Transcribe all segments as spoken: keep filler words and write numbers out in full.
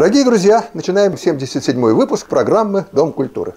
Дорогие друзья, начинаем семьдесят седьмой выпуск программы «Дом культуры».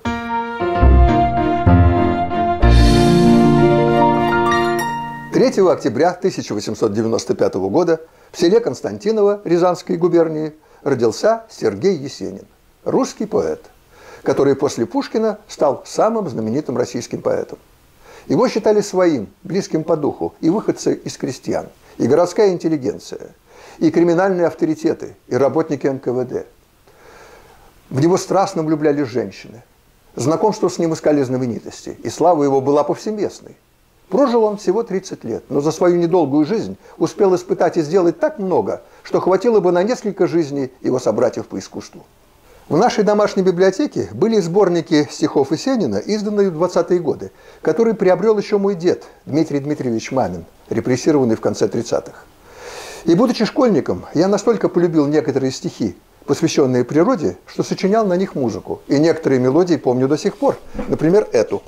третьего октября тысяча восемьсот девяносто пятого года в селе Константиново Рязанской губернии родился Сергей Есенин, русский поэт, который после Пушкина стал самым знаменитым российским поэтом. Его считали своим, близким по духу, и выходцы из крестьян, и городская интеллигенция, и криминальные авторитеты, и работники эн ка вэ дэ. В него страстно влюблялись женщины. Знакомство с ним искали знаменитости, и слава его была повсеместной. Прожил он всего тридцать лет, но за свою недолгую жизнь успел испытать и сделать так много, что хватило бы на несколько жизней его собратьев по искусству. В нашей домашней библиотеке были сборники стихов Есенина, изданные в двадцатые годы, которые приобрел еще мой дед Дмитрий Дмитриевич Мамин, репрессированный в конце тридцатых. И будучи школьником, я настолько полюбил некоторые стихи, посвященные природе, что сочинял на них музыку. И некоторые мелодии помню до сих пор. Например, эту.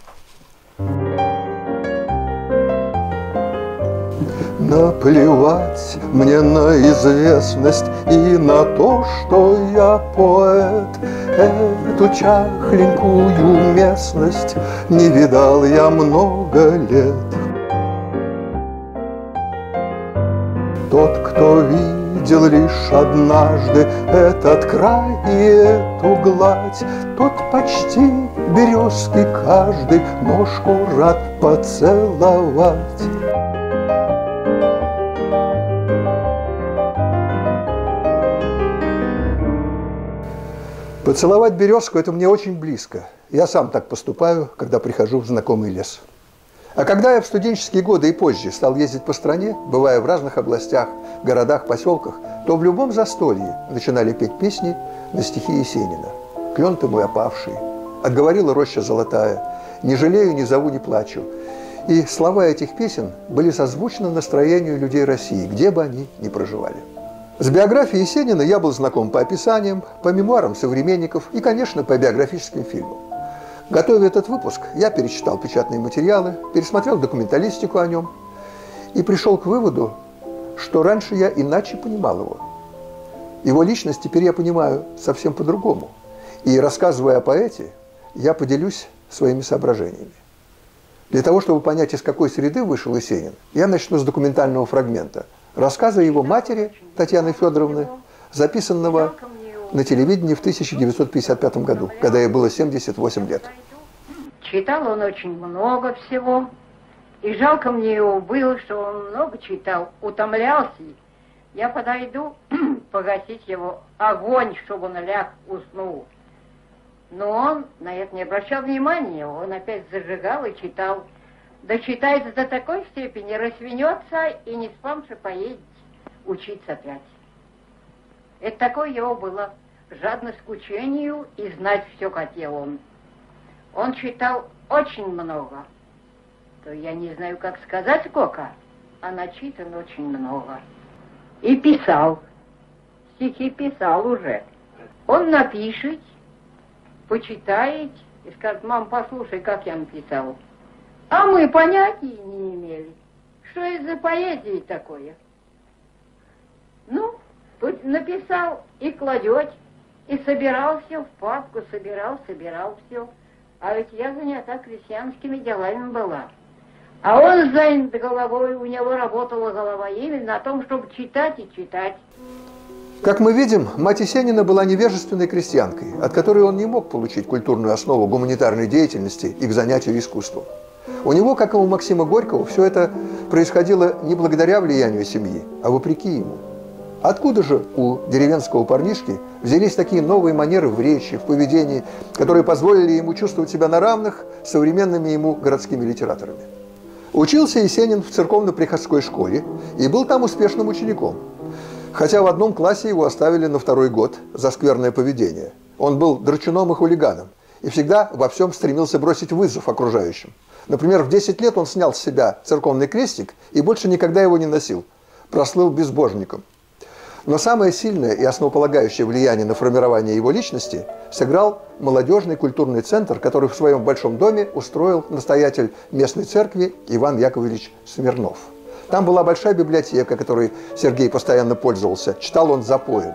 Наплевать мне на известность и на то, что я поэт. Эту чахленькую местность не видал я много лет. Тот, кто видел лишь однажды этот край и эту гладь, тот почти березки каждый ножку рад поцеловать. Поцеловать березку – это мне очень близко. Я сам так поступаю, когда прихожу в знакомый лес. А когда я в студенческие годы и позже стал ездить по стране, бывая в разных областях, городах, поселках, то в любом застолье начинали петь песни на стихи Есенина. «Клен ты мой опавший», «Отговорила роща золотая», «Не жалею, не зову, не плачу». И слова этих песен были созвучны настроению людей России, где бы они ни проживали. С биографией Есенина я был знаком по описаниям, по мемуарам современников и, конечно, по биографическим фильмам. Готовя этот выпуск, я перечитал печатные материалы, пересмотрел документалистику о нем и пришел к выводу, что раньше я иначе понимал его. Его личность теперь я понимаю совсем по-другому. И, рассказывая о поэте, я поделюсь своими соображениями. Для того, чтобы понять, из какой среды вышел Есенин, я начну с документального фрагмента, рассказа его матери, Татьяны Федоровны, записанного на телевидении в тысяча девятьсот пятьдесят пятом году, когда ей было семьдесят восемь лет. Читал он очень много всего, и жалко мне его было, что он много читал, утомлялся. Я подойду погасить его огонь, чтобы он ляг, уснул. Но он на это не обращал внимания, он опять зажигал и читал. Дочитается до такой степени, рассвинется и не спамши поедет учиться опять. Это такое его было жадность к учению, и знать все хотел он. Он читал очень много. То я не знаю, как сказать сколько, а начитан очень много. И писал. Стихи писал уже. Он напишет, почитает и скажет: мам, послушай, как я написал. А мы понятия не имели, что это за поэзия такое. Ну, написал и кладет, и собирал все в папку, собирал, собирал все. А ведь я занята крестьянскими делами была. А он занят головой, у него работала голова именно на том, чтобы читать и читать. Как мы видим, мать Есенина была невежественной крестьянкой, от которой он не мог получить культурную основу гуманитарной деятельности и к занятию искусством. У него, как и у Максима Горького, все это происходило не благодаря влиянию семьи, а вопреки ему. Откуда же у деревенского парнишки взялись такие новые манеры в речи, в поведении, которые позволили ему чувствовать себя на равных с современными ему городскими литераторами? Учился Есенин в церковно-приходской школе и был там успешным учеником. Хотя в одном классе его оставили на второй год за скверное поведение. Он был драчуном и хулиганом и всегда во всем стремился бросить вызов окружающим. Например, в десять лет он снял с себя церковный крестик и больше никогда его не носил. Прослыл безбожником. Но самое сильное и основополагающее влияние на формирование его личности сыграл молодежный культурный центр, который в своем большом доме устроил настоятель местной церкви Иван Яковлевич Смирнов. Там была большая библиотека, которой Сергей постоянно пользовался, читал он запоем.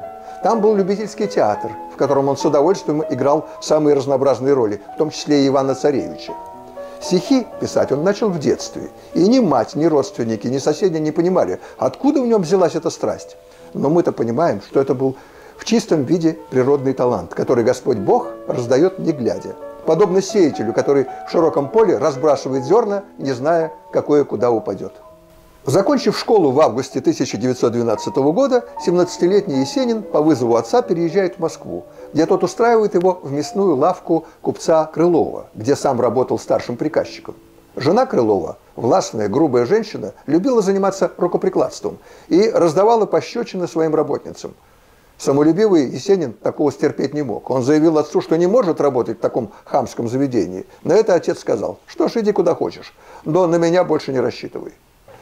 Там был любительский театр, в котором он с удовольствием играл самые разнообразные роли, в том числе и Ивана Царевича. Стихи писать он начал в детстве, и ни мать, ни родственники, ни соседи не понимали, откуда в нем взялась эта страсть. Но мы-то понимаем, что это был в чистом виде природный талант, который Господь Бог раздает не глядя. Подобно сеятелю, который в широком поле разбрасывает зерна, не зная, какое куда упадет. Закончив школу в августе тысяча девятьсот двенадцатого года, семнадцатилетний Есенин по вызову отца переезжает в Москву, где тот устраивает его в мясную лавку купца Крылова, где сам работал старшим приказчиком. Жена Крылова, властная, грубая женщина, любила заниматься рукоприкладством и раздавала пощечины своим работницам. Самолюбивый Есенин такого стерпеть не мог. Он заявил отцу, что не может работать в таком хамском заведении. На это отец сказал: что ж, иди куда хочешь, но на меня больше не рассчитывай.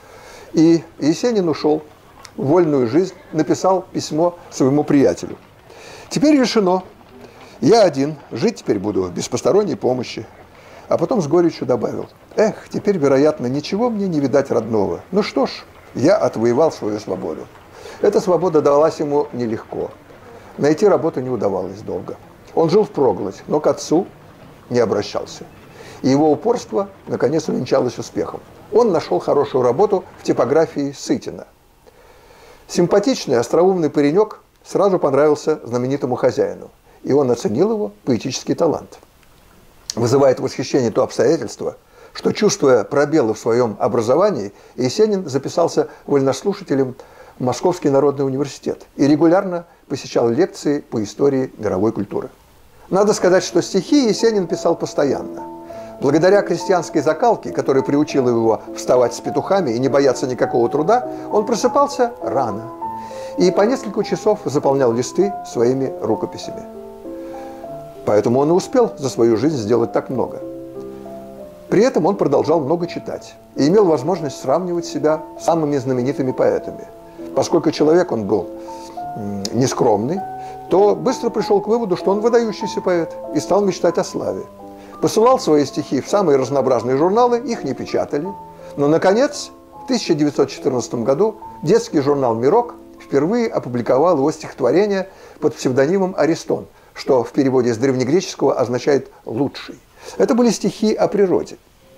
И Есенин ушел в вольную жизнь, написал письмо своему приятелю. Теперь решено. Я один, жить теперь буду без посторонней помощи. А потом с горечью добавил: эх, теперь, вероятно, ничего мне не видать родного. Ну что ж, я отвоевал свою свободу. Эта свобода далась ему нелегко. Найти работу не удавалось долго. Он жил впроголодь, но к отцу не обращался. И его упорство, наконец, увенчалось успехом. Он нашел хорошую работу в типографии Сытина. Симпатичный, остроумный паренек сразу понравился знаменитому хозяину, и он оценил его поэтический талант. Вызывает восхищение то обстоятельство, что, чувствуя пробелы в своем образовании, Есенин записался вольнослушателем в Московский народный университет и регулярно посещал лекции по истории мировой культуры. Надо сказать, что стихи Есенин писал постоянно. Благодаря крестьянской закалке, которая приучила его вставать с петухами и не бояться никакого труда, он просыпался рано и по несколько часов заполнял листы своими рукописями. Поэтому он и успел за свою жизнь сделать так много. При этом он продолжал много читать и имел возможность сравнивать себя с самыми знаменитыми поэтами. Поскольку человек он был нескромный, то быстро пришел к выводу, что он выдающийся поэт, и стал мечтать о славе. Посылал свои стихи в самые разнообразные журналы, их не печатали. Но, наконец, в тысяча девятьсот четырнадцатом году детский журнал «Мирок» впервые опубликовал его стихотворение под псевдонимом Аристон, что в переводе с древнегреческого означает «лучший». Это были стихи о природе.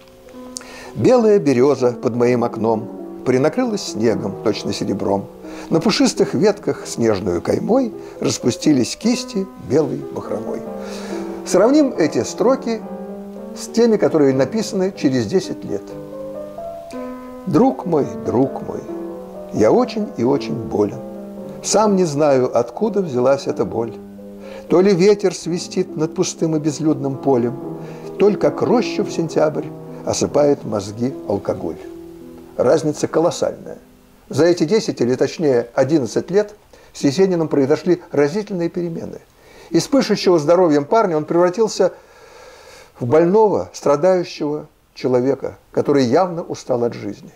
«Белая береза под моим окном принакрылась снегом, точно серебром. На пушистых ветках снежную каймой распустились кисти белой бахромой». Сравним эти строки с теми, которые написаны через десять лет. «Друг мой, друг мой, я очень и очень болен. Сам не знаю, откуда взялась эта боль. То ли ветер свистит над пустым и безлюдным полем, то ли как рощу в сентябрь осыпает мозги алкоголь». Разница колоссальная. За эти десять, или точнее одиннадцать лет, с Есениным произошли разительные перемены. Из пышущего здоровьем парня он превратился в больного, страдающего человека, который явно устал от жизни.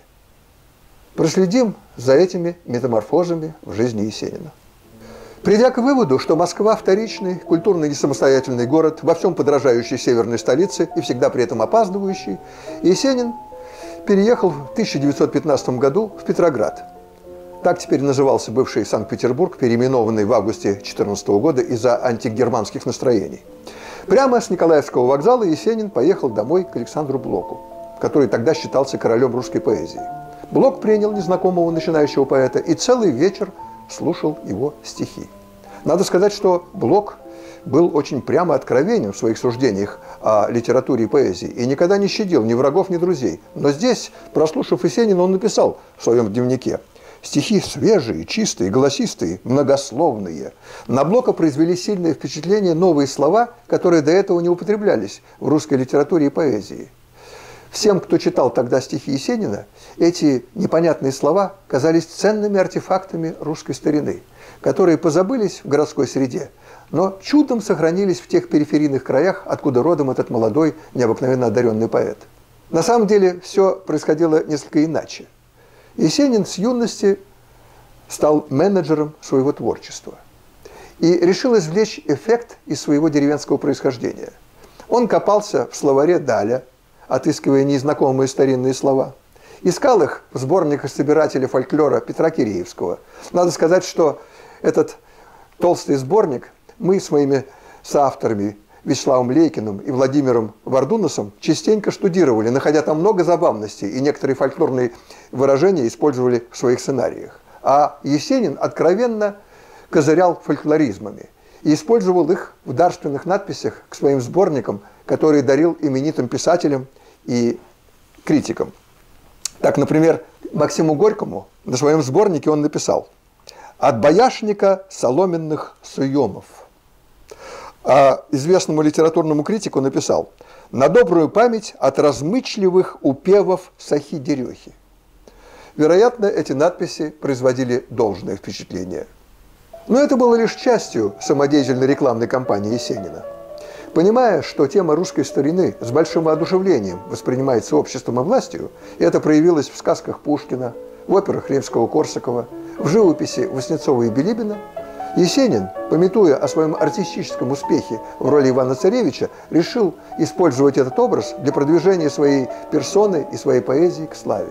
Проследим за этими метаморфозами в жизни Есенина. Придя к выводу, что Москва – вторичный, культурно несамостоятельный город, во всем подражающий северной столице и всегда при этом опаздывающий, Есенин переехал в тысяча девятьсот пятнадцатом году в Петроград. Так теперь назывался бывший Санкт-Петербург, переименованный в августе две тысячи четырнадцатого года из-за антигерманских настроений. Прямо с Николаевского вокзала Есенин поехал домой к Александру Блоку, который тогда считался королем русской поэзии. Блок принял незнакомого начинающего поэта и целый вечер слушал его стихи. Надо сказать, что Блок был очень прямо откровенен в своих суждениях о литературе и поэзии и никогда не щадил ни врагов, ни друзей. Но здесь, прослушав Есенина, он написал в своем дневнике: «Стихи свежие, чистые, голосистые, многословные. На Блока произвели сильное впечатление новые слова, которые до этого не употреблялись в русской литературе и поэзии». Всем, кто читал тогда стихи Есенина, эти непонятные слова казались ценными артефактами русской старины, которые позабылись в городской среде, но чудом сохранились в тех периферийных краях, откуда родом этот молодой, необыкновенно одаренный поэт. На самом деле все происходило несколько иначе. Есенин с юности стал менеджером своего творчества и решил извлечь эффект из своего деревенского происхождения. Он копался в словаре Даля, отыскивая незнакомые старинные слова. Искал их в сборниках собирателя фольклора Петра Киреевского. Надо сказать, что этот толстый сборник мы с моими соавторами Вячеславом Лейкиным и Владимиром Вардуносом частенько штудировали, находя там много забавностей, и некоторые фольклорные выражения использовали в своих сценариях. А Есенин откровенно козырял фольклоризмами и использовал их в дарственных надписях к своим сборникам, которые дарил именитым писателям и критикам. Так, например, Максиму Горькому на своем сборнике он написал: «От бояшника соломенных суемов». А известному литературному критику написал: «На добрую память от размычливых упевов сахи-дерехи». Вероятно, эти надписи производили должное впечатление. Но это было лишь частью самодеятельной рекламной кампании Есенина. Понимая, что тема русской старины с большим воодушевлением воспринимается обществом и властью, и это проявилось в сказках Пушкина, в операх Римского-Корсакова, в живописи Васнецова и Билибина, Есенин, памятуя о своем артистическом успехе в роли Ивана-Царевича, решил использовать этот образ для продвижения своей персоны и своей поэзии к славе.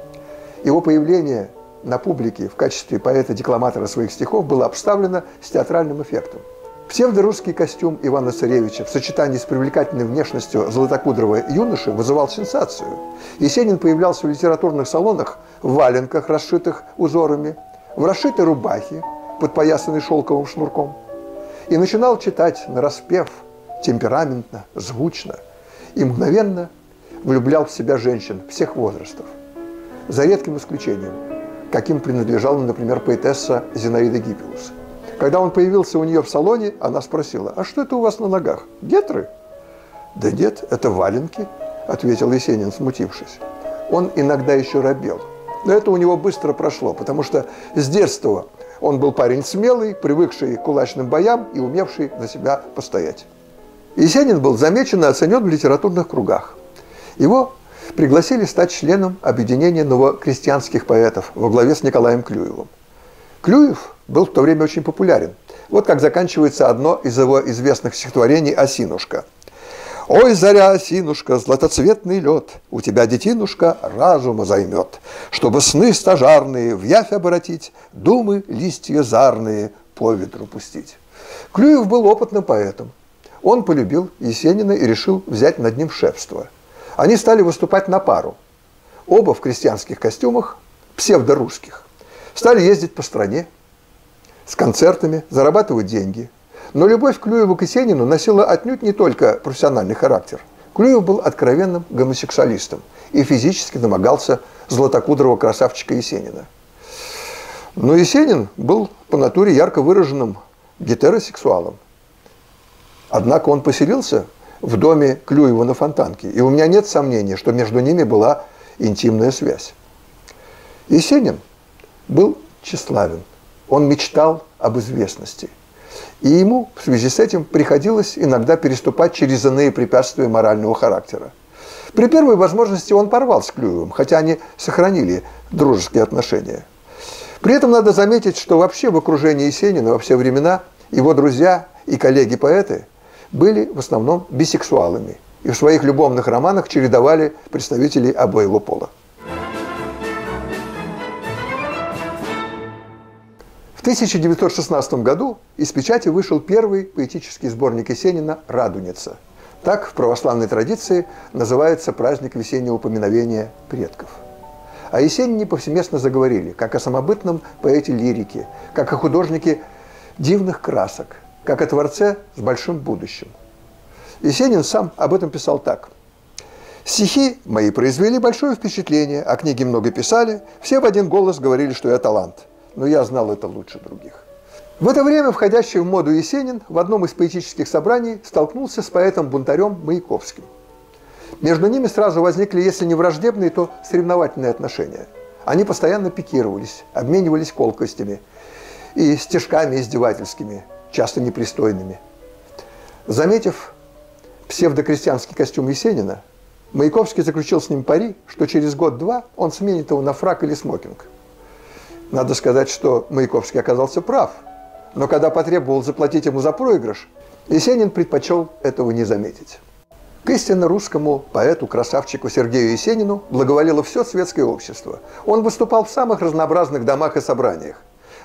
Его появление на публике в качестве поэта-декламатора своих стихов было обставлено с театральным эффектом. Псевдорусский костюм Ивана-Царевича в сочетании с привлекательной внешностью златокудрого юноши вызывал сенсацию. Есенин появлялся в литературных салонах в валенках, расшитых узорами, в расшитой рубахе, подпоясанной шелковым шнурком, и начинал читать нараспев, темпераментно, звучно, и мгновенно влюблял в себя женщин всех возрастов. За редким исключением, каким принадлежала, например, поэтесса Зинаида Гиппиус. Когда он появился у нее в салоне, она спросила: «А что это у вас на ногах? Гетры?» «Да нет, это валенки», – ответил Есенин, смутившись. Он иногда еще робел. Но это у него быстро прошло, потому что с детства он был парень смелый, привыкший к кулачным боям и умевший за себя постоять. Есенин был замечен и оценен в литературных кругах. Его пригласили стать членом объединения новокрестьянских поэтов во главе с Николаем Клюевым. Клюев был в то время очень популярен. Вот как заканчивается одно из его известных стихотворений «Осинушка». «Ой, заря, осинушка, златоцветный лед, у тебя, детинушка, разума займет, чтобы сны стажарные в явь обратить, думы листья зарные по ветру пустить». Клюев был опытным поэтом. Он полюбил Есенина и решил взять над ним шефство. Они стали выступать на пару. Оба в крестьянских костюмах, псевдорусских. Стали ездить по стране с концертами, зарабатывать деньги. Но любовь Клюева к Есенину носила отнюдь не только профессиональный характер. Клюев был откровенным гомосексуалистом и физически домогался златокудрого красавчика Есенина. Но Есенин был по натуре ярко выраженным гетеросексуалом. Однако он поселился в доме Клюева на Фонтанке, и у меня нет сомнений, что между ними была интимная связь. Есенин был тщеславен, он мечтал об известности. И ему в связи с этим приходилось иногда переступать через иные препятствия морального характера. При первой возможности он порвал с Клюевым, хотя они сохранили дружеские отношения. При этом надо заметить, что вообще в окружении Есенина во все времена его друзья и коллеги-поэты были в основном бисексуалами и в своих любовных романах чередовали представителей обоего пола. В тысяча девятьсот шестнадцатом году из печати вышел первый поэтический сборник Есенина «Радуница». Так в православной традиции называется праздник весеннего поминовения предков. О Есенине повсеместно заговорили, как о самобытном поэте лирики, как о художнике дивных красок, как о творце с большим будущим. Есенин сам об этом писал так: «Стихи мои произвели большое впечатление, о книге много писали, все в один голос говорили, что я талант. Но я знал это лучше других». В это время входящий в моду Есенин в одном из поэтических собраний столкнулся с поэтом-бунтарем Маяковским. Между ними сразу возникли, если не враждебные, то соревновательные отношения. Они постоянно пикировались, обменивались колкостями и стишками издевательскими, часто непристойными. Заметив псевдокрестьянский костюм Есенина, Маяковский заключил с ним пари, что через год-два он сменит его на фрак или смокинг. Надо сказать, что Маяковский оказался прав, но когда потребовал заплатить ему за проигрыш, Есенин предпочел этого не заметить. К истинно русскому поэту-красавчику Сергею Есенину благоволило все светское общество. Он выступал в самых разнообразных домах и собраниях.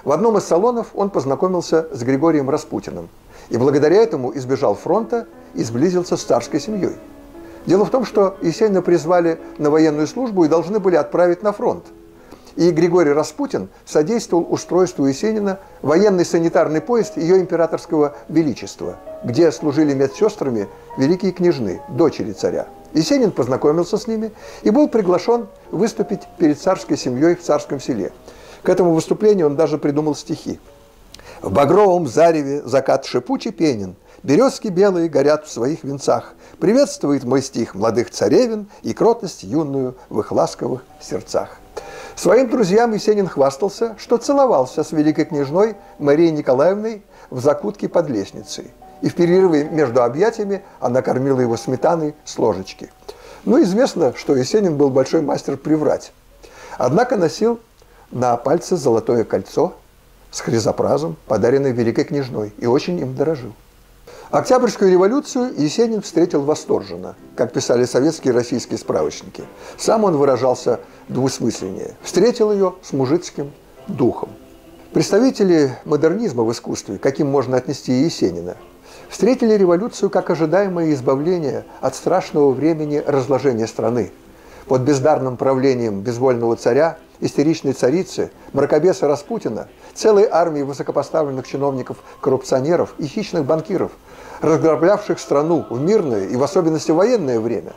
В одном из салонов он познакомился с Григорием Распутиным и благодаря этому избежал фронта и сблизился с царской семьей. Дело в том, что Есенина призвали на военную службу и должны были отправить на фронт. И Григорий Распутин содействовал устройству Есенина военный санитарный поезд Ее Императорского Величества, где служили медсестрами великие княжны, дочери царя. Есенин познакомился с ними и был приглашен выступить перед царской семьей в Царском Селе. К этому выступлению он даже придумал стихи. «В багровом зареве закат шипучий пенен, березки белые горят в своих венцах. Приветствует мой стих молодых царевин и кротость юную в их ласковых сердцах». Своим друзьям Есенин хвастался, что целовался с великой княжной Марией Николаевной в закутке под лестницей. И в перерыве между объятиями она кормила его сметаной с ложечки. Ну, известно, что Есенин был большой мастер приврать. Однако носил на пальце золотое кольцо с хризопразом, подаренное великой княжной, и очень им дорожил. Октябрьскую революцию Есенин встретил восторженно, как писали советские и российские справочники. Сам он выражался двусмысленнее. Встретил ее с мужицким духом. Представители модернизма в искусстве, каким можно отнести и Есенина, встретили революцию как ожидаемое избавление от страшного времени разложения страны. Под бездарным правлением безвольного царя, истеричной царицы, мракобеса Распутина, целой армии высокопоставленных чиновников-коррупционеров и хищных банкиров, разграблявших страну в мирное и в особенности военное время.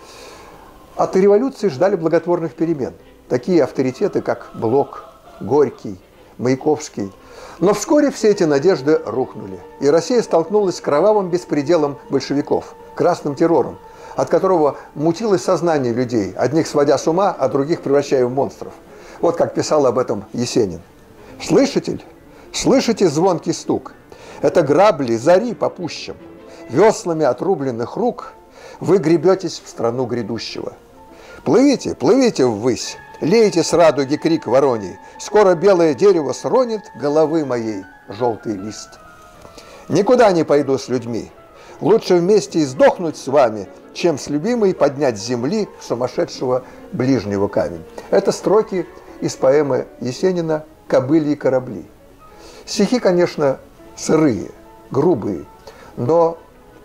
От революции ждали благотворных перемен. Такие авторитеты, как Блок, Горький, Маяковский. Но вскоре все эти надежды рухнули, и Россия столкнулась с кровавым беспределом большевиков, красным террором, от которого мутилось сознание людей, одних сводя с ума, а других превращая в монстров. Вот как писал об этом Есенин. «Слышите? Слышите звонкий стук? Это грабли зари по пущам. Веслами отрубленных рук вы гребетесь в страну грядущего. Плывите, плывите ввысь, лейте с радуги крик вороний. Скоро белое дерево сронит головы моей желтый лист. Никуда не пойду с людьми. Лучше вместе и сдохнуть с вами, чем с любимой поднять с земли сумасшедшего ближнего камень». Это строки из поэмы Есенина «Кобыли и корабли». Стихи, конечно, сырые, грубые, но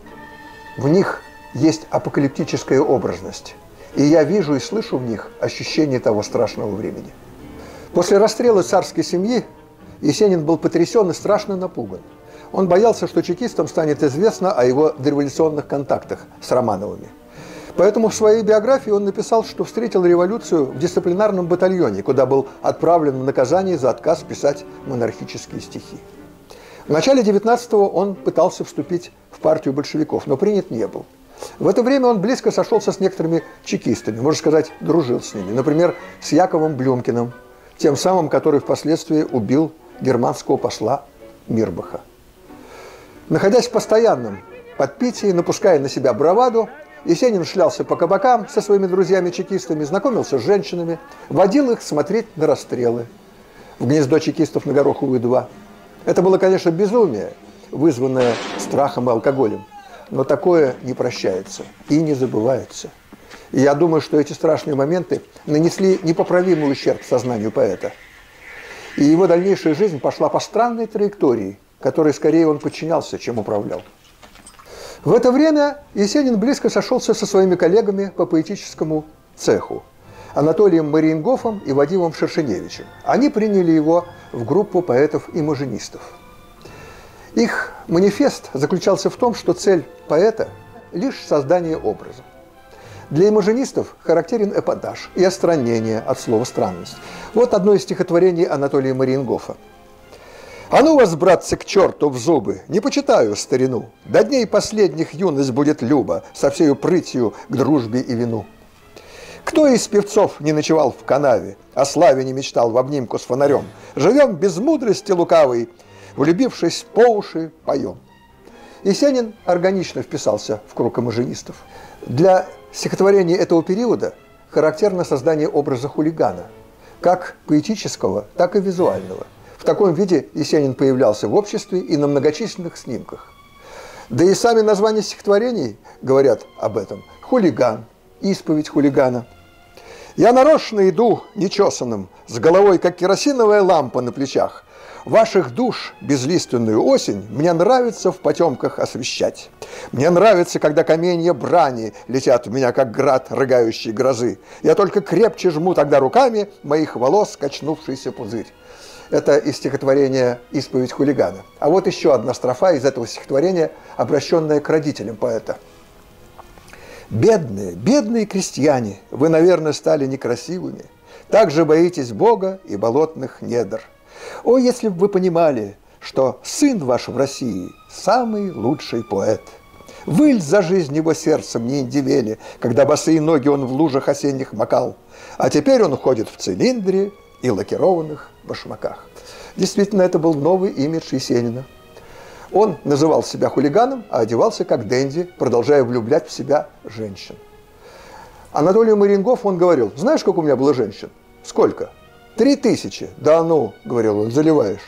в них есть апокалиптическая образность. И я вижу и слышу в них ощущение того страшного времени. После расстрела царской семьи Есенин был потрясен и страшно напуган. Он боялся, что чекистам станет известно о его дореволюционных контактах с Романовыми. Поэтому в своей биографии он написал, что встретил революцию в дисциплинарном батальоне, куда был отправлен на наказание за отказ писать монархические стихи. В начале девятнадцатого он пытался вступить в партию большевиков, но принят не был. В это время он близко сошелся с некоторыми чекистами, можно сказать, дружил с ними. Например, с Яковом Блюмкиным, тем самым, который впоследствии убил германского посла Мирбаха. Находясь в постоянном подпитии, напуская на себя браваду, Есенин шлялся по кабакам со своими друзьями-чекистами, знакомился с женщинами, водил их смотреть на расстрелы в гнездо чекистов на Гороховую два. Это было, конечно, безумие, вызванное страхом и алкоголем, но такое не прощается и не забывается. И я думаю, что эти страшные моменты нанесли непоправимый ущерб сознанию поэта. И его дальнейшая жизнь пошла по странной траектории, которой скорее он подчинялся, чем управлял. В это время Есенин близко сошелся со своими коллегами по поэтическому цеху Анатолием Мариенгофом и Вадимом Шершеневичем. Они приняли его в группу поэтов-имажинистов. Их манифест заключался в том, что цель поэта – лишь создание образа. Для имажинистов характерен эпатаж и отстранение от слова «странность». Вот одно из стихотворений Анатолия Мариенгофа. «А ну вас, братцы, к черту в зубы, не почитаю старину. До дней последних юность будет люба, со всею прытью к дружбе и вину. Кто из певцов не ночевал в канаве, о славе не мечтал в обнимку с фонарем? Живем без мудрости лукавой, влюбившись по уши, поем». Есенин органично вписался в круг имажинистов. Для стихотворений этого периода характерно создание образа хулигана, как поэтического, так и визуального. В таком виде Есенин появлялся в обществе и на многочисленных снимках. Да и сами названия стихотворений говорят об этом. «Хулиган», «Исповедь хулигана». Я нарочно иду нечесанным, с головой, как керосиновая лампа на плечах. Ваших душ безлиственную осень мне нравится в потемках освещать. Мне нравится, когда каменья брани летят в меня, как град рыгающей грозы. Я только крепче жму тогда руками моих волос качнувшийся пузырь. Это из стихотворения «Исповедь хулигана». А вот еще одна строфа из этого стихотворения, обращенная к родителям поэта. «Бедные, бедные крестьяне, вы, наверное, стали некрасивыми. Так же боитесь Бога и болотных недр. О, если бы вы понимали, что сын ваш в России самый лучший поэт. Выль за жизнь его сердцем не индивели, когда босые ноги он в лужах осенних макал. А теперь он ходит в цилиндре и лакированных башмаках». Действительно, это был новый имидж Есенина. Он называл себя хулиганом, а одевался как денди, продолжая влюблять в себя женщин. Анатолию Марингоф он говорил: знаешь, сколько у меня было женщин? Сколько? Три тысячи. Да ну, говорил он, заливаешь.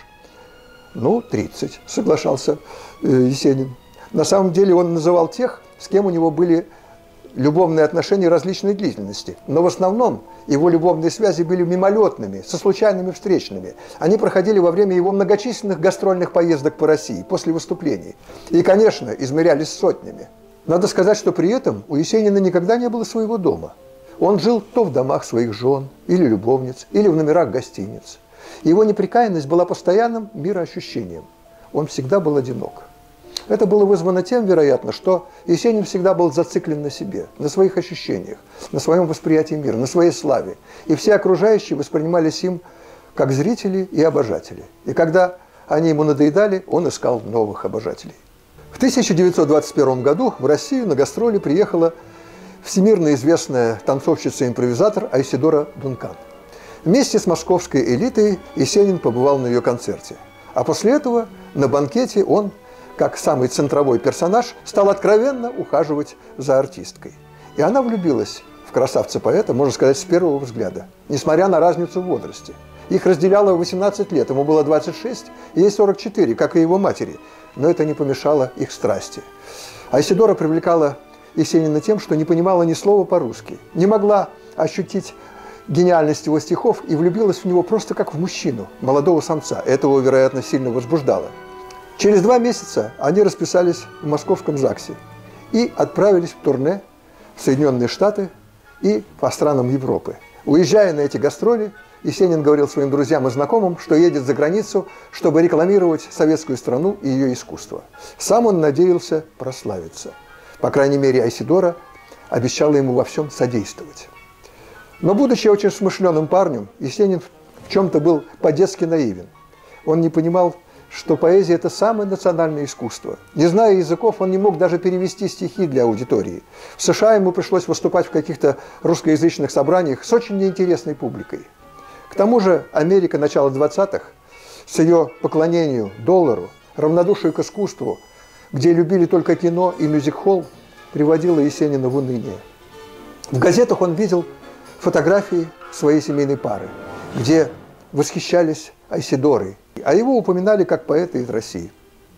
Ну, тридцать, соглашался э, Есенин. На самом деле он называл тех, с кем у него были любовные отношения различной длительности. Но в основном его любовные связи были мимолетными, со случайными встречными. Они проходили во время его многочисленных гастрольных поездок по России, после выступлений. И, конечно, измерялись сотнями. Надо сказать, что при этом у Есенина никогда не было своего дома. Он жил то в домах своих жен, или любовниц, или в номерах гостиниц. Его непрекаянность была постоянным мироощущением. Он всегда был одинок. Это было вызвано тем, вероятно, что Есенин всегда был зациклен на себе, на своих ощущениях, на своем восприятии мира, на своей славе. И все окружающие воспринимались им как зрители и обожатели. И когда они ему надоедали, он искал новых обожателей. В тысяча девятьсот двадцать первом году в Россию на гастроли приехала всемирно известная танцовщица-импровизатор Айседора Дункан. Вместе с московской элитой Есенин побывал на ее концерте. А после этого на банкете он, как самый центровой персонаж, стал откровенно ухаживать за артисткой. И она влюбилась в красавца-поэта, можно сказать, с первого взгляда, несмотря на разницу в возрасте. Их разделяло восемнадцать лет, ему было двадцать шесть, ей сорок четыре, как и его матери, но это не помешало их страсти. Айседора привлекала Есенина тем, что не понимала ни слова по-русски, не могла ощутить гениальность его стихов и влюбилась в него просто как в мужчину, молодого самца. Это его, вероятно, сильно возбуждало. Через два месяца они расписались в московском ЗАГСе и отправились в турне в Соединенные Штаты и по странам Европы. Уезжая на эти гастроли, Есенин говорил своим друзьям и знакомым, что едет за границу, чтобы рекламировать советскую страну и ее искусство. Сам он надеялся прославиться. По крайней мере, Айседора обещала ему во всем содействовать. Но, будучи очень смышленым парнем, Есенин в чем-то был по-детски наивен. Он не понимал, что поэзия – это самое национальное искусство. Не зная языков, он не мог даже перевести стихи для аудитории. В США ему пришлось выступать в каких-то русскоязычных собраниях с очень неинтересной публикой. К тому же Америка начала двадцатых с ее поклонению доллару, равнодушию к искусству, где любили только кино и мюзик-холл, приводила Есенина в уныние. В газетах он видел фотографии своей семейной пары, где восхищались Айседорой, а его упоминали как поэта из России.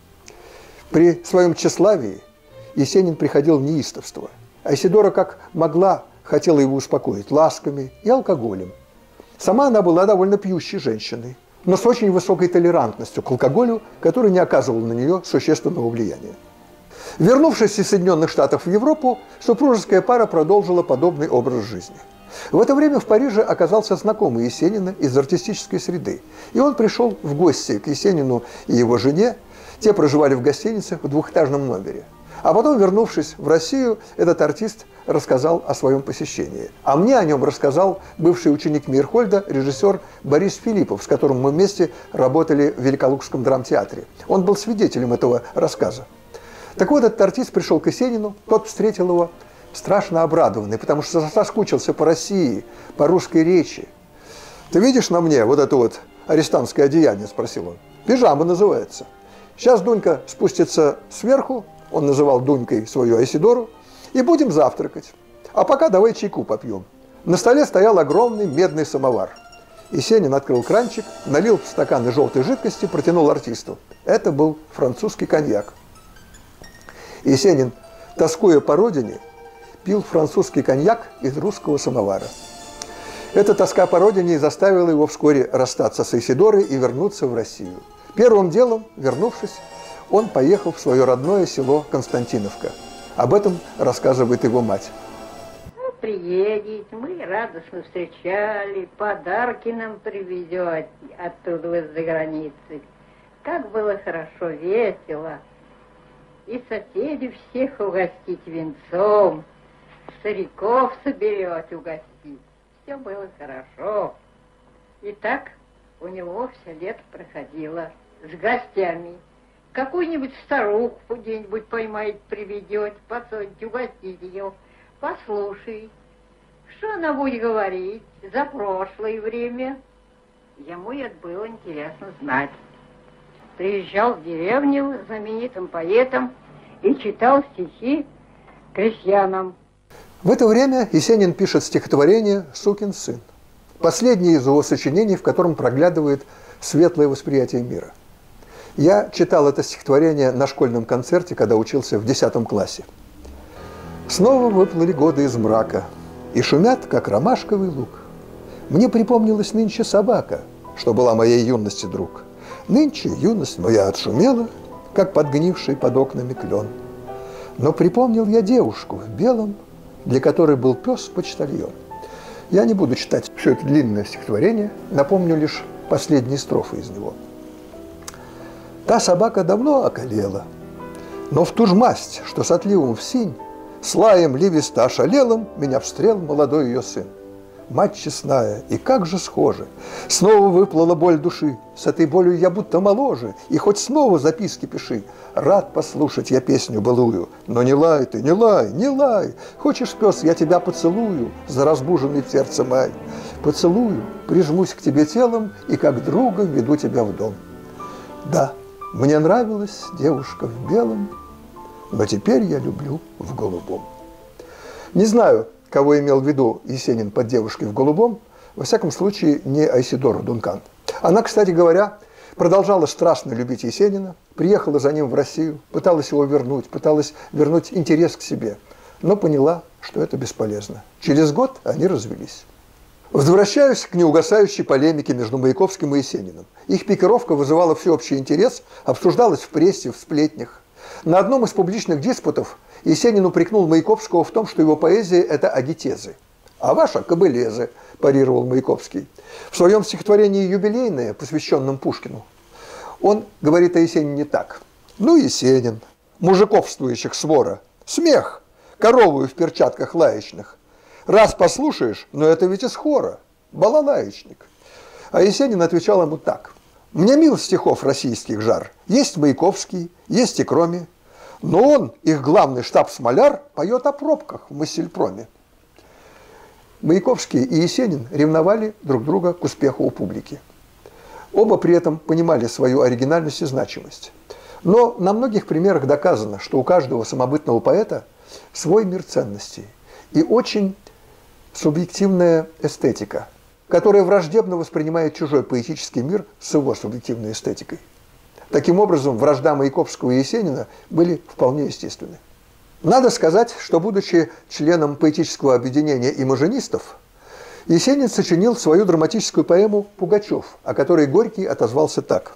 При своем тщеславии Есенин приходил в неистовство. Айседора как могла хотела его успокоить ласками и алкоголем. Сама она была довольно пьющей женщиной, но с очень высокой толерантностью к алкоголю, который не оказывал на нее существенного влияния. Вернувшись из Соединенных Штатов в Европу, супружеская пара продолжила подобный образ жизни. В это время в Париже оказался знакомый Есенина из артистической среды, и он пришел в гости к Есенину и его жене. Те проживали в гостинице в двухэтажном номере. А потом, вернувшись в Россию, этот артист рассказал о своем посещении. А мне о нем рассказал бывший ученик Мейерхольда, режиссер Борис Филиппов, с которым мы вместе работали в Великолукском драмтеатре. Он был свидетелем этого рассказа. Так вот, этот артист пришел к Есенину, тот встретил его страшно обрадованный, потому что соскучился по России, по русской речи. «Ты видишь на мне вот это вот арестантское одеяние?» – спросил он. «Пижама называется. Сейчас Дунька спустится сверху», он называл Дунькой свою Айседору, «и будем завтракать. А пока давай чайку попьем». На столе стоял огромный медный самовар. Есенин открыл кранчик, налил в стаканы желтой жидкости, протянул артисту. Это был французский коньяк. Есенин, тоскуя по родине, пил французский коньяк из русского самовара. Эта тоска по родине заставила его вскоре расстаться с Исидорой и вернуться в Россию. Первым делом, вернувшись, он поехал в свое родное село Константиновка. Об этом рассказывает его мать. Ну, приедете, мы радостно встречали, подарки нам привезете оттуда, из-за границы. Как было хорошо, весело. И соседей всех угостить венцом, стариков соберете угостить. Все было хорошо. И так у него все лето проходило с гостями. Какую-нибудь старуху где-нибудь поймает, приведет, посадите, угостить ее, послушай, что она будет говорить за прошлое время. Ему это было интересно знать. Приезжал в деревню знаменитым поэтом и читал стихи крестьянам. В это время Есенин пишет стихотворение «Сукин сын». Последнее из его сочинений, в котором проглядывает светлое восприятие мира. Я читал это стихотворение на школьном концерте, когда учился в десятом классе. Снова выплыли годы из мрака, и шумят, как ромашковый луг. Мне припомнилась нынче собака, что была моей юности друг. Нынче юность моя отшумела, как подгнивший под окнами клен. Но припомнил я девушку в белом, для которой был пес-почтальон. Я не буду читать все это длинное стихотворение, напомню лишь последние строфы из него. Та собака давно околела, но в ту ж масть, что с отливом в синь, с лаем ливиста ошалелым меня встрел молодой ее сын. Мать честная, и как же схоже, снова выплыла боль души, с этой болью я будто моложе, и хоть снова записки пиши. Рад послушать я песню былую, но не лай ты, не лай, не лай. Хочешь, пес, я тебя поцелую за разбуженный в сердце май. Поцелую, прижмусь к тебе телом и как друга веду тебя в дом. Да, мне нравилась девушка в белом, но теперь я люблю в голубом. Не знаю, кого имел в виду Есенин под девушкой в голубом, во всяком случае, не Айсидору Дункан. Она, кстати говоря, продолжала страстно любить Есенина, приехала за ним в Россию, пыталась его вернуть, пыталась вернуть интерес к себе, но поняла, что это бесполезно. Через год они развелись. Возвращаюсь к неугасающей полемике между Маяковским и Есениным. Их пикировка вызывала всеобщий интерес, обсуждалась в прессе, в сплетнях. На одном из публичных диспутов Есенин упрекнул Маяковского в том, что его поэзия – это агитезы. «А ваша – кобылезы», – парировал Маяковский. В своем стихотворении «Юбилейное», посвященном Пушкину, он говорит о Есенине так. «Ну, Есенин, мужиковствующих свора, смех, коровую в перчатках лаечных. Раз послушаешь, но это ведь из хора, балалаечник». А Есенин отвечал ему так. «Мне мил стихов российских жар, есть Маяковский, есть и кроме. Но он, их главный штаб-смоляр, поет о пробках в Моссельпроме». Маяковский и Есенин ревновали друг друга к успеху у публики. Оба при этом понимали свою оригинальность и значимость. Но на многих примерах доказано, что у каждого самобытного поэта свой мир ценностей и очень субъективная эстетика, которая враждебно воспринимает чужой поэтический мир с его субъективной эстетикой. Таким образом, вражда Маяковского и Есенина были вполне естественны. Надо сказать, что, будучи членом поэтического объединения имажинистов, Есенин сочинил свою драматическую поэму «Пугачев», о которой Горький отозвался так.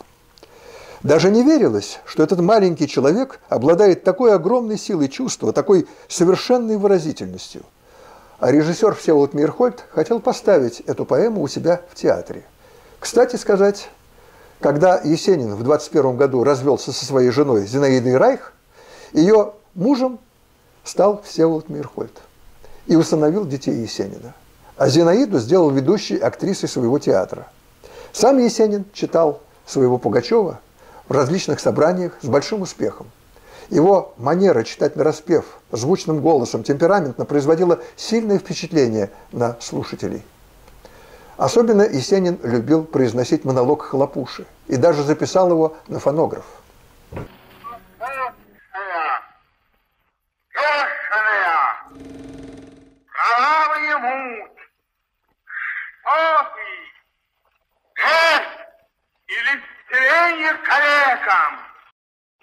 «Даже не верилось, что этот маленький человек обладает такой огромной силой чувства, такой совершенной выразительностью». А режиссер Всеволод Мейерхольд хотел поставить эту поэму у себя в театре. Кстати сказать, когда Есенин в двадцать первом году развелся со своей женой Зинаидой Райх, ее мужем стал Всеволод Мейерхольд и усыновил детей Есенина. А Зинаиду сделал ведущей актрисой своего театра. Сам Есенин читал своего Пугачева в различных собраниях с большим успехом. Его манера читать нараспев, звучным голосом, темпераментно производила сильное впечатление на слушателей. Особенно Есенин любил произносить монолог Хлопуши и даже записал его на фонограф.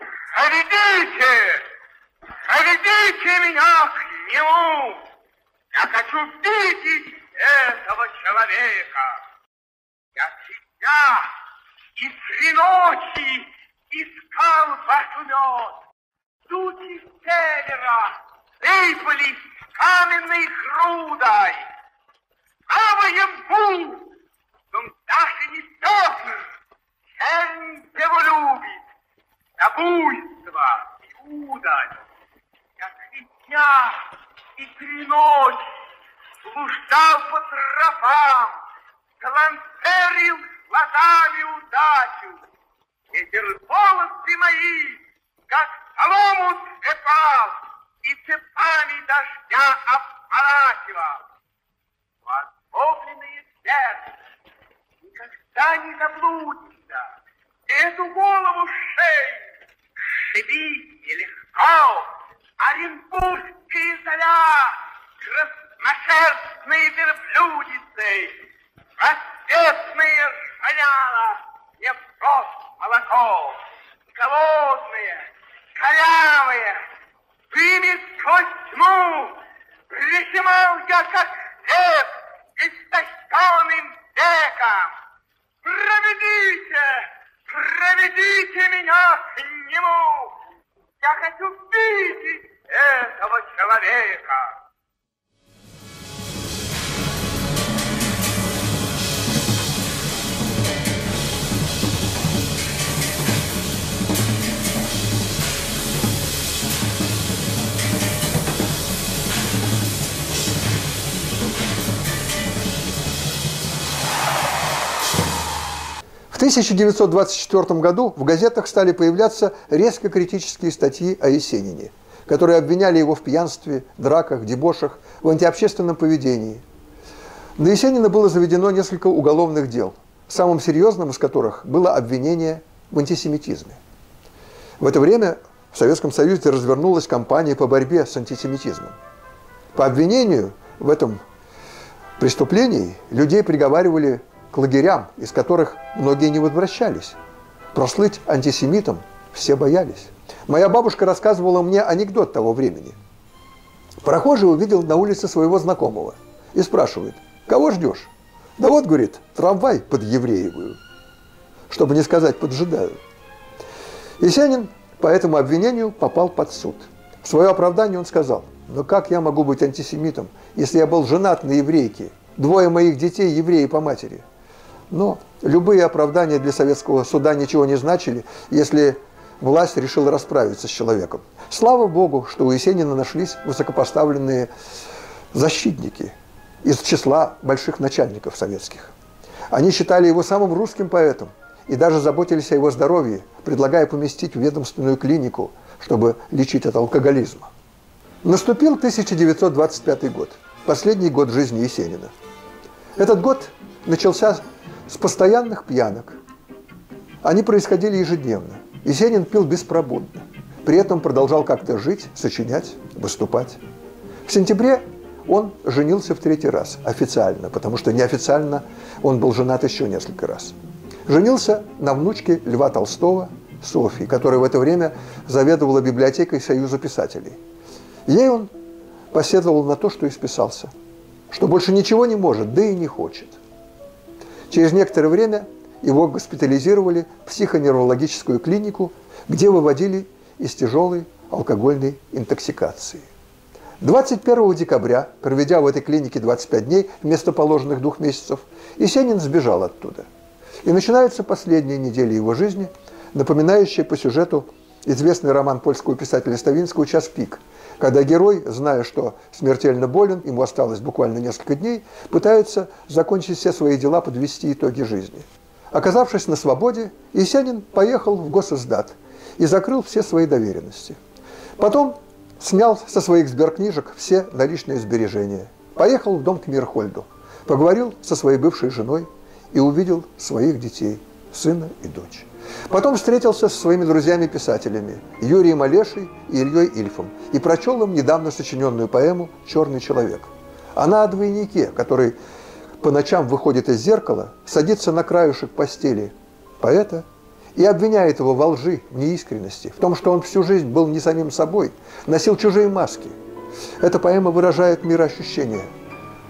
Поведите меня к нему, Я хочу видеть этого человека. Я три дня и три ночи искал ваш мед. Тучи севера сыпались каменной грудой. Правый бул, он даже не топит. Чернь его любит. Забуйство и удаль. Я три дня и три ночи блуждал по тропам, галантерил глазами удачу. Ветер волосы мои, как солому трепал, и цепами дождя оборачивал. Возлюбленные сердце никогда не заблудится. Эту голову шеи шибите легко. Оренбургские поля, красношерстные верблюдицы, рассветные рояла, не просто молоко, голодные, корявые, ими сквозь тьму прижимал я, как хлеб, истощенным веком. Проведите, проведите меня к нему. Я хочу видеть этого человека. В тысяча девятьсот двадцать четвёртом году в газетах стали появляться резко критические статьи о Есенине, которые обвиняли его в пьянстве, драках, дебошах, в антиобщественном поведении. На Есенина было заведено несколько уголовных дел, самым серьезным из которых было обвинение в антисемитизме. В это время в Советском Союзе развернулась кампания по борьбе с антисемитизмом. По обвинению в этом преступлении людей приговаривали к лагерям, из которых многие не возвращались. Прослыть антисемитом все боялись. Моя бабушка рассказывала мне анекдот того времени. Прохожий увидел на улице своего знакомого и спрашивает: «Кого ждешь?» «Да вот, — говорит, — трамвай под Евреевую», чтобы не сказать поджидаю. Есенин по этому обвинению попал под суд. В свое оправдание он сказал: «Но как я могу быть антисемитом, если я был женат на еврейке, двое моих детей евреи по матери?» Но любые оправдания для советского суда ничего не значили, если власть решила расправиться с человеком. Слава Богу, что у Есенина нашлись высокопоставленные защитники из числа больших начальников советских. Они считали его самым русским поэтом и даже заботились о его здоровье, предлагая поместить в ведомственную клинику, чтобы лечить от алкоголизма. Наступил тысяча девятьсот двадцать пятый год, последний год жизни Есенина. Этот год начался с постоянных пьянок. Они происходили ежедневно. Есенин пил беспробудно. При этом продолжал как-то жить, сочинять, выступать. В сентябре он женился в третий раз, официально, потому что неофициально он был женат еще несколько раз. Женился на внучке Льва Толстого, Софьи, которая в это время заведовала библиотекой Союза писателей. Ей он посетовал на то, что исписался, что больше ничего не может, да и не хочет. Через некоторое время его госпитализировали в психоневрологическую клинику, где выводили из тяжелой алкогольной интоксикации. двадцать первого декабря, проведя в этой клинике двадцать пять дней вместо положенных двух месяцев, Есенин сбежал оттуда. И начинается последняя неделя его жизни, напоминающая по сюжету известный роман польского писателя Ставинского «Час пик», когда герой, зная, что смертельно болен, ему осталось буквально несколько дней, пытается закончить все свои дела, подвести итоги жизни. Оказавшись на свободе, Есенин поехал в госиздат и закрыл все свои доверенности. Потом снял со своих сберкнижек все наличные сбережения, поехал в дом к Мирхольду, поговорил со своей бывшей женой и увидел своих детей, сына и дочь. Потом встретился со своими друзьями-писателями Юрием Олешей и Ильей Ильфом и прочел им недавно сочиненную поэму «Черный человек». Она о двойнике, который по ночам выходит из зеркала, садится на краюшек постели поэта и обвиняет его во лжи, в неискренности, в том, что он всю жизнь был не самим собой, носил чужие маски. Эта поэма выражает мироощущение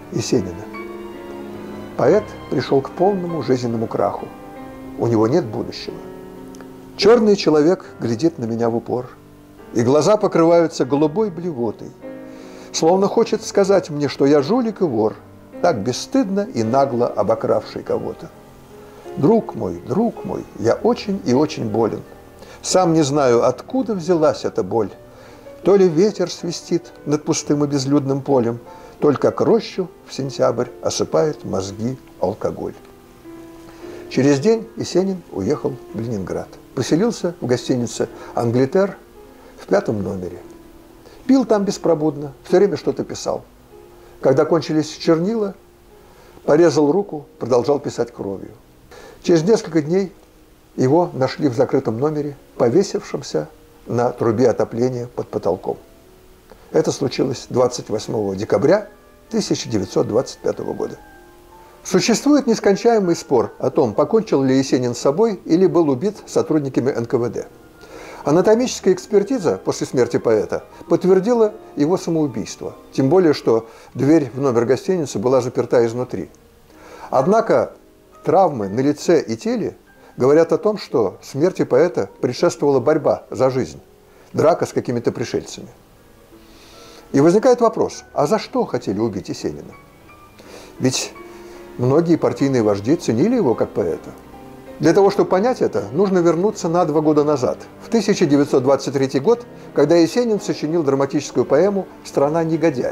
Есенина. Поэт пришел к полному жизненному краху. У него нет будущего. Черный человек глядит на меня в упор, и глаза покрываются голубой блевотой, словно хочет сказать мне, что я жулик и вор, так бесстыдно и нагло обокравший кого-то. Друг мой, друг мой, я очень и очень болен. Сам не знаю, откуда взялась эта боль. То ли ветер свистит над пустым и безлюдным полем, то ли как рощу в сентябрь осыпает мозги алкоголь. Через день Есенин уехал в Ленинград. Поселился в гостинице «Англитер» в пятом номере. Пил там беспробудно, все время что-то писал. Когда кончились чернила, порезал руку, продолжал писать кровью. Через несколько дней его нашли в закрытом номере, повесившемся на трубе отопления под потолком. Это случилось двадцать восьмого декабря тысяча девятьсот двадцать пятого года. Существует нескончаемый спор о том, покончил ли Есенин с собой или был убит сотрудниками эн ка вэ дэ. Анатомическая экспертиза после смерти поэта подтвердила его самоубийство, тем более, что дверь в номер гостиницы была заперта изнутри. Однако травмы на лице и теле говорят о том, что смерти поэта предшествовала борьба за жизнь, драка с какими-то пришельцами. И возникает вопрос, а за что хотели убить Есенина? Ведь многие партийные вожди ценили его как поэта. Для того, чтобы понять это, нужно вернуться на два года назад, в тысяча девятьсот двадцать третий год, когда Есенин сочинил драматическую поэму «Страна негодяев».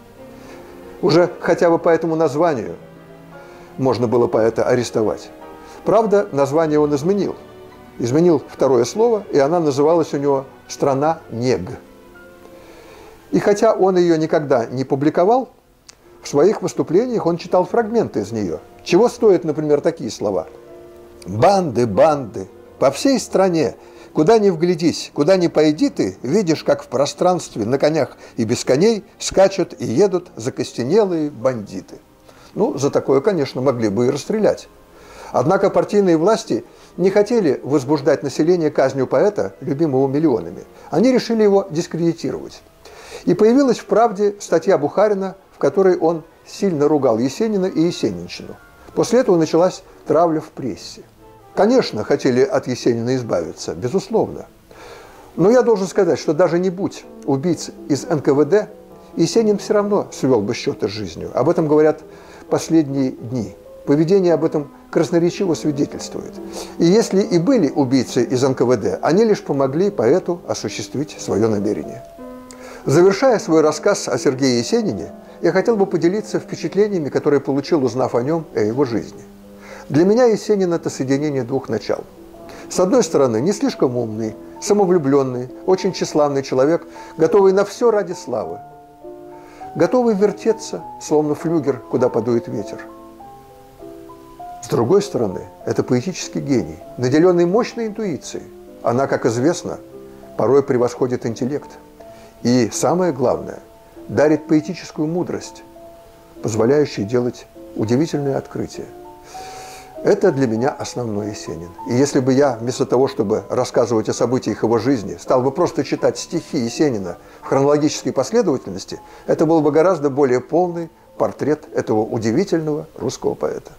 Уже хотя бы по этому названию можно было поэта арестовать. Правда, название он изменил. Изменил второе слово, и она называлась у него «Страна нег». И хотя он ее никогда не публиковал, в своих выступлениях он читал фрагменты из нее. Чего стоят, например, такие слова? «Банды, банды, по всей стране, куда ни вглядись, куда ни пойди ты, видишь, как в пространстве на конях и без коней скачут и едут закостенелые бандиты». Ну, за такое, конечно, могли бы и расстрелять. Однако партийные власти не хотели возбуждать население казнью поэта, любимого миллионами. Они решили его дискредитировать. И появилась в «Правде» статья Бухарина, в которой он сильно ругал Есенина и есенинщину. После этого началась травля в прессе. Конечно, хотели от Есенина избавиться, безусловно. Но я должен сказать, что даже не будь убийц из эн ка вэ дэ, Есенин все равно свел бы счеты с жизнью. Об этом говорят последние дни. Поведение об этом красноречиво свидетельствует. И если и были убийцы из эн ка вэ дэ, они лишь помогли поэту осуществить свое намерение. Завершая свой рассказ о Сергее Есенине, я хотел бы поделиться впечатлениями, которые получил, узнав о нем и о его жизни. Для меня Есенин – это соединение двух начал. С одной стороны, не слишком умный, самовлюбленный, очень тщеславный человек, готовый на все ради славы, готовый вертеться, словно флюгер, куда подует ветер. С другой стороны, это поэтический гений, наделенный мощной интуицией. Она, как известно, порой превосходит интеллект. И самое главное, дарит поэтическую мудрость, позволяющую делать удивительные открытия. Это для меня основной Есенин. И если бы я, вместо того, чтобы рассказывать о событиях его жизни, стал бы просто читать стихи Есенина в хронологической последовательности, это был бы гораздо более полный портрет этого удивительного русского поэта.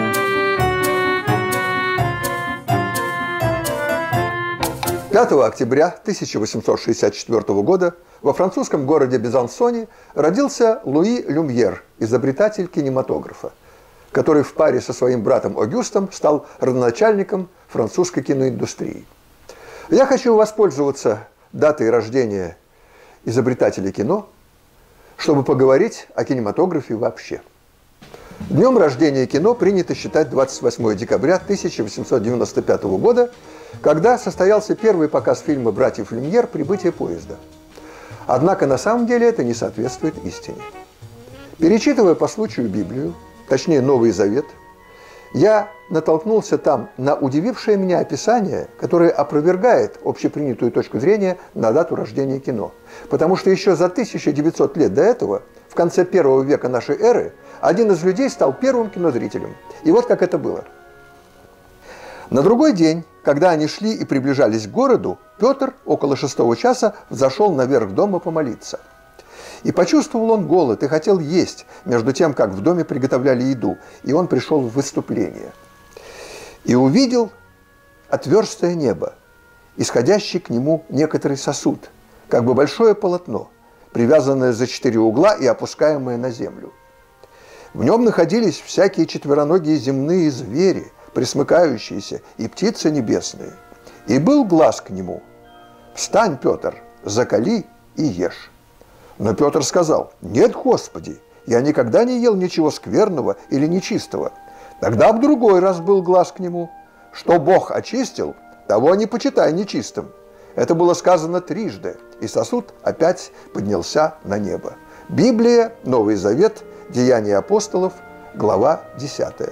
пятого октября тысяча восемьсот шестьдесят четвёртого года во французском городе Безансоне родился Луи Люмьер, изобретатель кинематографа, который в паре со своим братом Огюстом стал родоначальником французской киноиндустрии. Я хочу воспользоваться датой рождения изобретателя кино, чтобы поговорить о кинематографе вообще. Днем рождения кино принято считать двадцать восьмого декабря тысяча восемьсот девяносто пятого года, когда состоялся первый показ фильма «Братьев Люмьер. Прибытие поезда». Однако на самом деле это не соответствует истине. Перечитывая по случаю Библию, точнее Новый Завет, я натолкнулся там на удивившее меня описание, которое опровергает общепринятую точку зрения на дату рождения кино. Потому что еще за тысячу девятьсот лет до этого, в конце первого века нашей эры, один из людей стал первым кинозрителем. И вот как это было. На другой день, когда они шли и приближались к городу, Петр около шестого часа взошел наверх дома помолиться. И почувствовал он голод и хотел есть, между тем, как в доме приготовляли еду, и он пришел в выступление. И увидел отверстое небо, исходящий к нему некоторый сосуд, как бы большое полотно, привязанное за четыре угла и опускаемое на землю. В нем находились всякие четвероногие земные звери, пресмыкающиеся, и птицы небесные. И был глас к нему: «Встань, Петр, закали и ешь». Но Петр сказал: «Нет, Господи, я никогда не ел ничего скверного или нечистого». Тогда в другой раз был глас к нему: «Что Бог очистил, того не почитай нечистым». Это было сказано трижды, и сосуд опять поднялся на небо. Библия, Новый Завет, Деяния апостолов, глава десятая.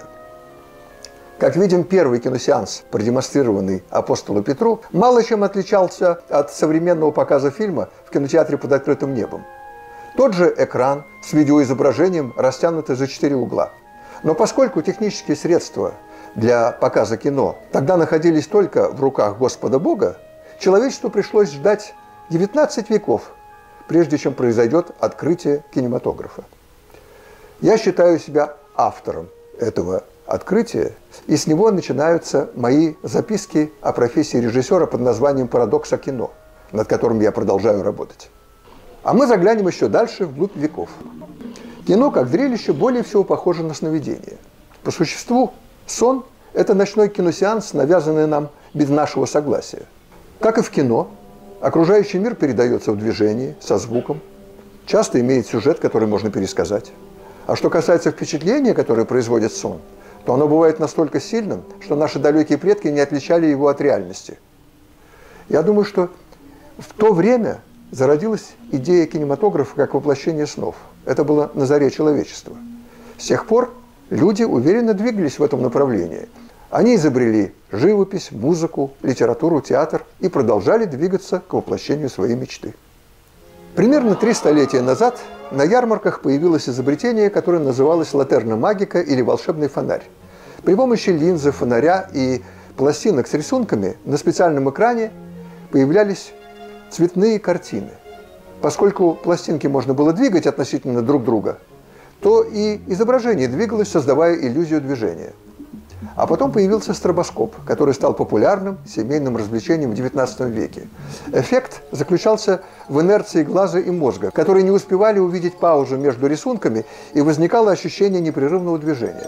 Как видим, первый киносеанс, продемонстрированный апостолу Петру, мало чем отличался от современного показа фильма в кинотеатре под открытым небом. Тот же экран с видеоизображением растянутый за четыре угла. Но поскольку технические средства для показа кино тогда находились только в руках Господа Бога, человечеству пришлось ждать девятнадцать веков, прежде чем произойдет открытие кинематографа. Я считаю себя автором этого открытия, и с него начинаются мои записки о профессии режиссера под названием «Парадокс кино», над которым я продолжаю работать. А мы заглянем еще дальше, вглубь веков. Кино, как зрелище, более всего похоже на сновидение. По существу, сон – это ночной киносеанс, навязанный нам без нашего согласия. Как и в кино, окружающий мир передается в движении, со звуком, часто имеет сюжет, который можно пересказать. А что касается впечатления, которое производит сон, то оно бывает настолько сильным, что наши далекие предки не отличали его от реальности. Я думаю, что в то время зародилась идея кинематографа как воплощение снов. Это было на заре человечества. С тех пор люди уверенно двигались в этом направлении. Они изобрели живопись, музыку, литературу, театр и продолжали двигаться к воплощению своей мечты. Примерно три столетия назад на ярмарках появилось изобретение, которое называлось латерна магика или волшебный фонарь. При помощи линзы, фонаря и пластинок с рисунками на специальном экране появлялись цветные картины. Поскольку пластинки можно было двигать относительно друг друга, то и изображение двигалось, создавая иллюзию движения. А потом появился стробоскоп, который стал популярным семейным развлечением в девятнадцатом веке. Эффект заключался в инерции глаза и мозга, которые не успевали увидеть паузу между рисунками, и возникало ощущение непрерывного движения.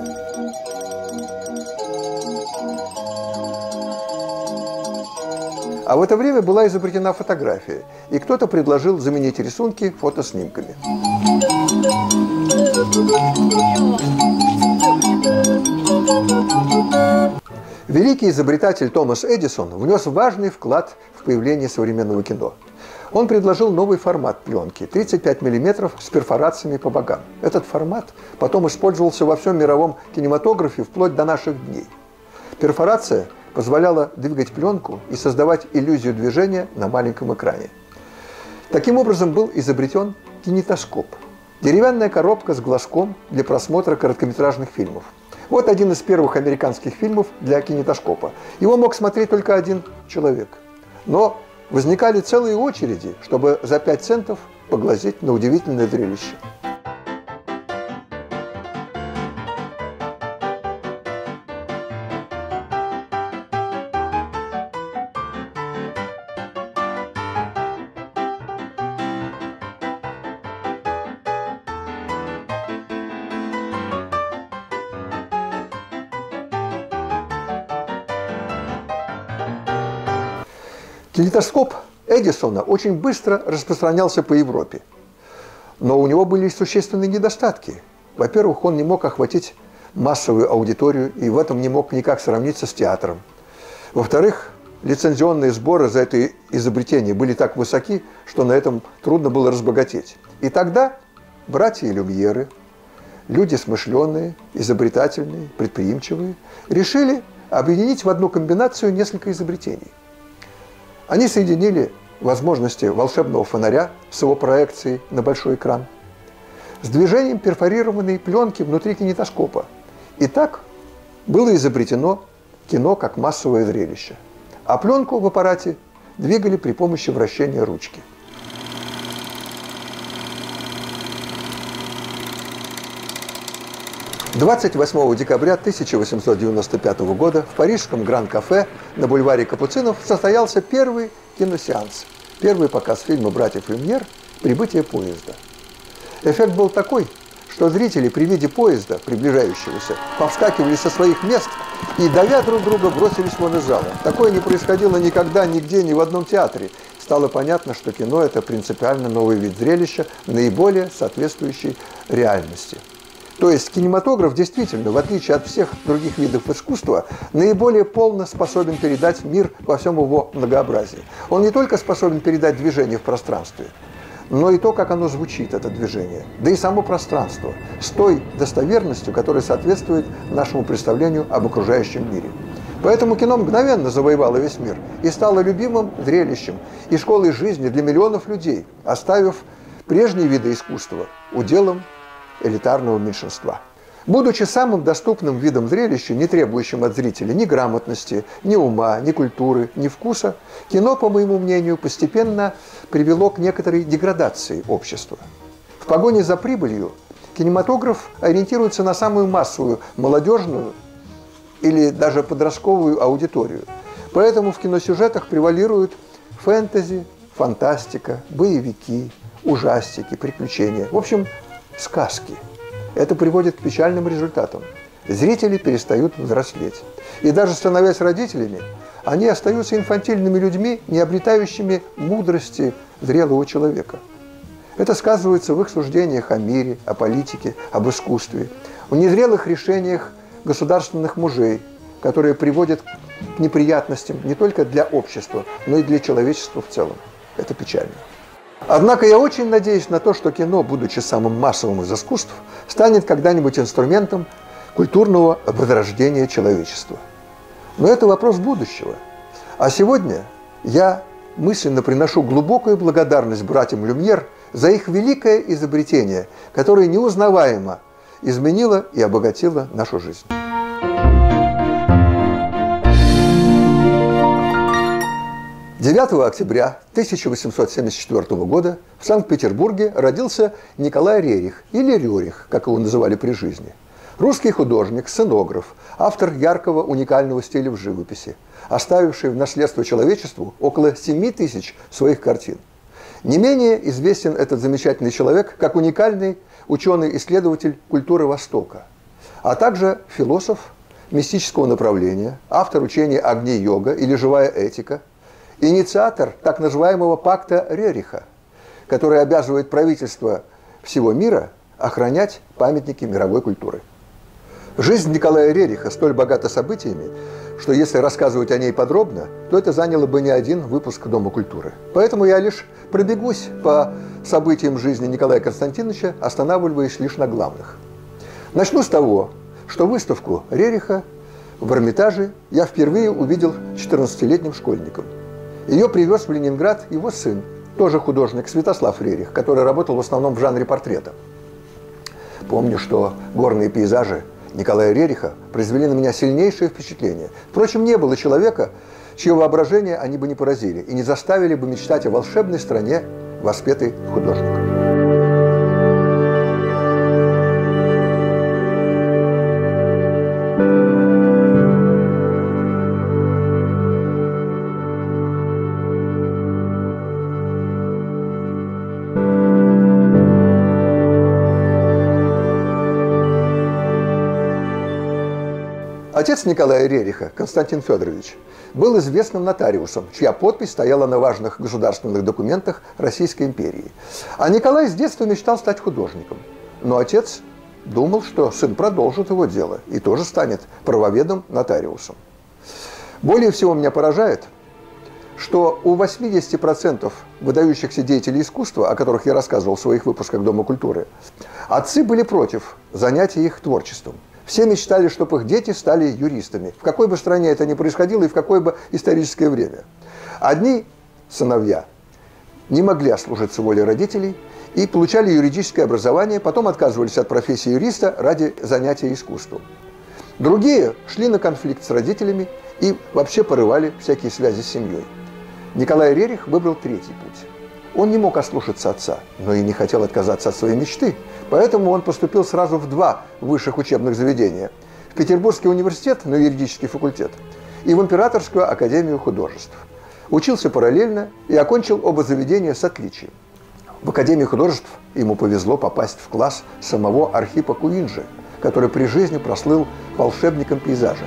А в это время была изобретена фотография, и кто-то предложил заменить рисунки фотоснимками. Великий изобретатель Томас Эдисон внес важный вклад в появление современного кино. Он предложил новый формат пленки – тридцать пять миллиметров с перфорациями по бокам. Этот формат потом использовался во всем мировом кинематографе вплоть до наших дней. Перфорация позволяла двигать пленку и создавать иллюзию движения на маленьком экране. Таким образом был изобретен кинетоскоп – деревянная коробка с глазком для просмотра короткометражных фильмов. Вот один из первых американских фильмов для кинетоскопа. Его мог смотреть только один человек. Но возникали целые очереди, чтобы за пять центов поглазеть на удивительное зрелище. Кинетоскоп Эдисона очень быстро распространялся по Европе. Но у него были существенные недостатки. Во-первых, он не мог охватить массовую аудиторию и в этом не мог никак сравниться с театром. Во-вторых, лицензионные сборы за это изобретение были так высоки, что на этом трудно было разбогатеть. И тогда братья Люмьеры, люди смышленые, изобретательные, предприимчивые, решили объединить в одну комбинацию несколько изобретений. Они соединили возможности волшебного фонаря с его проекцией на большой экран с движением перфорированной пленки внутри кинетоскопа. И так было изобретено кино как массовое зрелище. А пленку в аппарате двигали при помощи вращения ручки. двадцать восьмого декабря тысяча восемьсот девяносто пятого года в парижском Гран-кафе на бульваре Капуцинов состоялся первый киносеанс, первый показ фильма «Братьев Люмьер» «Прибытие поезда». Эффект был такой, что зрители при виде поезда, приближающегося, повскакивали со своих мест и, давя друг друга, бросились вон из зала. Такое не происходило никогда, нигде, ни в одном театре. Стало понятно, что кино – это принципиально новый вид зрелища, наиболее соответствующий реальности. То есть кинематограф действительно, в отличие от всех других видов искусства, наиболее полно способен передать мир во всем его многообразии. Он не только способен передать движение в пространстве, но и то, как оно звучит, это движение, да и само пространство, с той достоверностью, которая соответствует нашему представлению об окружающем мире. Поэтому кино мгновенно завоевало весь мир и стало любимым зрелищем и школой жизни для миллионов людей, оставив прежние виды искусства уделом элитарного меньшинства. Будучи самым доступным видом зрелища, не требующим от зрителя ни грамотности, ни ума, ни культуры, ни вкуса, кино, по моему мнению, постепенно привело к некоторой деградации общества. В погоне за прибылью кинематограф ориентируется на самую массовую, молодежную или даже подростковую аудиторию. Поэтому в киносюжетах превалируют фэнтези, фантастика, боевики, ужастики, приключения. В общем, сказки. Это приводит к печальным результатам. Зрители перестают взрослеть. И даже становясь родителями, они остаются инфантильными людьми, не обретающими мудрости зрелого человека. Это сказывается в их суждениях о мире, о политике, об искусстве, в незрелых решениях государственных мужей, которые приводят к неприятностям не только для общества, но и для человечества в целом. Это печально. Однако я очень надеюсь на то, что кино, будучи самым массовым из искусств, станет когда-нибудь инструментом культурного возрождения человечества. Но это вопрос будущего. А сегодня я мысленно приношу глубокую благодарность братьям Люмьер за их великое изобретение, которое неузнаваемо изменило и обогатило нашу жизнь. девятого октября тысяча восемьсот семьдесят четвёртого года в Санкт-Петербурге родился Николай Рерих, или Рерих, как его называли при жизни. Русский художник, сценограф, автор яркого уникального стиля в живописи, оставивший в наследство человечеству около семи тысяч своих картин. Не менее известен этот замечательный человек как уникальный ученый-исследователь культуры Востока, а также философ мистического направления, автор учения Агни-йога или живая этика, инициатор так называемого пакта Рериха, который обязывает правительство всего мира охранять памятники мировой культуры. Жизнь Николая Рериха столь богата событиями, что если рассказывать о ней подробно, то это заняло бы не один выпуск Дома культуры. Поэтому я лишь пробегусь по событиям жизни Николая Константиновича, останавливаясь лишь на главных. Начну с того, что выставку Рериха в Эрмитаже я впервые увидел четырнадцатилетним школьником. Ее привез в Ленинград его сын, тоже художник, Святослав Рерих, который работал в основном в жанре портрета. Помню, что горные пейзажи Николая Рериха произвели на меня сильнейшее впечатление. Впрочем, не было человека, чье воображение они бы не поразили и не заставили бы мечтать о волшебной стране, воспетой художником. Отец Николая Рериха, Константин Федорович, был известным нотариусом, чья подпись стояла на важных государственных документах Российской империи. А Николай с детства мечтал стать художником. Но отец думал, что сын продолжит его дело и тоже станет правоведом-нотариусом. Более всего меня поражает, что у восьмидесяти процентов выдающихся деятелей искусства, о которых я рассказывал в своих выпусках Дома культуры, отцы были против занятия их творчеством. Все мечтали, чтобы их дети стали юристами, в какой бы стране это ни происходило и в какое бы историческое время. Одни сыновья не могли ослужиться воле родителей и получали юридическое образование, потом отказывались от профессии юриста ради занятия искусством. Другие шли на конфликт с родителями и вообще порывали всякие связи с семьей. Николай Рерих выбрал третий путь. Он не мог ослушаться отца, но и не хотел отказаться от своей мечты, поэтому он поступил сразу в два высших учебных заведения – в Петербургский университет на юридический факультет и в Императорскую академию художеств. Учился параллельно и окончил оба заведения с отличием. В Академии художеств ему повезло попасть в класс самого Архипа Куинджи, который при жизни прослыл волшебником пейзажа.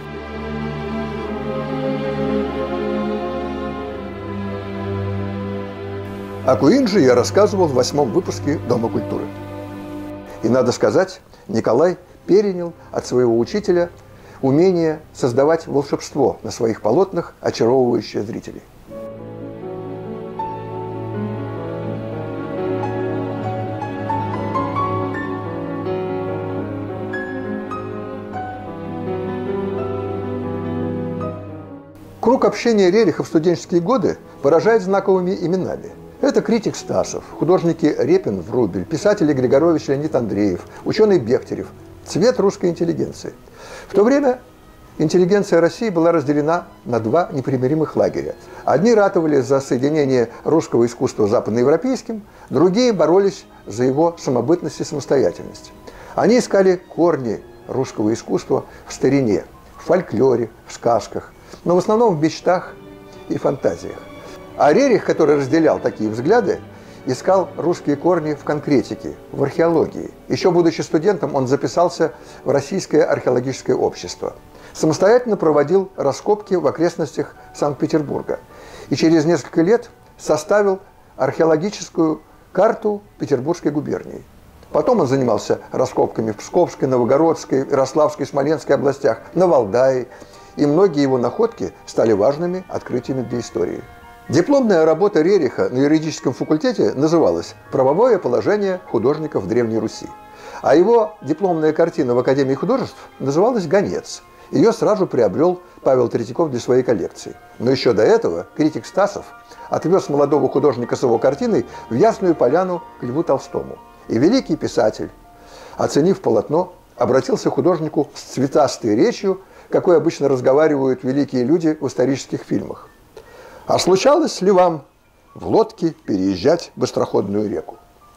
О Куинджи я рассказывал в восьмом выпуске «Дома культуры». И надо сказать, Николай перенял от своего учителя умение создавать волшебство на своих полотнах, очаровывающее зрителей. Круг общения Рериха в студенческие годы поражает знаковыми именами. Это критик Стасов, художники Репин, Врубель, писатели Григорович, Леонид Андреев, ученый Бехтерев, цвет русской интеллигенции. В то время интеллигенция России была разделена на два непримиримых лагеря. Одни ратовали за соединение русского искусства с западноевропейским, другие боролись за его самобытность и самостоятельность. Они искали корни русского искусства в старине, в фольклоре, в сказках, но в основном в мечтах и фантазиях. А Рерих, который разделял такие взгляды, искал русские корни в конкретике, в археологии. Еще будучи студентом, он записался в Российское археологическое общество. Самостоятельно проводил раскопки в окрестностях Санкт-Петербурга. И через несколько лет составил археологическую карту Петербургской губернии. Потом он занимался раскопками в Псковской, Новгородской, Ярославской, Смоленской областях, на Валдае. И многие его находки стали важными открытиями для истории. Дипломная работа Рериха на юридическом факультете называлась «Правовое положение художников Древней Руси». А его дипломная картина в Академии художеств называлась «Гонец». Ее сразу приобрел Павел Третьяков для своей коллекции. Но еще до этого критик Стасов отвез молодого художника с его картиной в Ясную Поляну к Льву Толстому. И великий писатель, оценив полотно, обратился к художнику с цветастой речью, какой обычно разговаривают великие люди в исторических фильмах. А случалось ли вам в лодке переезжать быстроходную реку?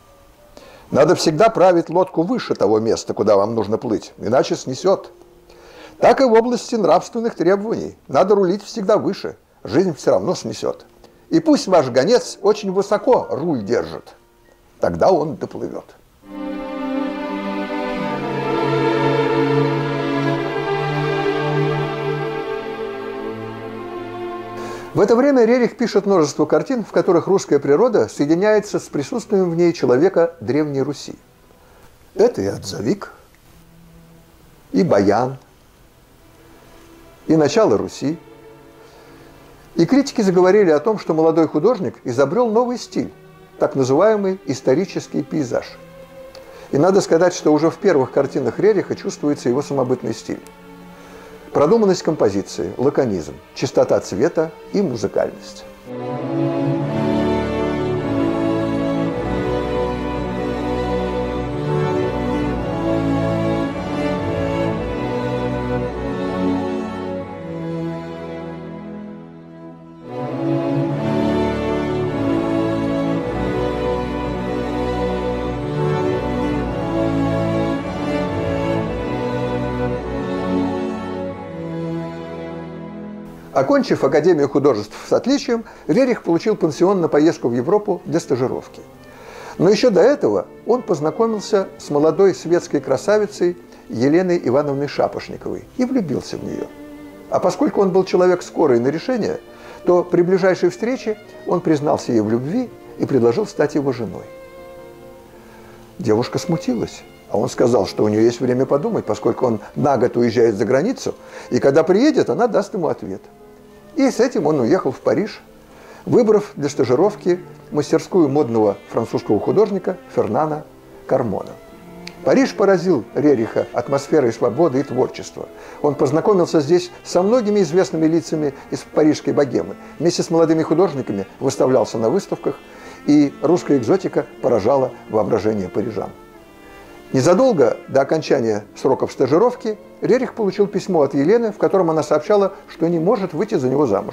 Надо всегда править лодку выше того места, куда вам нужно плыть, иначе снесет. Так и в области нравственных требований. Надо рулить всегда выше, жизнь все равно снесет. И пусть ваш гонец очень высоко руль держит, тогда он доплывет. В это время Рерих пишет множество картин, в которых русская природа соединяется с присутствием в ней человека Древней Руси. Это и Отзовик, и Баян, и начало Руси. И критики заговорили о том, что молодой художник изобрел новый стиль, так называемый исторический пейзаж. И надо сказать, что уже в первых картинах Рериха чувствуется его самобытный стиль. Продуманность композиции, лаконизм, чистота цвета и музыкальность. Окончив Академию художеств с отличием, Рерих получил пансион на поездку в Европу для стажировки. Но еще до этого он познакомился с молодой светской красавицей Еленой Ивановной Шапошниковой и влюбился в нее. А поскольку он был человек скорый на решение, то при ближайшей встрече он признался ей в любви и предложил стать его женой. Девушка смутилась, а он сказал, что у нее есть время подумать, поскольку он на год уезжает за границу, и когда приедет, она даст ему ответ. И с этим он уехал в Париж, выбрав для стажировки мастерскую модного французского художника Фернана Кармона. Париж поразил Рериха атмосферой свободы и творчества. Он познакомился здесь со многими известными лицами из парижской богемы. Вместе с молодыми художниками выставлялся на выставках, и русская экзотика поражала воображение парижан. Незадолго до окончания сроков стажировки Рерих получил письмо от Елены, в котором она сообщала, что не может выйти за него замуж.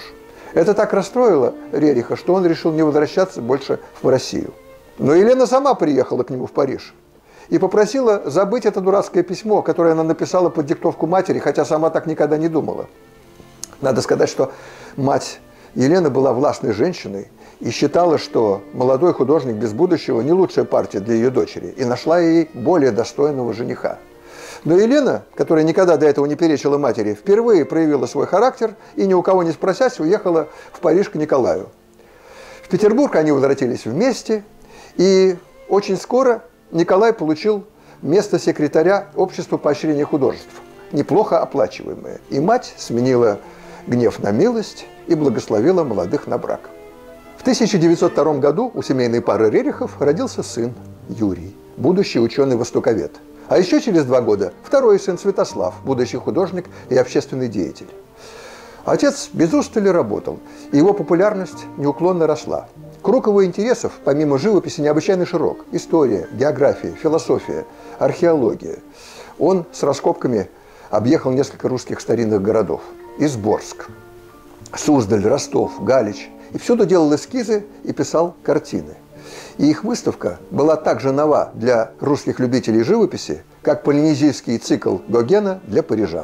Это так расстроило Рериха, что он решил не возвращаться больше в Россию. Но Елена сама приехала к нему в Париж и попросила забыть это дурацкое письмо, которое она написала под диктовку матери, хотя сама так никогда не думала. Надо сказать, что мать Елены была властной женщиной и считала, что молодой художник без будущего не лучшая партия для ее дочери, и нашла ей более достойного жениха. Но Елена, которая никогда до этого не перечила матери, впервые проявила свой характер и, ни у кого не спросясь, уехала в Париж к Николаю. В Петербург они возвратились вместе, и очень скоро Николай получил место секретаря Общества поощрения художеств, неплохо оплачиваемое. И мать сменила гнев на милость и благословила молодых на брак. В тысяча девятьсот втором году у семейной пары Рерихов родился сын Юрий, будущий ученый-востоковед. А еще через два года второй сын Святослав, будущий художник и общественный деятель. Отец без устали работал, и его популярность неуклонно росла. Круг его интересов, помимо живописи, необычайно широк. История, география, философия, археология. Он с раскопками объехал несколько русских старинных городов. Изборск, Суздаль, Ростов, Галич. И всюду делал эскизы и писал картины. И их выставка была так же нова для русских любителей живописи, как полинезийский цикл Гогена для парижан.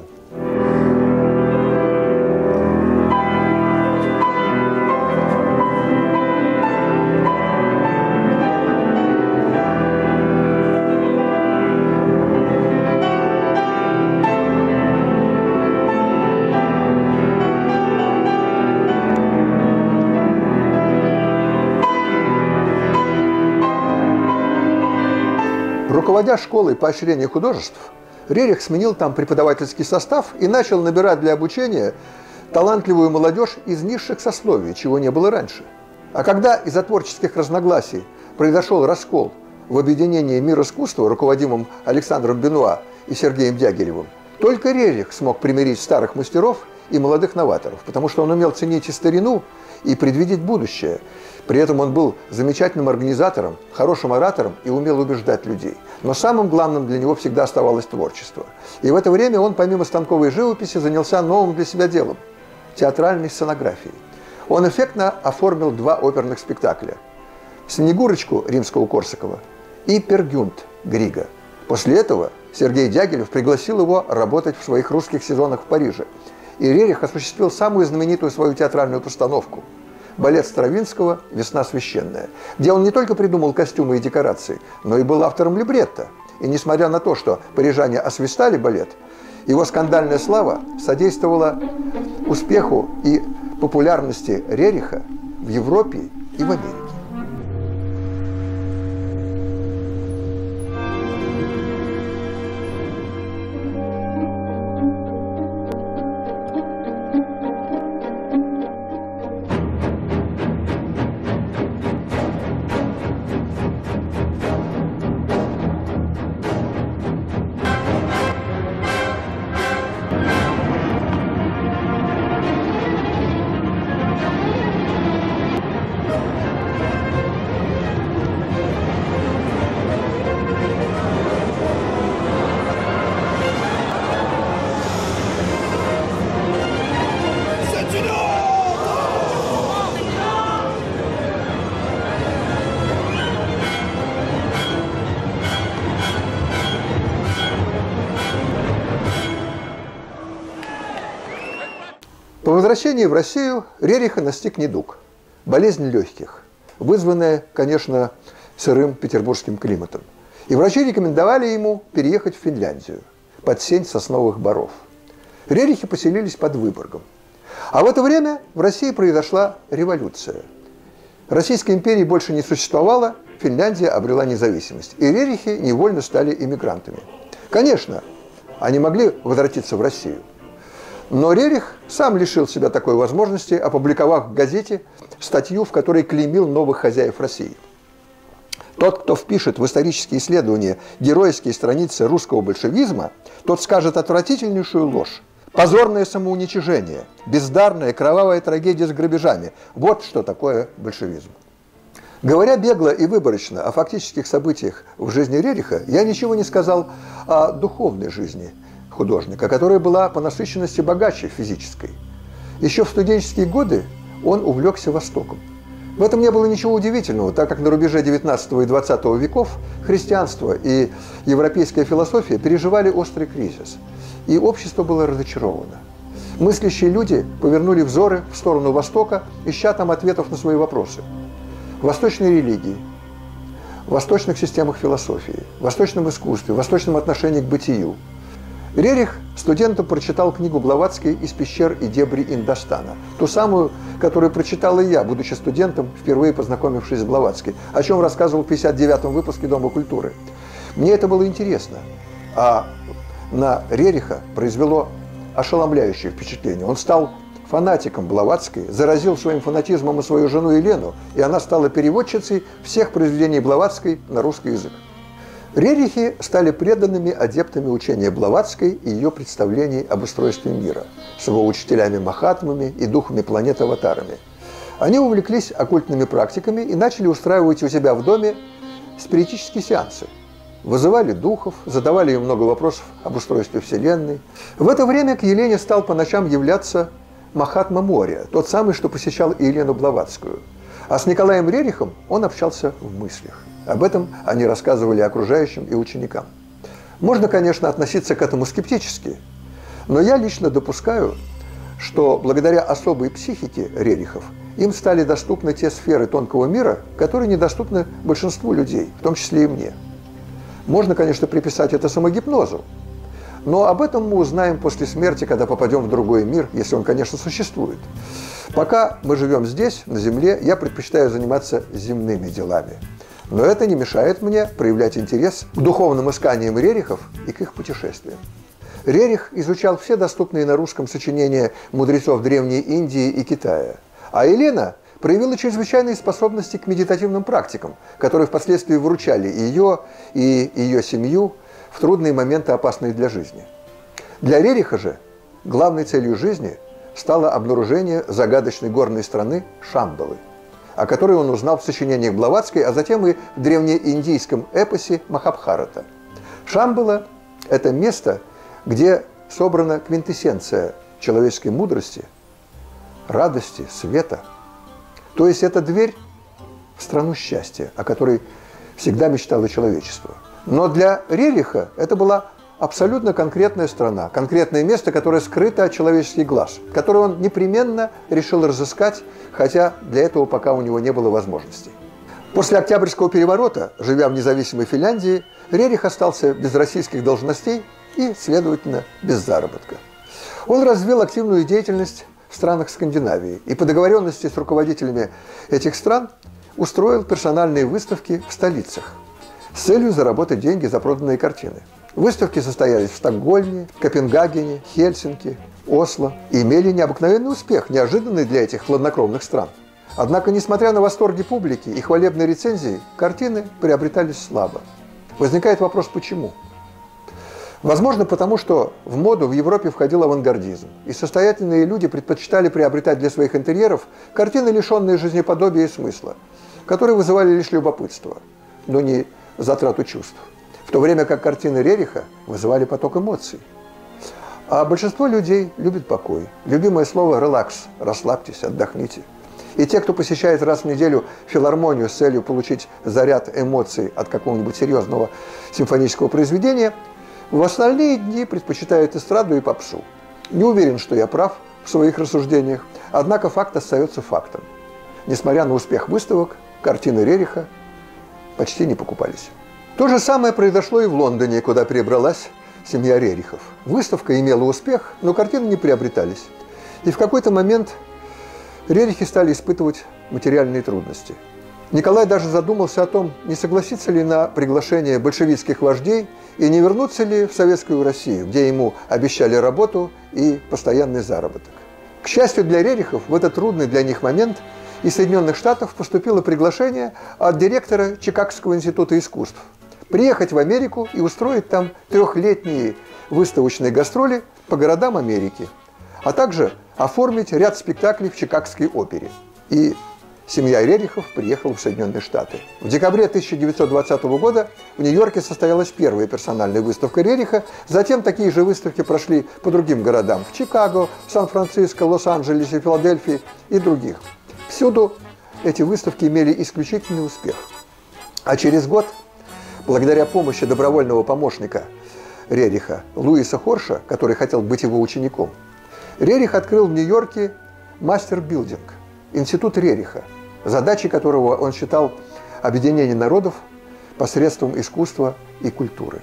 Руководя школой поощрения художеств, Рерих сменил там преподавательский состав и начал набирать для обучения талантливую молодежь из низших сословий, чего не было раньше. А когда из-за творческих разногласий произошел раскол в объединении «Мир искусства», руководимом Александром Бенуа и Сергеем Дягилевым, только Рерих смог примирить старых мастеров и молодых новаторов, потому что он умел ценить и старину, и предвидеть будущее. При этом он был замечательным организатором, хорошим оратором и умел убеждать людей. Но самым главным для него всегда оставалось творчество. И в это время он, помимо станковой живописи, занялся новым для себя делом – театральной сценографией. Он эффектно оформил два оперных спектакля – «Снегурочку» Римского-Корсакова и «Пер Гюнт» Грига. После этого Сергей Дягилев пригласил его работать в своих русских сезонах в Париже. И Рерих осуществил самую знаменитую свою театральную постановку – балет Стравинского «Весна священная», где он не только придумал костюмы и декорации, но и был автором либретто. И несмотря на то, что парижане освистали балет, его скандальная слава содействовала успеху и популярности Рериха в Европе и в Америке. По возвращении в Россию Рериха настиг недуг – болезнь легких, вызванная, конечно, сырым петербургским климатом. И врачи рекомендовали ему переехать в Финляндию, под сень сосновых боров. Рерихи поселились под Выборгом. А в это время в России произошла революция. Российской империи больше не существовало, Финляндия обрела независимость. И рерихи невольно стали иммигрантами. Конечно, они могли возвратиться в Россию. Но Рерих сам лишил себя такой возможности, опубликовав в газете статью, в которой клеймил новых хозяев России. Тот, кто впишет в исторические исследования геройские страницы русского большевизма, тот скажет отвратительнейшую ложь. Позорное самоуничижение, бездарная кровавая трагедия с грабежами. Вот что такое большевизм. Говоря бегло и выборочно о фактических событиях в жизни Рериха, я ничего не сказал о духовной жизни художника, которая была по насыщенности богаче физической. Еще в студенческие годы он увлекся Востоком. В этом не было ничего удивительного, так как на рубеже девятнадцатого и двадцатого веков христианство и европейская философия переживали острый кризис, и общество было разочаровано. Мыслящие люди повернули взоры в сторону Востока, ища там ответов на свои вопросы. В восточной религии, в восточных системах философии, в восточном искусстве, в восточном отношении к бытию. Рерих студентам прочитал книгу Блаватской «Из пещер и дебри Индостана», ту самую, которую прочитал и я, будучи студентом, впервые познакомившись с Блаватской, о чем рассказывал в пятьдесят девятом выпуске «Дома культуры». Мне это было интересно, а на Рериха произвело ошеломляющее впечатление. Он стал фанатиком Блаватской, заразил своим фанатизмом и свою жену Елену, и она стала переводчицей всех произведений Блаватской на русский язык. Рерихи стали преданными адептами учения Блаватской и ее представлений об устройстве мира, с его учителями-махатмами и духами-планет-аватарами. Они увлеклись оккультными практиками и начали устраивать у себя в доме спиритические сеансы. Вызывали духов, задавали им много вопросов об устройстве Вселенной. В это время к Елене стал по ночам являться Махатма Мория, тот самый, что посещал и Елену Блаватскую. А с Николаем Рерихом он общался в мыслях. Об этом они рассказывали окружающим и ученикам. Можно, конечно, относиться к этому скептически, но я лично допускаю, что благодаря особой психике Рерихов им стали доступны те сферы тонкого мира, которые недоступны большинству людей, в том числе и мне. Можно, конечно, приписать это самогипнозу, но об этом мы узнаем после смерти, когда попадем в другой мир, если он, конечно, существует. Пока мы живем здесь, на Земле, я предпочитаю заниматься земными делами. Но это не мешает мне проявлять интерес к духовным исканиям Рерихов и к их путешествиям. Рерих изучал все доступные на русском сочинения мудрецов Древней Индии и Китая, а Елена проявила чрезвычайные способности к медитативным практикам, которые впоследствии выручали ее и ее семью в трудные моменты, опасные для жизни. Для Рериха же главной целью жизни стало обнаружение загадочной горной страны Шамбалы, о которой он узнал в сочинениях Блаватской, а затем и в древнеиндийском эпосе Махабхарата. Шамбала – это место, где собрана квинтэссенция человеческой мудрости, радости, света. То есть это дверь в страну счастья, о которой всегда мечтало человечество. Но для Рериха это была абсолютно конкретная страна, конкретное место, которое скрыто от человеческих глаз, которое он непременно решил разыскать, хотя для этого пока у него не было возможностей. После Октябрьского переворота, живя в независимой Финляндии, Рерих остался без российских должностей и, следовательно, без заработка. Он развил активную деятельность в странах Скандинавии и по договоренности с руководителями этих стран устроил персональные выставки в столицах с целью заработать деньги за проданные картины. Выставки состоялись в Стокгольме, Копенгагене, Хельсинки, Осло и имели необыкновенный успех, неожиданный для этих хладнокровных стран. Однако, несмотря на восторги публики и хвалебные рецензии, картины приобретались слабо. Возникает вопрос, почему? Возможно, потому что в моду в Европе входил авангардизм, и состоятельные люди предпочитали приобретать для своих интерьеров картины, лишенные жизнеподобия и смысла, которые вызывали лишь любопытство, но не затрату чувств. В то время как картины Рериха вызывали поток эмоций. А большинство людей любит покой. Любимое слово «релакс» – расслабьтесь, отдохните. И те, кто посещает раз в неделю филармонию с целью получить заряд эмоций от какого-нибудь серьезного симфонического произведения, в остальные дни предпочитают эстраду и попсу. Не уверен, что я прав в своих рассуждениях, однако факт остается фактом. Несмотря на успех выставок, картины Рериха почти не покупались. То же самое произошло и в Лондоне, куда перебралась семья Рерихов. Выставка имела успех, но картины не приобретались. И в какой-то момент Рерихи стали испытывать материальные трудности. Николай даже задумался о том, не согласиться ли на приглашение большевистских вождей и не вернуться ли в Советскую Россию, где ему обещали работу и постоянный заработок. К счастью для Рерихов, в этот трудный для них момент из Соединенных Штатов поступило приглашение от директора Чикагского института искусств приехать в Америку и устроить там трехлетние выставочные гастроли по городам Америки, а также оформить ряд спектаклей в Чикагской опере. И семья Рерихов приехала в Соединенные Штаты. В декабре тысяча девятьсот двадцатого года в Нью-Йорке состоялась первая персональная выставка Рериха, затем такие же выставки прошли по другим городам – в Чикаго, Сан-Франциско, Лос-Анджелесе, Филадельфии и других. Всюду эти выставки имели исключительный успех. А через год, благодаря помощи добровольного помощника Рериха Луиса Хорша, который хотел быть его учеником, Рерих открыл в Нью-Йорке мастер-билдинг, институт Рериха, задачей которого он считал объединение народов посредством искусства и культуры.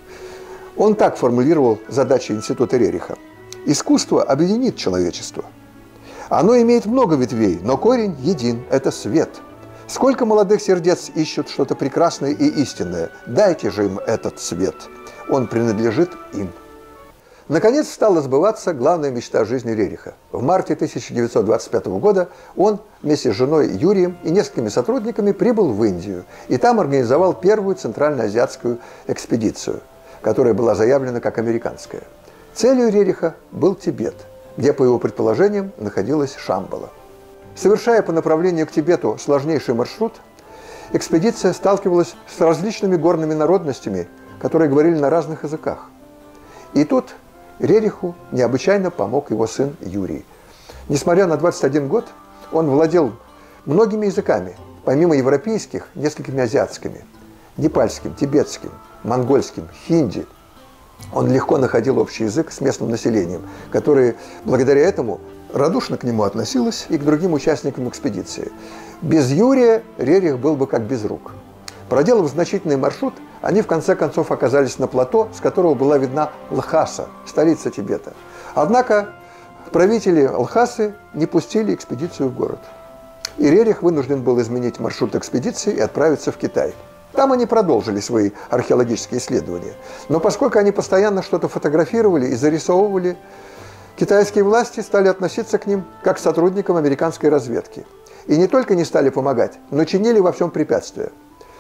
Он так формулировал задачи института Рериха. Искусство объединит человечество. Оно имеет много ветвей, но корень един – это свет. Сколько молодых сердец ищут что-то прекрасное и истинное, дайте же им этот свет. Он принадлежит им. Наконец стала сбываться главная мечта жизни Рериха. В марте тысяча девятьсот двадцать пятого года он вместе с женой Юрием и несколькими сотрудниками прибыл в Индию и там организовал первую центральноазиатскую экспедицию, которая была заявлена как американская. Целью Рериха был Тибет, где, по его предположениям, находилась Шамбала. Совершая по направлению к Тибету сложнейший маршрут, экспедиция сталкивалась с различными горными народностями, которые говорили на разных языках. И тут Рериху необычайно помог его сын Юрий. Несмотря на двадцать один год, он владел многими языками, помимо европейских, несколькими азиатскими, непальским, тибетским, монгольским, хинди. Он легко находил общий язык с местным населением, которое благодаря этому радушно к нему относилось и к другим участникам экспедиции. Без Юрия Рерих был бы как без рук. Проделав значительный маршрут, они в конце концов оказались на плато, с которого была видна Лхаса, столица Тибета. Однако правители Лхасы не пустили экспедицию в город. И Рерих вынужден был изменить маршрут экспедиции и отправиться в Китай. Там они продолжили свои археологические исследования. Но поскольку они постоянно что-то фотографировали и зарисовывали, китайские власти стали относиться к ним как к сотрудникам американской разведки. И не только не стали помогать, но чинили во всем препятствия.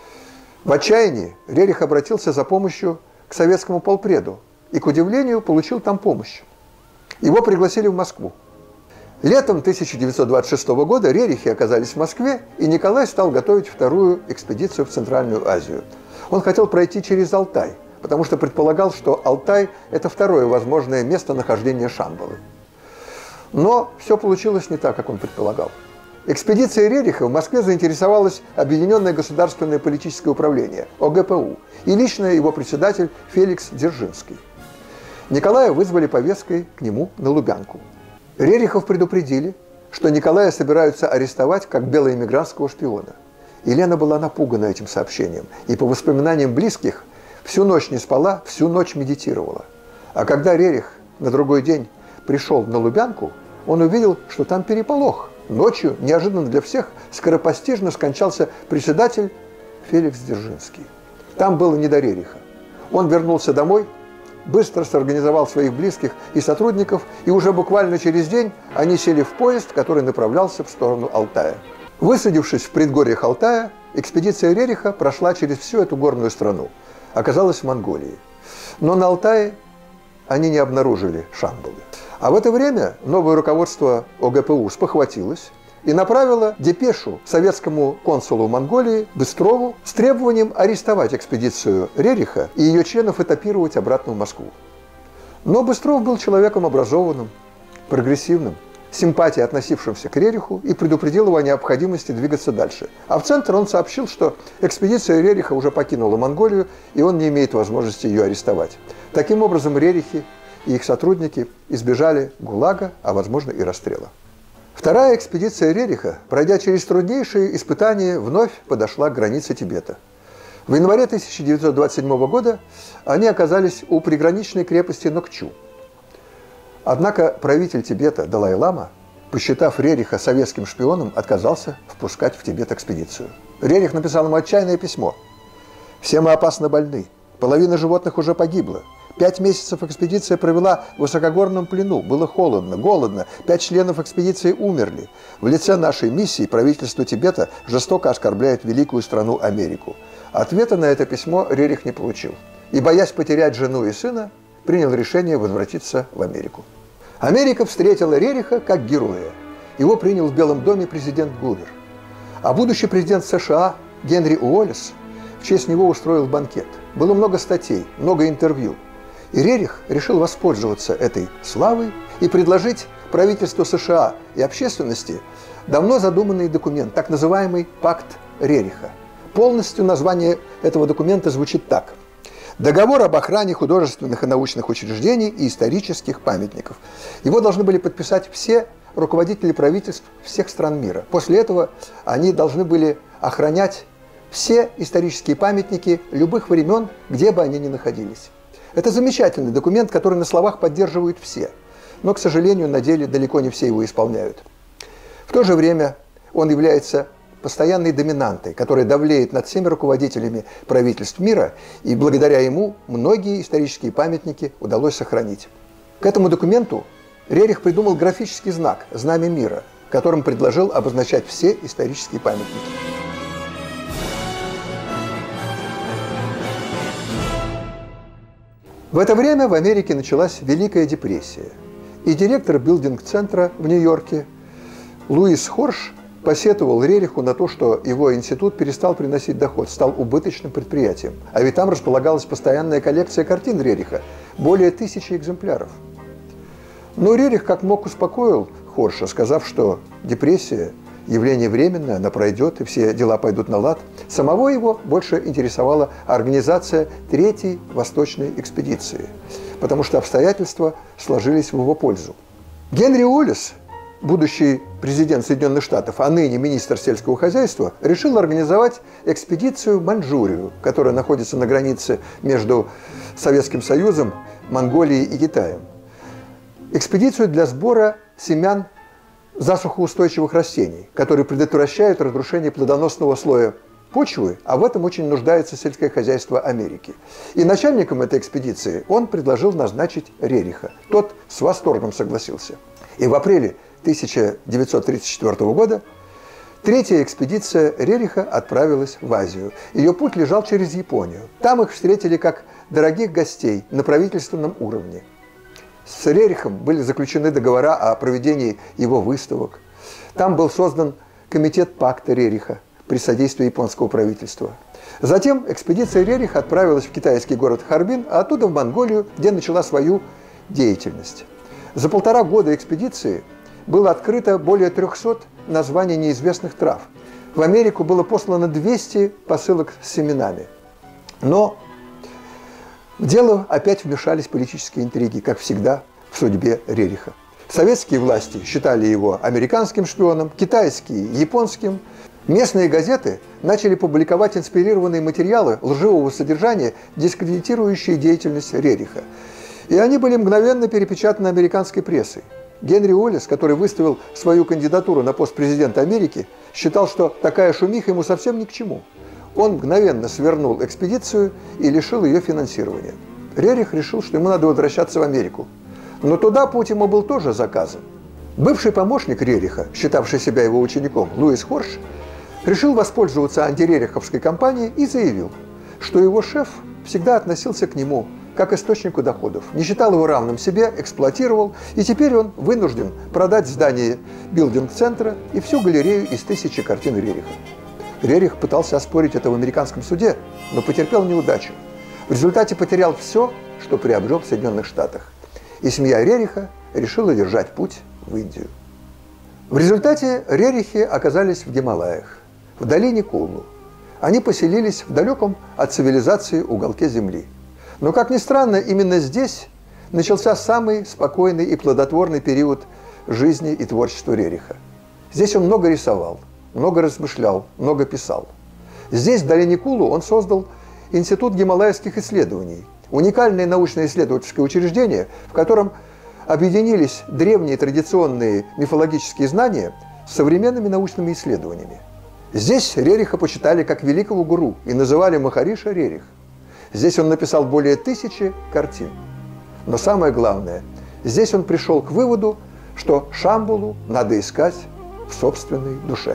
В отчаянии Рерих обратился за помощью к советскому полпреду и, к удивлению, получил там помощь. Его пригласили в Москву. Летом тысяча девятьсот двадцать шестого года Рерихи оказались в Москве, и Николай стал готовить вторую экспедицию в Центральную Азию. Он хотел пройти через Алтай, потому что предполагал, что Алтай – это второе возможное место нахождения Шамбалы. Но все получилось не так, как он предполагал. Экспедицией Рериха в Москве заинтересовалось Объединенное государственное политическое управление, О Гэ Пэ У, и лично его председатель Феликс Дзержинский. Николая вызвали повесткой к нему на Лубянку. Рерихов предупредили, что Николая собираются арестовать как белоэмигрантского шпиона. Елена была напугана этим сообщением и, по воспоминаниям близких, всю ночь не спала, всю ночь медитировала. А когда Рерих на другой день пришел на Лубянку, он увидел, что там переполох. Ночью, неожиданно для всех, скоропостижно скончался председатель Феликс Дзержинский. Там было не до Рериха. Он вернулся домой, быстро сорганизовал своих близких и сотрудников, и уже буквально через день они сели в поезд, который направлялся в сторону Алтая. Высадившись в предгорьях Алтая, экспедиция Рериха прошла через всю эту горную страну, оказалась в Монголии. Но на Алтае они не обнаружили Шамбалы. А в это время новое руководство О Гэ Пэ У спохватилось и направило депешу советскому консулу Монголии Быстрову с требованием арестовать экспедицию Рериха и ее членов этапировать обратно в Москву. Но Быстров был человеком образованным, прогрессивным, с симпатией относившимся к Рериху, и предупредил его о необходимости двигаться дальше. А в центр он сообщил, что экспедиция Рериха уже покинула Монголию, и он не имеет возможности ее арестовать. Таким образом, Рерихи и их сотрудники избежали ГУЛАГа, а возможно и расстрела. Вторая экспедиция Рериха, пройдя через труднейшие испытания, вновь подошла к границе Тибета. В январе тысяча девятьсот двадцать седьмого года они оказались у приграничной крепости Нокчу. Однако правитель Тибета Далай-лама, посчитав Рериха советским шпионом, отказался впускать в Тибет экспедицию. Рерих написал ему отчаянное письмо. «Все мы опасно больны. Половина животных уже погибла. Пять месяцев экспедиция провела в высокогорном плену. Было холодно, голодно. Пять членов экспедиции умерли. В лице нашей миссии правительство Тибета жестоко оскорбляет великую страну Америку». Ответа на это письмо Рерих не получил. И, боясь потерять жену и сына, принял решение возвратиться в Америку. Америка встретила Рериха как героя. Его принял в Белом доме президент Гувер. А будущий президент США Генри Уоллес в честь него устроил банкет. Было много статей, много интервью. И Рерих решил воспользоваться этой славой и предложить правительству США и общественности давно задуманный документ, так называемый «Пакт Рериха». Полностью название этого документа звучит так. Договор об охране художественных и научных учреждений и исторических памятников. Его должны были подписать все руководители правительств всех стран мира. После этого они должны были охранять все исторические памятники любых времен, где бы они ни находились. Это замечательный документ, который на словах поддерживают все, но, к сожалению, на деле далеко не все его исполняют. В то же время он является постоянной доминантой, которая давлеет над всеми руководителями правительств мира, и благодаря ему многие исторические памятники удалось сохранить. К этому документу Рерих придумал графический знак «Знамя мира», которым предложил обозначать все исторические памятники. В это время в Америке началась Великая депрессия, и директор билдинг-центра в Нью-Йорке Луис Хорш посетовал Рериху на то, что его институт перестал приносить доход, стал убыточным предприятием. А ведь там располагалась постоянная коллекция картин Рериха, более тысячи экземпляров. Но Рерих как мог успокоил Хорша, сказав, что депрессия – явление временное, она пройдет, и все дела пойдут на лад. Самого его больше интересовала организация Третьей Восточной экспедиции, потому что обстоятельства сложились в его пользу. Генри Уоллес, будущий президент Соединенных Штатов, а ныне министр сельского хозяйства, решил организовать экспедицию в Маньчжурию, которая находится на границе между Советским Союзом, Монголией и Китаем. Экспедицию для сбора семян засухоустойчивых растений, которые предотвращают разрушение плодоносного слоя почвы, а в этом очень нуждается сельское хозяйство Америки. И начальником этой экспедиции он предложил назначить Рериха. Тот с восторгом согласился. И в апреле тысяча девятьсот тридцать четвёртого года третья экспедиция Рериха отправилась в Азию. Ее путь лежал через Японию. Там их встретили как дорогих гостей на правительственном уровне. С Рерихом были заключены договора о проведении его выставок. Там был создан комитет пакта Рериха при содействии японского правительства. Затем экспедиция Рериха отправилась в китайский город Харбин, а оттуда в Монголию, где начала свою деятельность. За полтора года экспедиции было открыто более трёхсот названий неизвестных трав. В Америку было послано двести посылок с семенами. Но в дело опять вмешались политические интриги, как всегда в судьбе Рериха. Советские власти считали его американским шпионом, китайские – японским. Местные газеты начали публиковать инспирированные материалы лживого содержания, дискредитирующие деятельность Рериха. И они были мгновенно перепечатаны американской прессой. Генри Уоллес, который выставил свою кандидатуру на пост президента Америки, считал, что такая шумиха ему совсем ни к чему. Он мгновенно свернул экспедицию и лишил ее финансирования. Рерих решил, что ему надо возвращаться в Америку. Но туда путь ему был тоже заказан. Бывший помощник Рериха, считавший себя его учеником, Луис Хорш, решил воспользоваться антирериховской кампанией и заявил, что его шеф всегда относился к нему как к источнику доходов, не считал его равным себе, эксплуатировал, и теперь он вынужден продать здание билдинг-центра и всю галерею из тысячи картин Рериха. Рерих пытался оспорить это в американском суде, но потерпел неудачу. В результате потерял все, что приобрел в Соединенных Штатах. И семья Рериха решила держать путь в Индию. В результате Рерихи оказались в Гималаях, в долине Кулу. Они поселились в далеком от цивилизации уголке земли. Но, как ни странно, именно здесь начался самый спокойный и плодотворный период жизни и творчества Рериха. Здесь он много рисовал, много размышлял, много писал. Здесь, в долине Кулу, он создал Институт гималайских исследований, уникальное научно-исследовательское учреждение, в котором объединились древние традиционные мифологические знания с современными научными исследованиями. Здесь Рериха почитали как великого гуру и называли Махариша Рерих. Здесь он написал более тысячи картин. Но самое главное, здесь он пришел к выводу, что Шамбалу надо искать в собственной душе.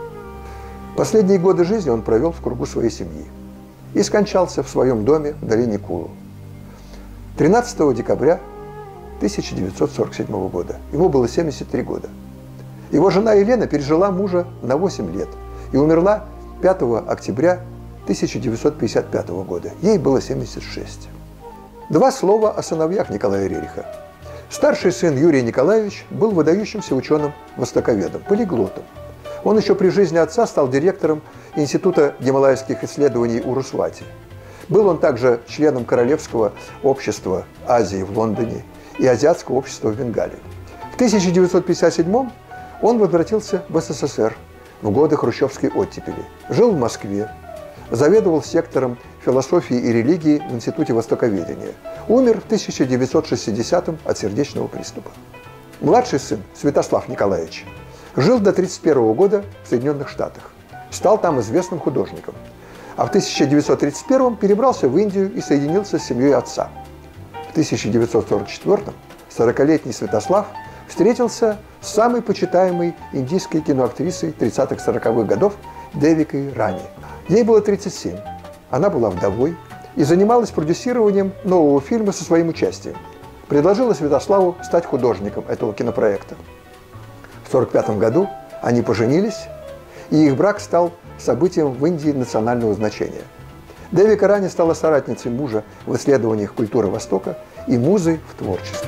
Последние годы жизни он провел в кругу своей семьи и скончался в своем доме в долине Кулу тринадцатого декабря тысяча девятьсот сорок седьмого года. Ему было семьдесят три года. Его жена Елена пережила мужа на восемь лет. и умерла пятого октября тысяча девятьсот пятьдесят пятого года. Ей было семьдесят шесть. Два слова о сыновьях Николая Рериха. Старший сын Юрий Николаевич был выдающимся ученым-востоковедом, полиглотом. Он еще при жизни отца стал директором Института гималайских исследований Урусвати. Был он также членом Королевского общества Азии в Лондоне и Азиатского общества в Бенгалии. В тысяча девятьсот пятьдесят седьмом он возвратился в СССР в годы хрущевской оттепели. Жил в Москве, заведовал сектором философии и религии в Институте востоковедения. Умер в тысяча девятьсот шестидесятом от сердечного приступа. Младший сын Святослав Николаевич жил до тридцать первого года в Соединенных Штатах. Стал там известным художником. А в тысяча девятьсот тридцать первом перебрался в Индию и соединился с семьей отца. В тысяча девятьсот сорок четвёртом сорокалетний Святослав встретился с самой почитаемой индийской киноактрисой тридцатых-сороковых годов Девикой Рани. Ей было тридцать семь. Она была вдовой и занималась продюсированием нового фильма со своим участием. Предложила Святославу стать художником этого кинопроекта. В сорок пятом году они поженились, и их брак стал событием в Индии национального значения. Девика Рани стала соратницей мужа в исследованиях культуры Востока и музой в творчестве.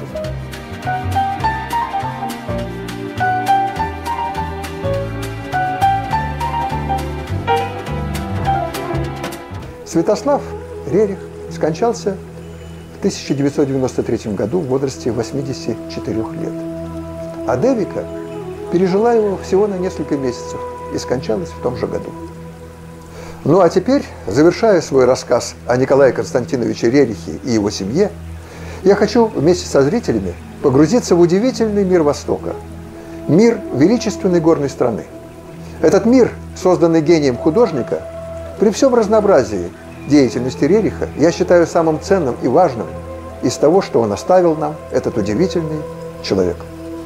Святослав Рерих скончался в тысяча девятьсот девяносто третьем году в возрасте восьмидесяти четырёх лет. А Девика пережила его всего на несколько месяцев и скончалась в том же году. Ну а теперь, завершая свой рассказ о Николае Константиновиче Рерихе и его семье, я хочу вместе со зрителями погрузиться в удивительный мир Востока, мир величественной горной страны. Этот мир, созданный гением художника, при всем разнообразии деятельности Рериха, я считаю самым ценным и важным из того, что он оставил нам, этот удивительный человек.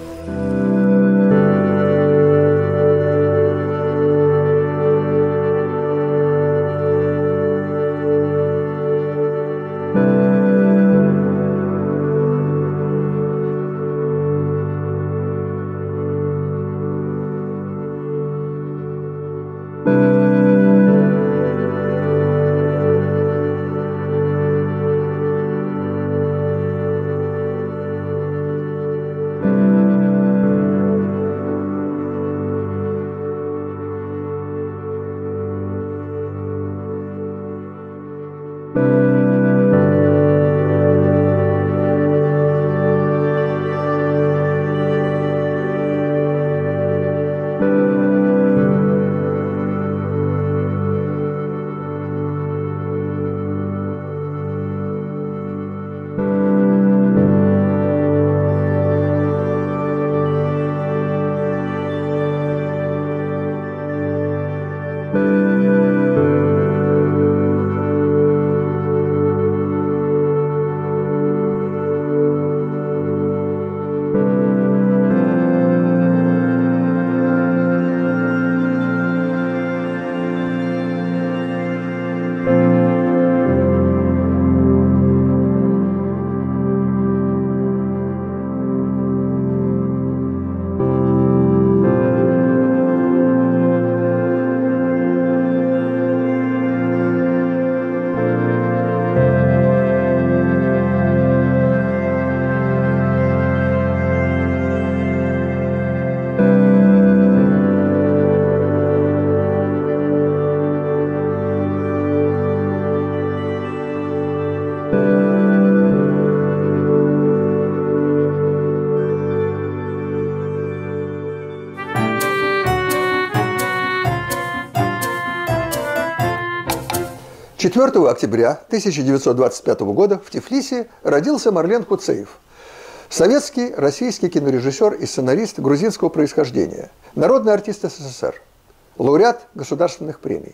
четвёртого октября тысяча девятьсот двадцать пятого года в Тифлисе родился Марлен Куцеев, советский, российский кинорежиссер и сценарист грузинского происхождения, народный артист СССР, лауреат государственных премий.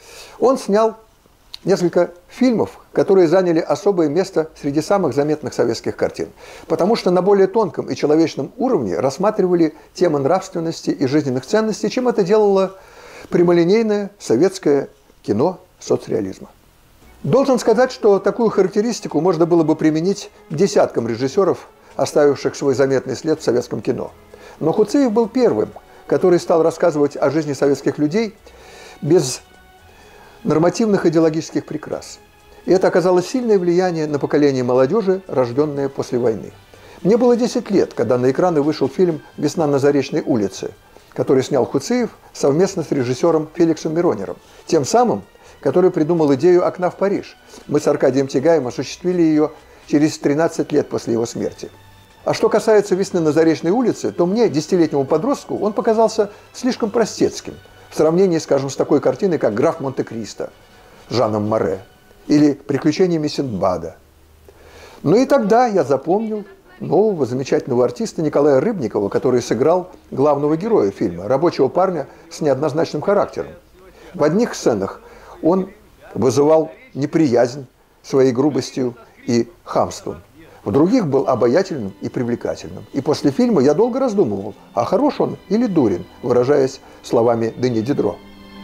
Он снял несколько фильмов, которые заняли особое место среди самых заметных советских картин, потому что на более тонком и человечном уровне рассматривали темы нравственности и жизненных ценностей, чем это делало прямолинейное советское кино соцреализма. Должен сказать, что такую характеристику можно было бы применить к десяткам режиссеров, оставивших свой заметный след в советском кино. Но Куцеев был первым, который стал рассказывать о жизни советских людей без нормативных идеологических прикрас. И это оказало сильное влияние на поколение молодежи, рожденное после войны. Мне было десять лет, когда на экраны вышел фильм «Весна на Заречной улице», который снял Хуциев совместно с режиссером Феликсом Миронером, тем самым, который придумал идею «Окна в Париж». Мы с Аркадием Тягаем осуществили ее через тринадцать лет после его смерти. А что касается «Весны на Заречной улице», то мне, десятилетнему подростку, он показался слишком простецким в сравнении, скажем, с такой картиной, как «Граф Монте-Кристо» с Жаном Море или «Приключениями Синдбада». Ну и тогда я запомнил нового замечательного артиста Николая Рыбникова, который сыграл главного героя фильма, рабочего парня с неоднозначным характером. В одних сценах он вызывал неприязнь своей грубостью и хамством. В других был обаятельным и привлекательным. И после фильма я долго раздумывал, а хорош он или дурен, выражаясь словами Дени Дидро.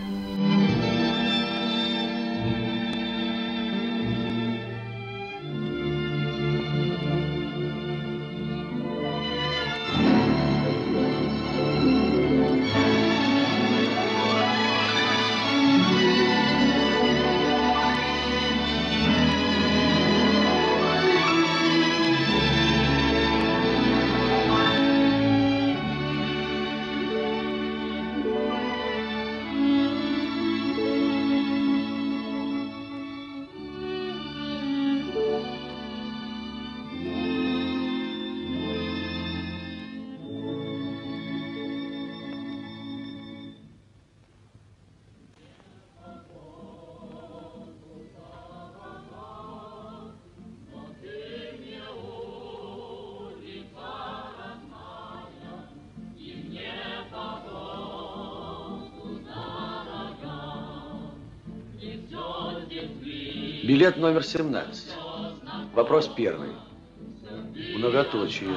Билет номер семнадцать. Вопрос первый. Многоточие.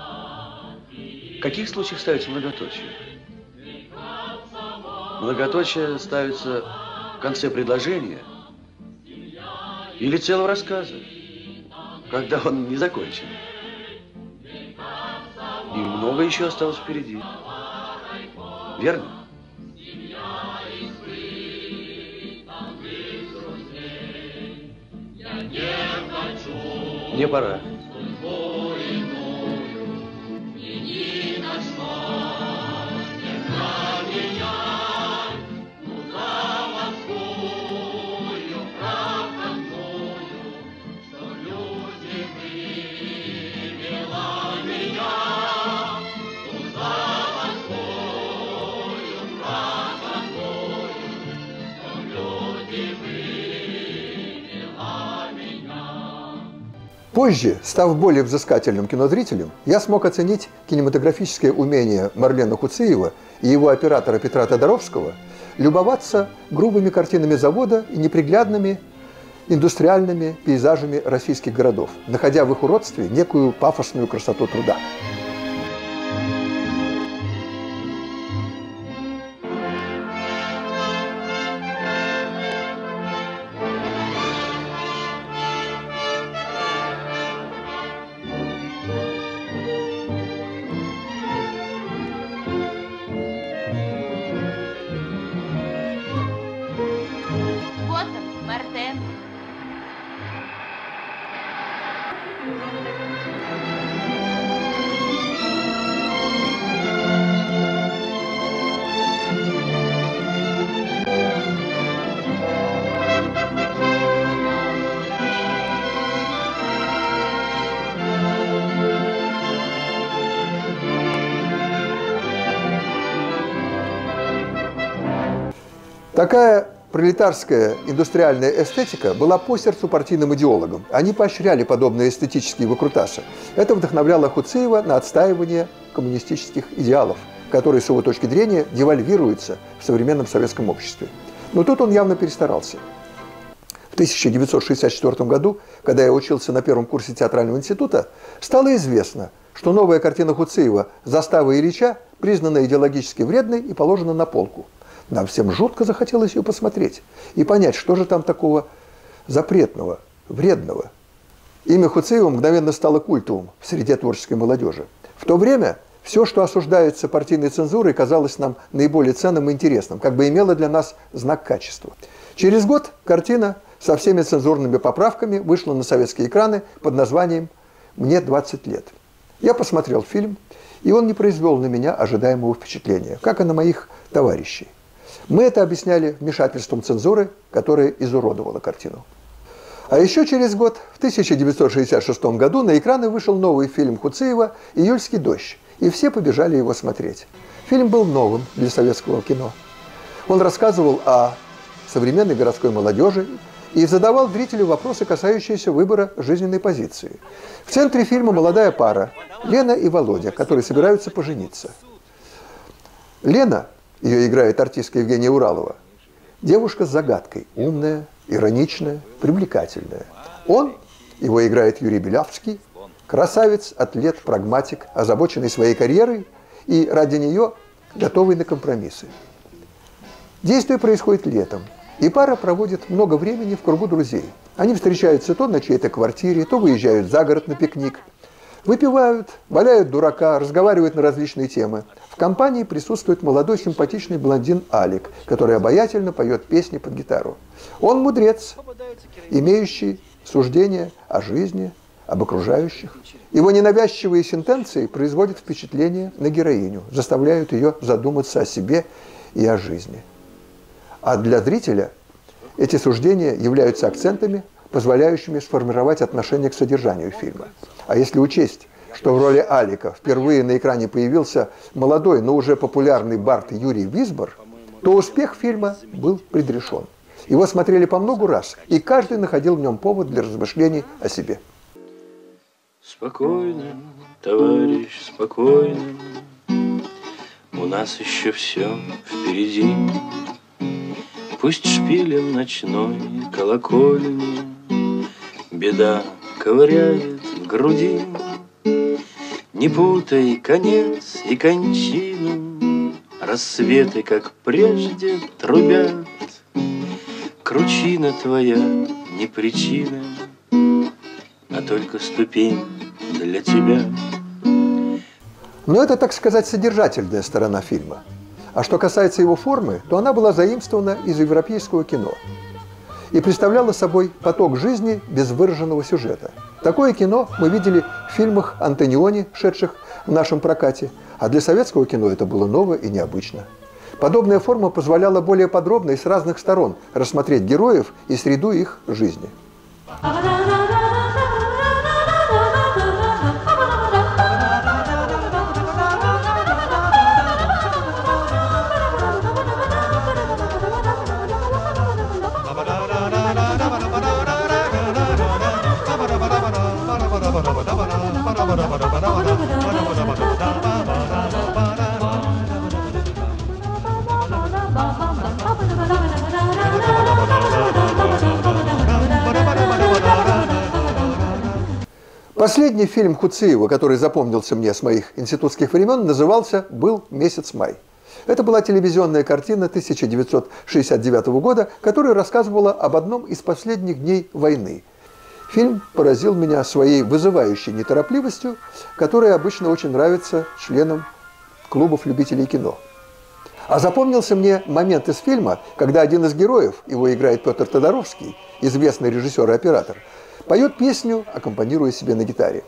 В каких случаях ставится многоточие? Многоточие ставится в конце предложения или целого рассказа, когда он не закончен. И много еще осталось впереди. Верно? Мне пора. Позже, став более взыскательным кинозрителем, я смог оценить кинематографическое умение Марлена Хуциева и его оператора Петра Тодоровского любоваться грубыми картинами завода и неприглядными индустриальными пейзажами российских городов, находя в их уродстве некую пафосную красоту труда. Такая пролетарская индустриальная эстетика была по сердцу партийным идеологам. Они поощряли подобные эстетические выкрутасы. Это вдохновляло Хуциева на отстаивание коммунистических идеалов, которые, с его точки зрения, девальвируются в современном советском обществе. Но тут он явно перестарался. В тысяча девятьсот шестьдесят четвёртом году, когда я учился на первом курсе театрального института, стало известно, что новая картина Хуциева «Застава Ильича» признана идеологически вредной и положена на полку. Нам всем жутко захотелось ее посмотреть и понять, что же там такого запретного, вредного. Имя Хуциева мгновенно стало культовым в среде творческой молодежи. В то время Все, что осуждается партийной цензурой, казалось нам наиболее ценным и интересным, как бы имело для нас знак качества. Через год картина со всеми цензурными поправками вышла на советские экраны под названием «Мне двадцать лет». Я посмотрел фильм, и он не произвел на меня ожидаемого впечатления, как и на моих товарищей. Мы это объясняли вмешательством цензуры, которая изуродовала картину. А еще через год, в тысяча девятьсот шестьдесят шестом году, на экраны вышел новый фильм Хуциева «Июльский дождь», и все побежали его смотреть. Фильм был новым для советского кино. Он рассказывал о современной городской молодежи и задавал зрителю вопросы, касающиеся выбора жизненной позиции. В центре фильма молодая пара Лена и Володя, которые собираются пожениться. Лена, ее играет артистка Евгения Уралова, девушка с загадкой, умная, ироничная, привлекательная. Он, его играет Юрий Белявский, красавец, атлет, прагматик, озабоченный своей карьерой и ради нее готовый на компромиссы. Действие происходит летом, и пара проводит много времени в кругу друзей. Они встречаются то на чьей-то квартире, то выезжают за город на пикник. Выпивают, валяют дурака, разговаривают на различные темы. В компании присутствует молодой симпатичный блондин Алик, который обаятельно поет песни под гитару. Он мудрец, имеющий суждения о жизни, об окружающих. Его ненавязчивые сентенции производят впечатление на героиню, заставляют ее задуматься о себе и о жизни. А для зрителя эти суждения являются акцентами, позволяющими сформировать отношение к содержанию фильма. А если учесть, что в роли Алика впервые на экране появился молодой, но уже популярный бард Юрий Висбор, то успех фильма был предрешен. Его смотрели по многу раз, и каждый находил в нем повод для размышлений о себе. Спокойно, товарищ, спокойно, у нас еще все впереди. Пусть шпилем ночной колокольни беда ковыряет в груди. Не путай конец и кончину, рассветы, как прежде, трубят. Кручина твоя не причина, а только ступень для тебя. Но это, так сказать, содержательная сторона фильма. А что касается его формы, то она была заимствована из европейского кино и представляла собой поток жизни без выраженного сюжета. Такое кино мы видели в фильмах Антониони, шедших в нашем прокате, а для советского кино это было ново и необычно. Подобная форма позволяла более подробно и с разных сторон рассмотреть героев и среду их жизни. Последний фильм Хуциева, который запомнился мне с моих институтских времен, назывался «Был месяц май». Это была телевизионная картина тысяча девятьсот шестьдесят девятого года, которая рассказывала об одном из последних дней войны. Фильм поразил меня своей вызывающей неторопливостью, которая обычно очень нравится членам клубов любителей кино. А запомнился мне момент из фильма, когда один из героев, его играет Петр Тодоровский, известный режиссер и оператор, поет песню, аккомпанируя себе на гитаре.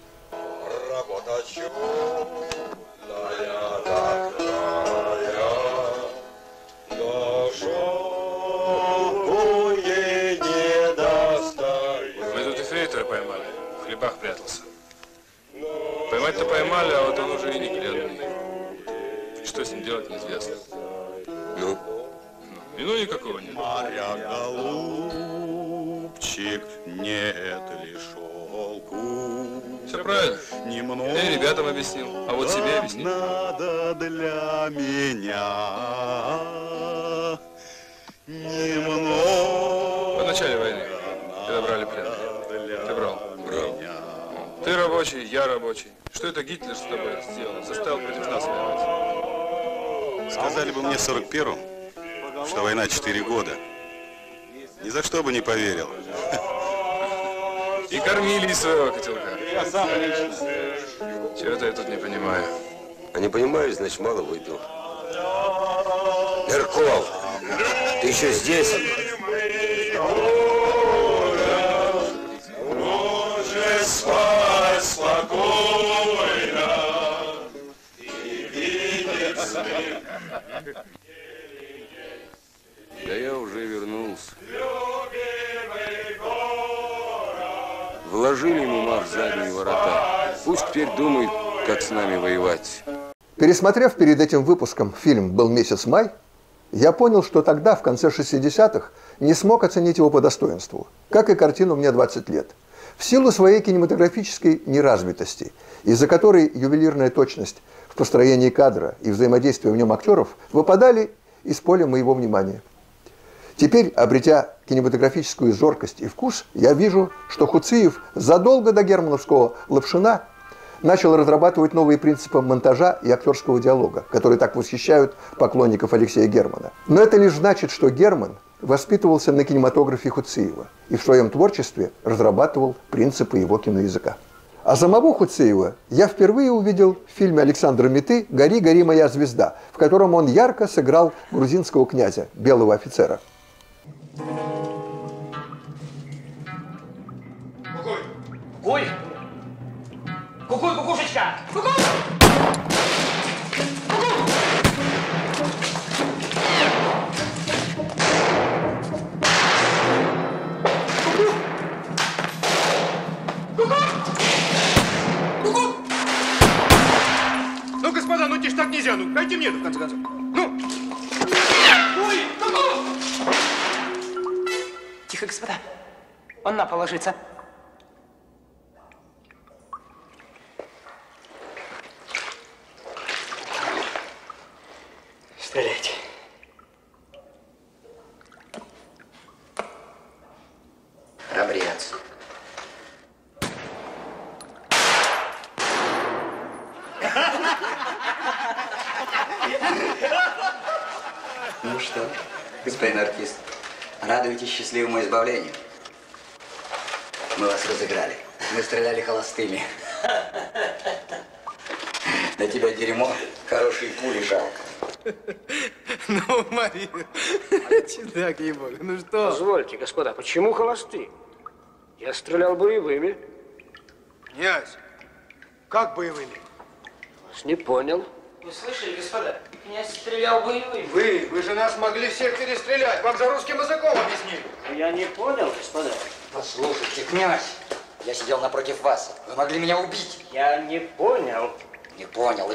Мы тут эфрейтора поймали, в хлебах прятался. Поймать-то поймали, а вот он уже и не глядный. И что с ним делать, неизвестно. Ну? Вину никакого нет. Голубчик, нет ли шелку? Все правильно. Немного. Я и ребятам объяснил, а вот себе объяснил. Надо для меня немного. В начале войны, когда брали плен. Ты брал? Брал. Ты рабочий, я рабочий. Что это Гитлер с тобой сделал? Заставил против нас воевать. Сказали бы мне в сорок первом, что война четыре года. Ни за что бы не поверил. И кормили из своего котелка. Я сам лично. Чего-то я тут не понимаю. А не понимаешь, значит, мало выпил. Мерков, ты еще здесь? Спать спокойно и видеть сны. Да я уже вернулся. Вложили ему мав в задние ворота. Пусть теперь думает, как с нами воевать. Пересмотрев перед этим выпуском фильм «Был месяц май», я понял, что тогда, в конце шестидесятых, не смог оценить его по достоинству, как и картину «Мне двадцать лет». В силу своей кинематографической неразвитости, из-за которой ювелирная точность в построении кадра и взаимодействие в нем актеров выпадали из поля моего внимания. Теперь, обретя кинематографическую зоркость и вкус, я вижу, что Хуциев задолго до германовского «Лапшина» начал разрабатывать новые принципы монтажа и актерского диалога, которые так восхищают поклонников Алексея Германа. Но это лишь значит, что Герман воспитывался на кинематографе Хуциева и в своем творчестве разрабатывал принципы его киноязыка. А самого Хуциева я впервые увидел в фильме Александра Миты «Гори, гори, моя звезда», в котором он ярко сыграл грузинского князя, белого офицера. Кукуй! Кукуй! Кукуй, кукушечка! Кукуй! Ну, господа, ну, тише, так нельзя. Ну, дайте мне, в конце концов. Ну! Ой, тихо, господа. Он на пол ложится. Стреляйте. Храбрец. Ну что, господин артист, радуетесь счастливому избавлению? Мы вас разыграли. Мы стреляли холостыми. На тебя дерьмо, хорошие пули жалко. Ну, Мария, чудак, ей-богу, ну что? Позвольте, господа, почему холосты? Я стрелял боевыми. Князь, как боевыми? Вас не понял. Вы слышали, господа? Князь стрелял боевыми. Вы, вы же нас могли всех перестрелять. Вам же русским языком объяснили. Я не понял, господа. Послушайте, князь, я сидел напротив вас. Вы могли меня убить. Я не понял. Не понял.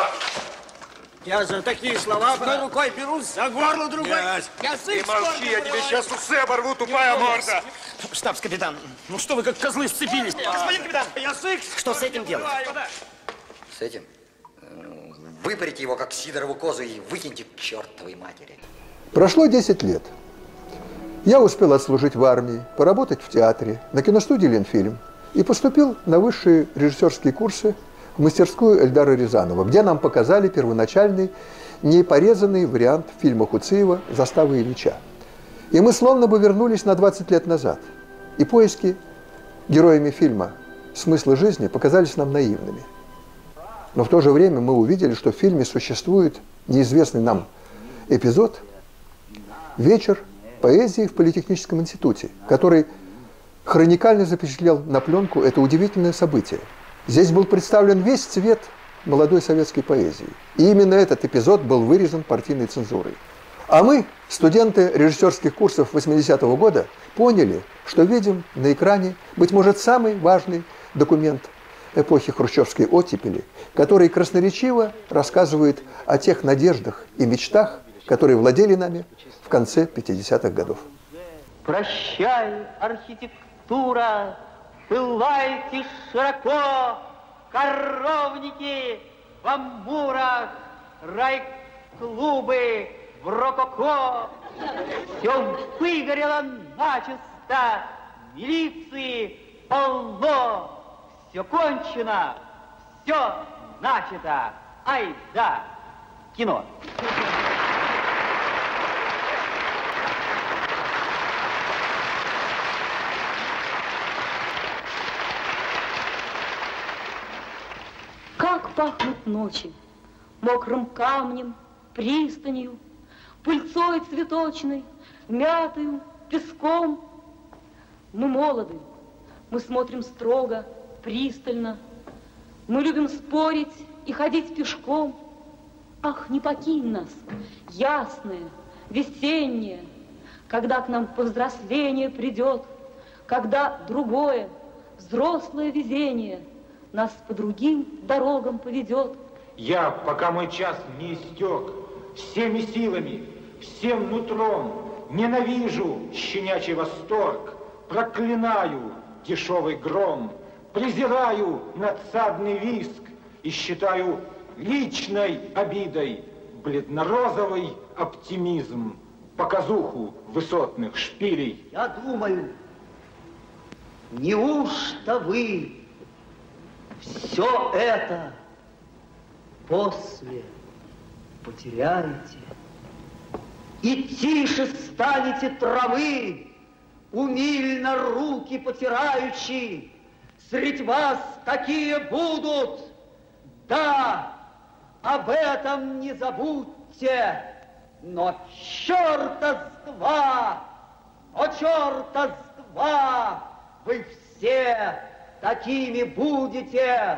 Я за такие слова одной рукой берусь за горло другой. Князь, ты молчи, я тебе сейчас усы оборву, тупая морда. Штабс-капитан, ну что вы как козлы сцепились? Господин капитан, язык! Что с этим делать? С этим? Выпарите его, как Сидорову козу, и выкиньте к чертовой матери. Прошло десять лет. Я успел отслужить в армии, поработать в театре, на киностудии «Ленфильм» и поступил на высшие режиссерские курсы в мастерскую Эльдара Рязанова, где нам показали первоначальный, непорезанный вариант фильма Хуциева «Застава Ильича». И мы словно бы вернулись на двадцать лет назад. И поиски героями фильма смысла жизни показались нам наивными. Но в то же время мы увидели, что в фильме существует неизвестный нам эпизод «Вечер поэзии в Политехническом институте», который хроникально запечатлел на пленку это удивительное событие. Здесь был представлен весь цвет молодой советской поэзии. И именно этот эпизод был вырезан партийной цензурой. А мы, студенты режиссерских курсов восьмидесятого года, поняли, что видим на экране, быть может, самый важный документ эпохи хрущевской оттепели, который красноречиво рассказывает о тех надеждах и мечтах, которые владели нами в конце пятидесятых годов. Прощай, архитектура, пылайте широко, коровники в амбурах, рай-клубы в рококо. Все выгорело начисто, милиции полно. Все кончено, все начато. Ай да, кино. Как пахнут ночи, мокрым камнем, пристанью, пыльцой цветочной, мятою, песком. Мы молоды, мы смотрим строго, пристально, мы любим спорить и ходить пешком. Ах, не покинь нас, ясное, весеннее, когда к нам повзросление придет, когда другое, взрослое везение нас по другим дорогам поведет. Я, пока мой час не истек, всеми силами, всем нутром ненавижу щенячий восторг, проклинаю дешевый гром, презираю надсадный виск и считаю личной обидой бледно-розовый оптимизм, показуху высотных шпилей. Я думаю, неужто вы все это после потеряете и тише станете травы, умильно руки потираючи, средь вас такие будут, да, об этом не забудьте, но черта с два, о черта с два, вы все такими будете.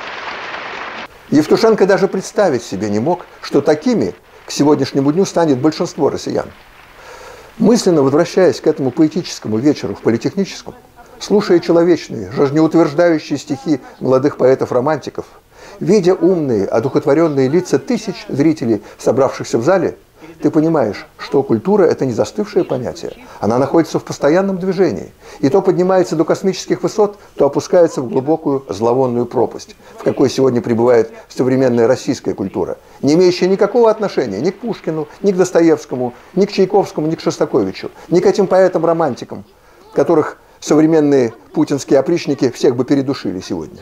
Евтушенко даже представить себе не мог, что такими к сегодняшнему дню станет большинство россиян. Мысленно возвращаясь к этому поэтическому вечеру в Политехническом, слушая человечные, жизнеутверждающие стихи молодых поэтов-романтиков, видя умные, одухотворенные лица тысяч зрителей, собравшихся в зале, ты понимаешь, что культура – это не застывшее понятие. Она находится в постоянном движении. И то поднимается до космических высот, то опускается в глубокую зловонную пропасть, в какой сегодня пребывает современная российская культура, не имеющая никакого отношения ни к Пушкину, ни к Достоевскому, ни к Чайковскому, ни к Шостаковичу, ни к этим поэтам-романтикам, которых современные путинские опричники всех бы передушили сегодня.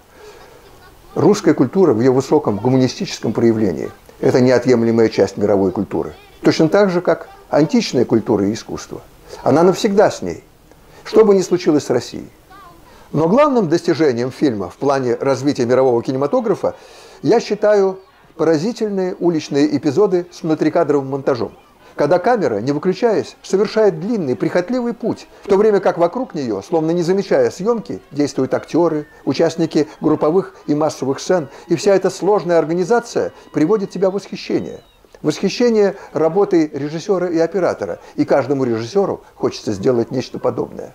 Русская культура в ее высоком гуманистическом проявлении – это неотъемлемая часть мировой культуры. Точно так же, как античная культура и искусство. Она навсегда с ней, что бы ни случилось с Россией. Но главным достижением фильма в плане развития мирового кинематографа я считаю поразительные уличные эпизоды с внутрикадровым монтажом, когда камера, не выключаясь, совершает длинный, прихотливый путь, в то время как вокруг нее, словно не замечая съемки, действуют актеры, участники групповых и массовых сцен, и вся эта сложная организация приводит тебя в восхищение. Восхищение работой режиссера и оператора, и каждому режиссеру хочется сделать нечто подобное.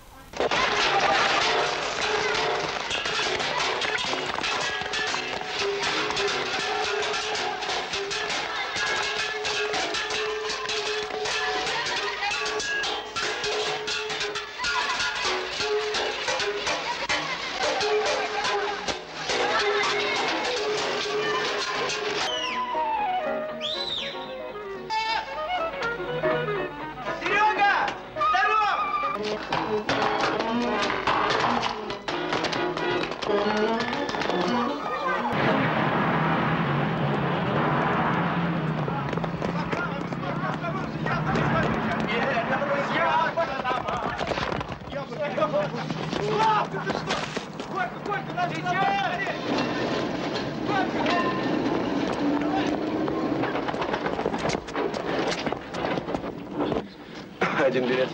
Один билет.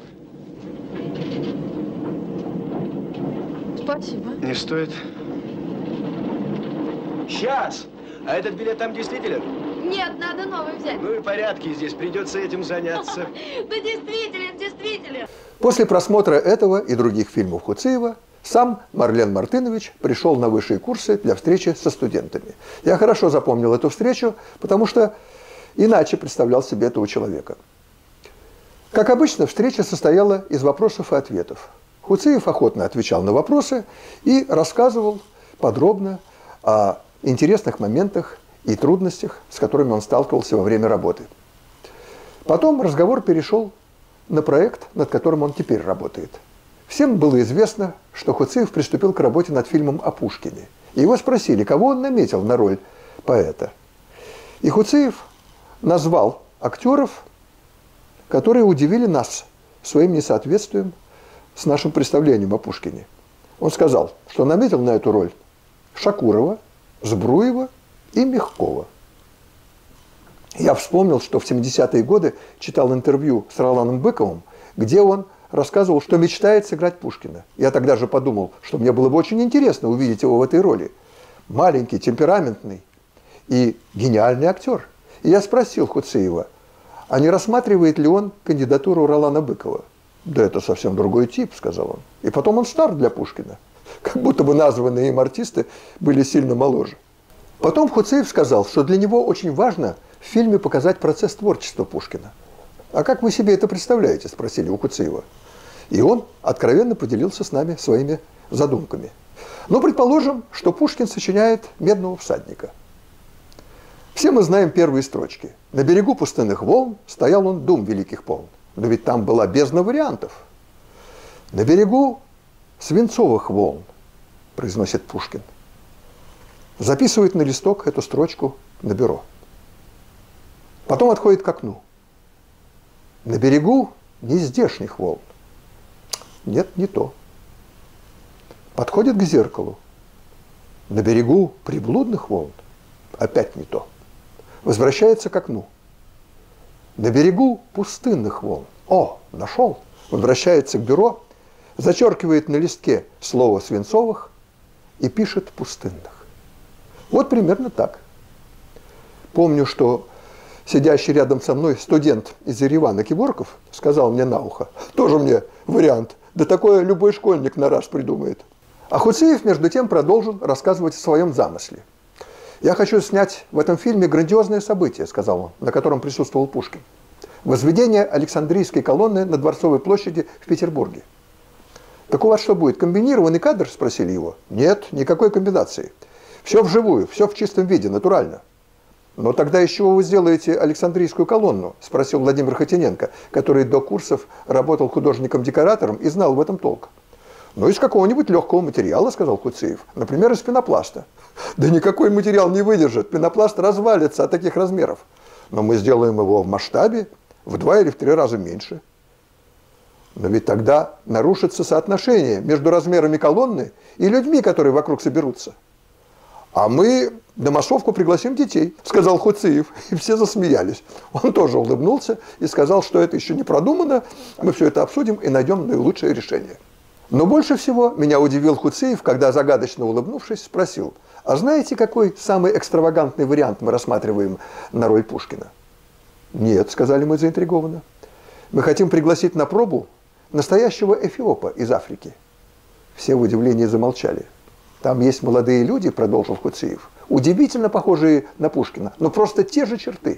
Спасибо. Не стоит. Сейчас! А этот билет там действителен? Нет, надо новый взять. Ну и порядки здесь, придется этим заняться. Да действителен, действителен. После просмотра этого и других фильмов Хуциева сам Марлен Мартынович пришел на высшие курсы для встречи со студентами. Я хорошо запомнил эту встречу, потому что иначе представлял себе этого человека. Как обычно, встреча состояла из вопросов и ответов. Хуциев охотно отвечал на вопросы и рассказывал подробно о интересных моментах и трудностях, с которыми он сталкивался во время работы. Потом разговор перешел на проект, над которым он теперь работает. Всем было известно, что Хуциев приступил к работе над фильмом о Пушкине. И его спросили, кого он наметил на роль поэта. И Хуциев назвал актеров, которые удивили нас своим несоответствием с нашим представлением о Пушкине. Он сказал, что наметил на эту роль Шакурова, Збруева и Мягкова. Я вспомнил, что в семидесятые годы читал интервью с Роланом Быковым, где он рассказывал, что мечтает сыграть Пушкина. Я тогда же подумал, что мне было бы очень интересно увидеть его в этой роли. Маленький, темпераментный и гениальный актер. И я спросил Хуцеева, а не рассматривает ли он кандидатуру Ролана Быкова? Да это совсем другой тип, сказал он. И потом он стар для Пушкина. Как будто бы названные им артисты были сильно моложе. Потом Хуцеев сказал, что для него очень важно в фильме показать процесс творчества Пушкина. «А как вы себе это представляете?» – спросили у Хуцеева. И он откровенно поделился с нами своими задумками. Но предположим, что Пушкин сочиняет «Медного всадника». Все мы знаем первые строчки. «На берегу пустынных волн стоял он дум великих полн». Но ведь там была бездна вариантов. «На берегу свинцовых волн», произносит Пушкин. Записывает на листок эту строчку на бюро. Потом отходит к окну. На берегу нездешних волн. Нет, не то. Подходит к зеркалу. На берегу приблудных волн. Опять не то. Возвращается к окну. На берегу пустынных волн. О, нашел. Возвращается к бюро, зачеркивает на листке слово свинцовых и пишет пустынных. Вот примерно так. Помню, что сидящий рядом со мной студент из Еревана Киворков сказал мне на ухо, тоже мне вариант, да такое любой школьник на раз придумает. А Хуцеев, между тем, продолжил рассказывать о своем замысле. «Я хочу снять в этом фильме грандиозное событие», – сказал он, на котором присутствовал Пушкин. «Возведение Александрийской колонны на Дворцовой площади в Петербурге». «Так у вас что будет, комбинированный кадр?» – спросили его. «Нет, никакой комбинации. Все вживую, все в чистом виде, натурально». «Но тогда из чего вы сделаете Александрийскую колонну?» – спросил Владимир Хотиненко, который до курсов работал художником-декоратором и знал в этом толк. «Ну, из какого-нибудь легкого материала», – сказал Хуцеев. «Например, из пенопласта». «Да никакой материал не выдержит, пенопласт развалится от таких размеров. Но мы сделаем его в масштабе в два или в три раза меньше». «Но ведь тогда нарушится соотношение между размерами колонны и людьми, которые вокруг соберутся». «А мы на массовку пригласим детей», – сказал Хуцеев, и все засмеялись. Он тоже улыбнулся и сказал, что это еще не продумано, мы все это обсудим и найдем наилучшее решение. Но больше всего меня удивил Хуцеев, когда, загадочно улыбнувшись, спросил, а знаете, какой самый экстравагантный вариант мы рассматриваем на роль Пушкина? «Нет», – сказали мы заинтригованно. «Мы хотим пригласить на пробу настоящего эфиопа из Африки». Все в удивлении замолчали. «Там есть молодые люди», – продолжил Хуцеев, удивительно похожие на Пушкина, но просто те же черты.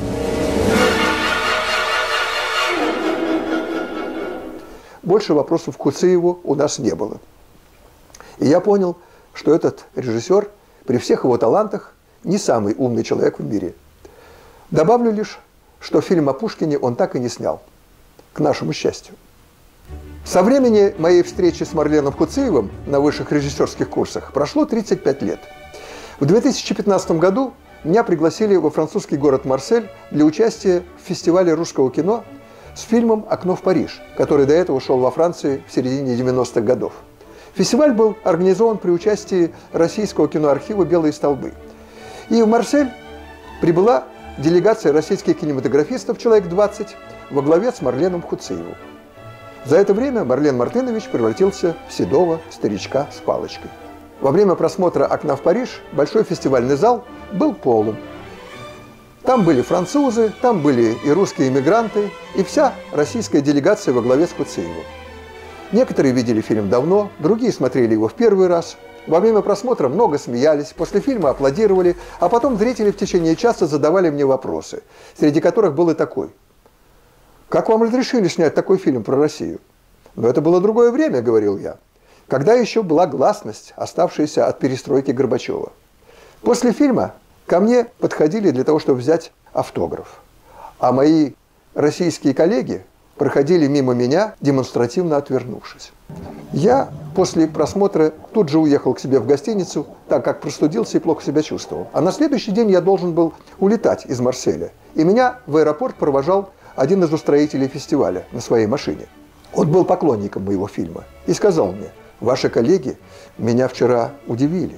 Больше вопросов к Хуцееву у нас не было. И я понял, что этот режиссер при всех его талантах не самый умный человек в мире. Добавлю лишь, что фильм о Пушкине он так и не снял, к нашему счастью. Со времени моей встречи с Марленом Хуцеевым на высших режиссерских курсах прошло тридцать пять лет. В две тысячи пятнадцатом году меня пригласили во французский город Марсель для участия в фестивале русского кино с фильмом «Окно в Париж», который до этого шел во Франции в середине девяностых годов. Фестиваль был организован при участии российского киноархива «Белые столбы». И в Марсель прибыла делегация российских кинематографистов, человек двадцать, во главе с Марленом Хуцеевым. За это время Марлен Мартынович превратился в седого старичка с палочкой. Во время просмотра «Окна в Париж» большой фестивальный зал был полон. Там были французы, там были и русские эмигранты, и вся российская делегация во главе с Хуцеевым. Некоторые видели фильм давно, другие смотрели его в первый раз. Во время просмотра много смеялись, после фильма аплодировали, а потом зрители в течение часа задавали мне вопросы, среди которых был и такой. «Как вам разрешили снять такой фильм про Россию?» «Но это было другое время», — говорил я, когда еще была гласность, оставшаяся от перестройки Горбачева. После фильма ко мне подходили для того, чтобы взять автограф, а мои российские коллеги проходили мимо меня, демонстративно отвернувшись. Я после просмотра тут же уехал к себе в гостиницу, так как простудился и плохо себя чувствовал. А на следующий день я должен был улетать из Марселя, и меня в аэропорт провожал один из устроителей фестиваля на своей машине. Он был поклонником моего фильма и сказал мне: «Ваши коллеги меня вчера удивили.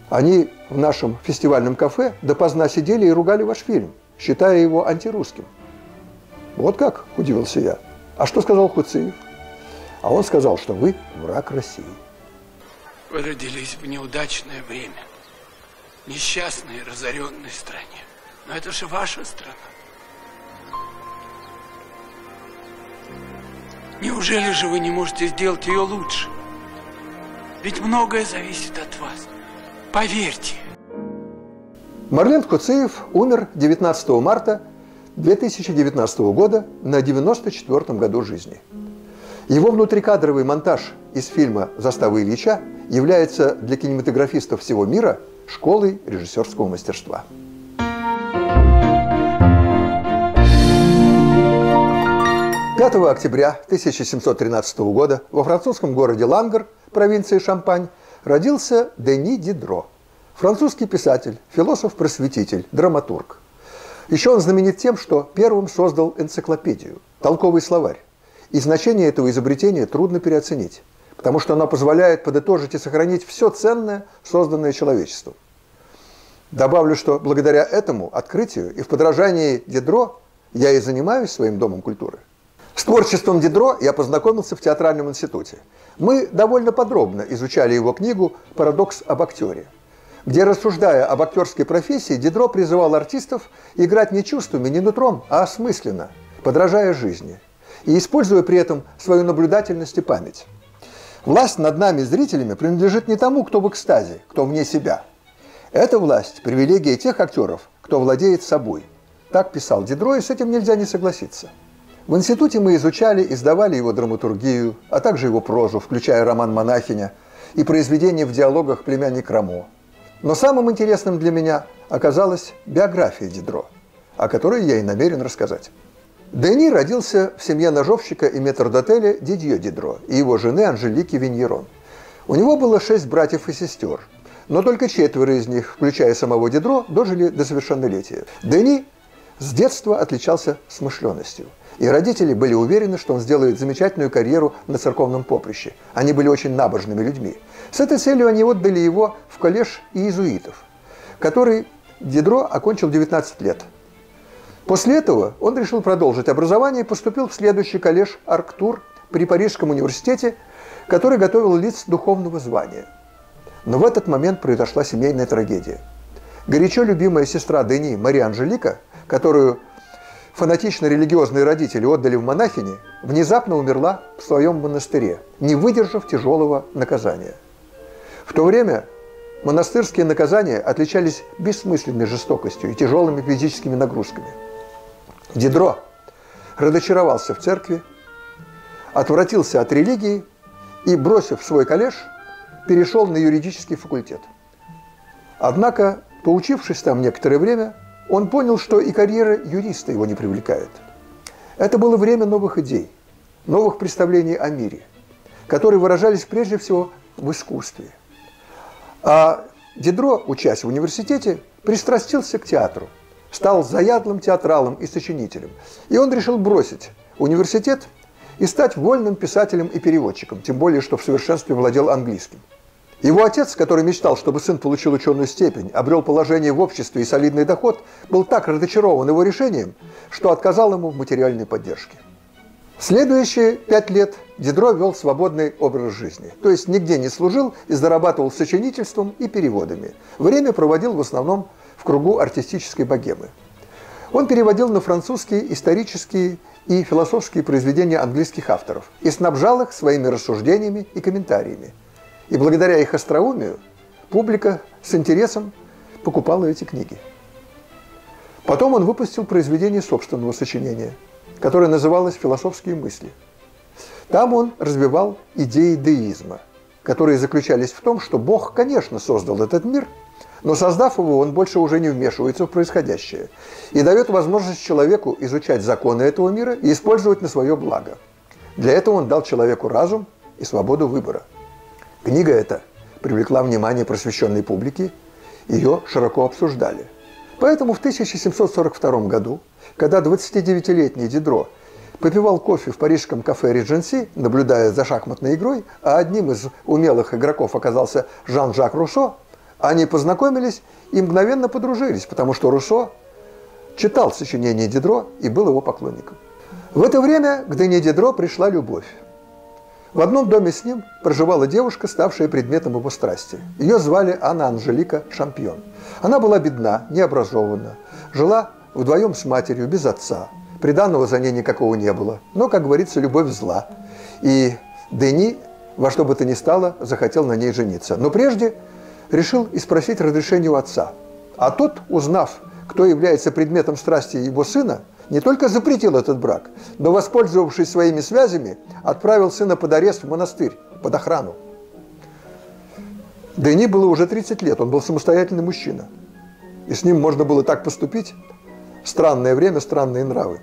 Они в нашем фестивальном кафе допоздна сидели и ругали ваш фильм, считая его антирусским. Вот как, удивился я. А что сказал Хуциев? А он сказал, что вы враг России. Вы родились в неудачное время, несчастной, разоренной стране. Но это же ваша страна. Неужели же вы не можете сделать ее лучше? Ведь многое зависит от вас. Поверьте. Марлен Хуциев умер девятнадцатого марта две тысячи девятнадцатого года на девяносто четвёртом году жизни. Его внутрикадровый монтаж из фильма «Застава Ильича» является для кинематографистов всего мира школой режиссерского мастерства. пятого октября тысяча семьсот тринадцатого года во французском городе Лангер, провинции Шампань, родился Дени Дидро, французский писатель, философ-просветитель, драматург. Еще он знаменит тем, что первым создал энциклопедию, толковый словарь. И значение этого изобретения трудно переоценить, потому что оно позволяет подытожить и сохранить все ценное, созданное человечеством. Добавлю, что благодаря этому открытию и в подражании Дидро я и занимаюсь своим Домом культуры. С творчеством Дидро я познакомился в театральном институте. Мы довольно подробно изучали его книгу «Парадокс об актере», где, рассуждая об актерской профессии, Дидро призывал артистов играть не чувствами, не нутром, а осмысленно, подражая жизни, и используя при этом свою наблюдательность и память. Власть над нами, зрителями, принадлежит не тому, кто в экстазе, кто вне себя. Эта власть – привилегия тех актеров, кто владеет собой. Так писал Дидро, и с этим нельзя не согласиться. В институте мы изучали и сдавали его драматургию, а также его прозу, включая роман «Монахиня» и произведения в диалогах «Племянник Рамо». Но самым интересным для меня оказалась биография Дидро, о которой я и намерен рассказать. Дени родился в семье ножовщика и метрдотеля Дидье Дидро и его жены Анжелики Виньерон. У него было шесть братьев и сестер, но только четверо из них, включая самого Дидро, дожили до совершеннолетия. Дени с детства отличался смышленностью. И родители были уверены, что он сделает замечательную карьеру на церковном поприще. Они были очень набожными людьми. С этой целью они отдали его в коллеж иезуитов, который Дидро окончил в девятнадцать лет. После этого он решил продолжить образование и поступил в следующий коллеж Арктур при Парижском университете, который готовил лиц духовного звания. Но в этот момент произошла семейная трагедия. Горячо любимая сестра Дени, Мария Анжелика, которую фанатично-религиозные родители отдали в монахини, внезапно умерла в своем монастыре, не выдержав тяжелого наказания. В то время монастырские наказания отличались бессмысленной жестокостью и тяжелыми физическими нагрузками. Дидро разочаровался в церкви, отвратился от религии и, бросив свой коллеж, перешел на юридический факультет. Однако, поучившись там некоторое время, он понял, что и карьера юриста его не привлекает. Это было время новых идей, новых представлений о мире, которые выражались прежде всего в искусстве. А Дидро, учась в университете, пристрастился к театру, стал заядлым театралом и сочинителем. И он решил бросить университет и стать вольным писателем и переводчиком, тем более, что в совершенстве владел английским. Его отец, который мечтал, чтобы сын получил ученую степень, обрел положение в обществе и солидный доход, был так разочарован его решением, что отказал ему в материальной поддержке. Следующие пять лет Дидро вел свободный образ жизни, то есть нигде не служил и зарабатывал сочинительством и переводами. Время проводил в основном в кругу артистической богемы. Он переводил на французские исторические и философские произведения английских авторов и снабжал их своими рассуждениями и комментариями. И благодаря их остроумию публика с интересом покупала эти книги. Потом он выпустил произведение собственного сочинения, которое называлось «Философские мысли». Там он развивал идеи деизма, которые заключались в том, что Бог, конечно, создал этот мир, но создав его, он больше уже не вмешивается в происходящее и дает возможность человеку изучать законы этого мира и использовать на свое благо. Для этого он дал человеку разум и свободу выбора. Книга эта привлекла внимание просвещенной публики, ее широко обсуждали. Поэтому в тысяча семьсот сорок втором году, когда двадцатидевятилетний Дидро попивал кофе в парижском кафе «Редженси», наблюдая за шахматной игрой, а одним из умелых игроков оказался Жан-Жак Руссо, Они познакомились и мгновенно подружились, потому что Руссо читал сочинения Дидро и был его поклонником. В это время к Дени Дидро пришла любовь. В одном доме с ним проживала девушка, ставшая предметом его страсти. Ее звали Анна Анжелика Шампьон. Она была бедна, необразована, жила вдвоем с матерью, без отца. Приданого за ней никакого не было. Но, как говорится, любовь зла. И Дени во что бы то ни стало захотел на ней жениться. Но прежде решил и спросить разрешения у отца. А тот, узнав, кто является предметом страсти его сына, не только запретил этот брак, но, воспользовавшись своими связями, отправил сына под арест в монастырь, под охрану. Дени было уже тридцать лет, он был самостоятельный мужчина. И с ним можно было так поступить. Странное время, странные нравы.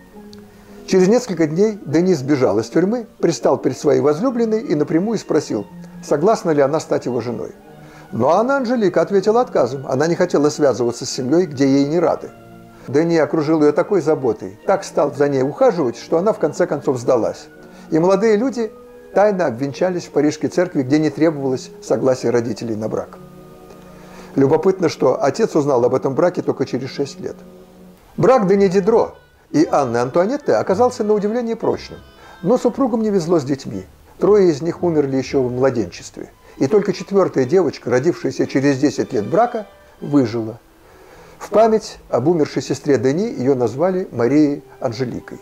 Через несколько дней Дени сбежал из тюрьмы, пристал перед своей возлюбленной и напрямую спросил, согласна ли она стать его женой. Но Анна Анжелика ответила отказом. Она не хотела связываться с семьей, где ей не рады. Дени окружил ее такой заботой, так стал за ней ухаживать, что она в конце концов сдалась. И молодые люди тайно обвенчались в Парижской церкви, где не требовалось согласия родителей на брак. Любопытно, что отец узнал об этом браке только через шесть лет. Брак Дени Дидро и Анны Антуанетты оказался на удивление прочным. Но супругам не везло с детьми. Трое из них умерли еще в младенчестве. И только четвертая девочка, родившаяся через десять лет брака, выжила. В память об умершей сестре Дени ее назвали Марией Анжеликой.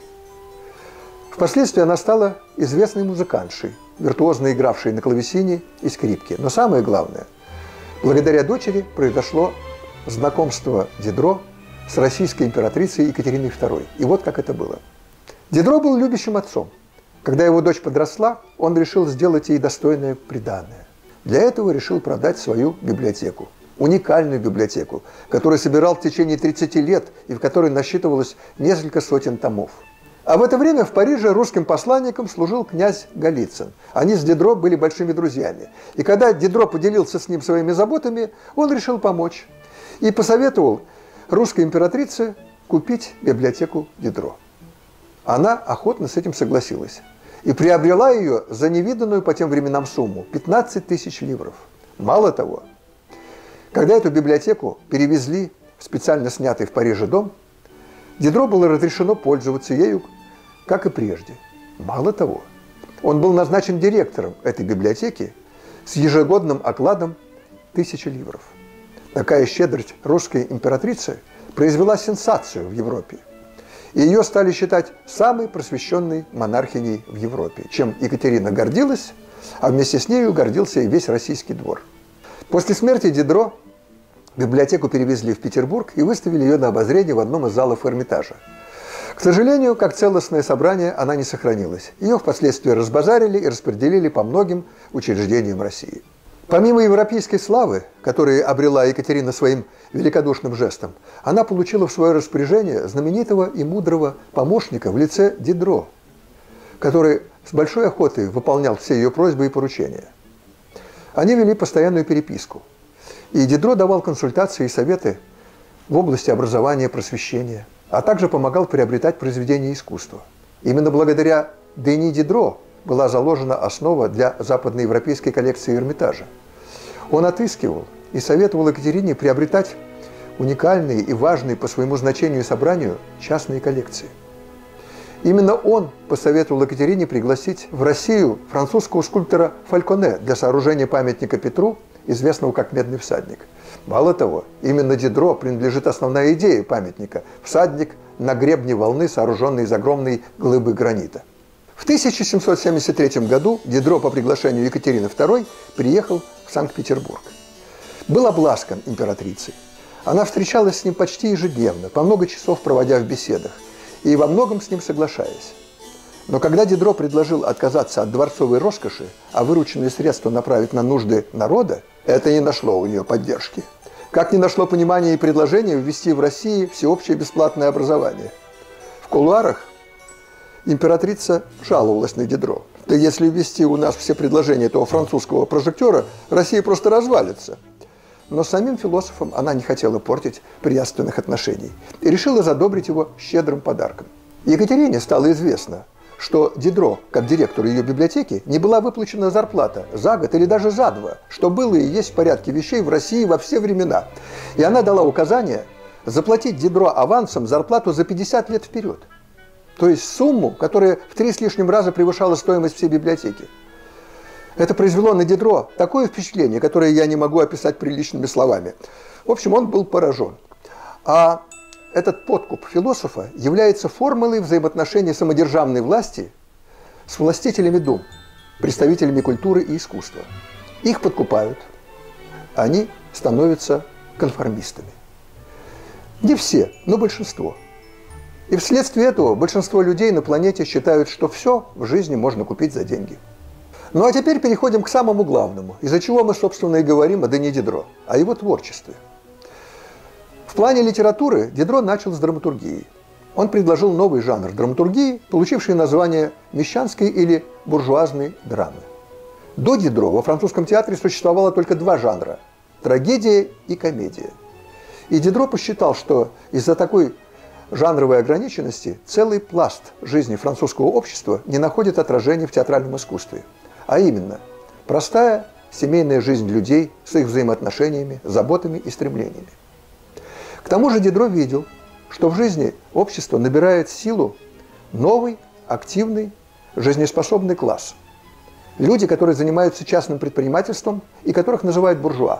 Впоследствии она стала известной музыкантшей, виртуозно игравшей на клавесине и скрипке. Но самое главное, благодаря дочери произошло знакомство Дидро с российской императрицей Екатериной второй. И вот как это было. Дидро был любящим отцом. Когда его дочь подросла, он решил сделать ей достойное приданое. Для этого решил продать свою библиотеку. Уникальную библиотеку, которую собирал в течение тридцати лет и в которой насчитывалось несколько сотен томов. А в это время в Париже русским посланником служил князь Голицын. Они с Дидро были большими друзьями. И когда Дидро поделился с ним своими заботами, он решил помочь. И посоветовал русской императрице купить библиотеку Дидро. Она охотно с этим согласилась. И приобрела ее за невиданную по тем временам сумму – пятнадцать тысяч ливров. Мало того, когда эту библиотеку перевезли в специально снятый в Париже дом, Дидро было разрешено пользоваться ею, как и прежде. Мало того, он был назначен директором этой библиотеки с ежегодным окладом тысячи ливров. Такая щедрость русской императрицы произвела сенсацию в Европе. И ее стали считать самой просвещенной монархиней в Европе, чем Екатерина гордилась, а вместе с нею гордился и весь российский двор. После смерти Дидро библиотеку перевезли в Петербург и выставили ее на обозрение в одном из залов Эрмитажа. К сожалению, как целостное собрание она не сохранилась. Ее впоследствии разбазарили и распределили по многим учреждениям России. Помимо европейской славы, которую обрела Екатерина своим великодушным жестом, она получила в свое распоряжение знаменитого и мудрого помощника в лице Дидро, который с большой охотой выполнял все ее просьбы и поручения. Они вели постоянную переписку. И Дидро давал консультации и советы в области образования, просвещения, а также помогал приобретать произведения искусства. Именно благодаря Дени Дидро была заложена основа для западноевропейской коллекции Эрмитажа. Он отыскивал и советовал Екатерине приобретать уникальные и важные по своему значению и собранию частные коллекции. Именно он посоветовал Екатерине пригласить в Россию французского скульптора Фальконе для сооружения памятника Петру, известного как «Медный всадник». Мало того, именно Дидро принадлежит основная идея памятника – всадник на гребне волны, сооруженный из огромной глыбы гранита. В тысяча семьсот семьдесят третьем году Дидро по приглашению Екатерины второй приехал в Санкт-Петербург. Был обласкан императрицей. Она встречалась с ним почти ежедневно, по много часов проводя в беседах, и во многом с ним соглашаясь. Но когда Дидро предложил отказаться от дворцовой роскоши, а вырученные средства направить на нужды народа, это не нашло у нее поддержки. Как не нашло понимания и предложения ввести в России всеобщее бесплатное образование. В кулуарах императрица жаловалась на Дидро. Да если ввести у нас все предложения этого французского прожектора, Россия просто развалится. Но самим философом она не хотела портить приятственных отношений и решила задобрить его щедрым подарком. Екатерине стало известно, что Дидро, как директору ее библиотеки, не была выплачена зарплата за год или даже за два, что было и есть в порядке вещей в России во все времена. И она дала указание заплатить Дидро авансом зарплату за пятьдесят лет вперед. То есть сумму, которая в три с лишним раза превышала стоимость всей библиотеки. Это произвело на Дидро такое впечатление, которое я не могу описать приличными словами. В общем, он был поражен. А этот подкуп философа является формулой взаимоотношений самодержавной власти с властителями дум, представителями культуры и искусства. Их подкупают, они становятся конформистами. Не все, но большинство. И вследствие этого большинство людей на планете считают, что все в жизни можно купить за деньги. Ну а теперь переходим к самому главному, из-за чего мы, собственно, и говорим о Дене Дидро, о его творчестве. В плане литературы Дидро начал с драматургии. Он предложил новый жанр драматургии, получивший название мещанской или буржуазной драмы. До Дидро во французском театре существовало только два жанра – трагедия и комедия. И Дидро посчитал, что из-за такой жанровой ограниченности целый пласт жизни французского общества не находит отражения в театральном искусстве. А именно, простая семейная жизнь людей с их взаимоотношениями, заботами и стремлениями. К тому же Дидро видел, что в жизни общества набирает силу новый, активный, жизнеспособный класс. Люди, которые занимаются частным предпринимательством и которых называют буржуа.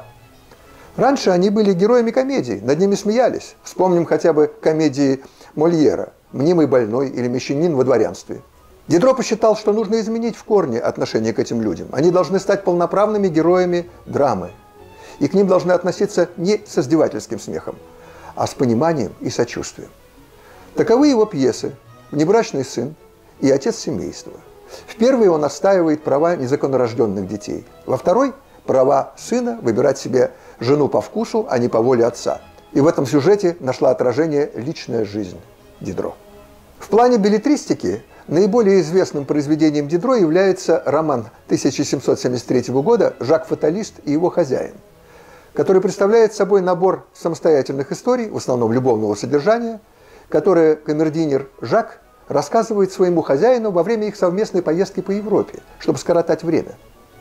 Раньше они были героями комедий, над ними смеялись. Вспомним хотя бы комедии Мольера «Мнимый больной» или «Мещанин во дворянстве». Дидро посчитал, что нужно изменить в корне отношение к этим людям. Они должны стать полноправными героями драмы. И к ним должны относиться не с издевательским смехом, а с пониманием и сочувствием. Таковы его пьесы «Внебрачный сын» и «Отец семейства». В первой он отстаивает права незаконнорожденных детей. Во второй – права сына выбирать себе жену по вкусу, а не по воле отца. И в этом сюжете нашла отражение личная жизнь Дидро. В плане беллетристики наиболее известным произведением Дидро является роман тысяча семьсот семьдесят третьего года «Жак Фаталист и его хозяин», который представляет собой набор самостоятельных историй, в основном любовного содержания, которые камердинер Жак рассказывает своему хозяину во время их совместной поездки по Европе, чтобы скоротать время.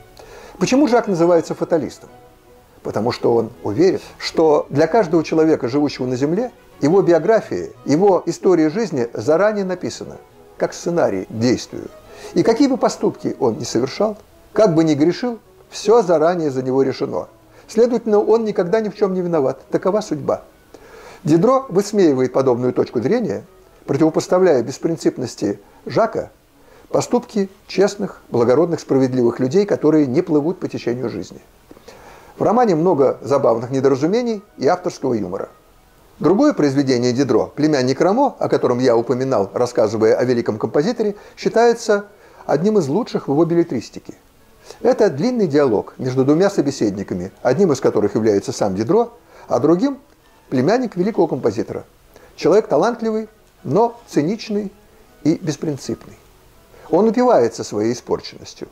Почему Жак называется фаталистом? Потому что он уверен, что для каждого человека, живущего на Земле, его биография, его история жизни заранее написана, как сценарий к действию. И какие бы поступки он ни совершал, как бы ни грешил, все заранее за него решено. Следовательно, он никогда ни в чем не виноват. Такова судьба. Дидро высмеивает подобную точку зрения, противопоставляя беспринципности Жака поступки честных, благородных, справедливых людей, которые не плывут по течению жизни. В романе много забавных недоразумений и авторского юмора. Другое произведение Дидро, «Племянник Рамо», о котором я упоминал, рассказывая о великом композиторе, считается одним из лучших в его беллетристике. Это длинный диалог между двумя собеседниками, одним из которых является сам Дидро, а другим – племянник великого композитора. Человек талантливый, но циничный и беспринципный. Он упивается своей испорченностью.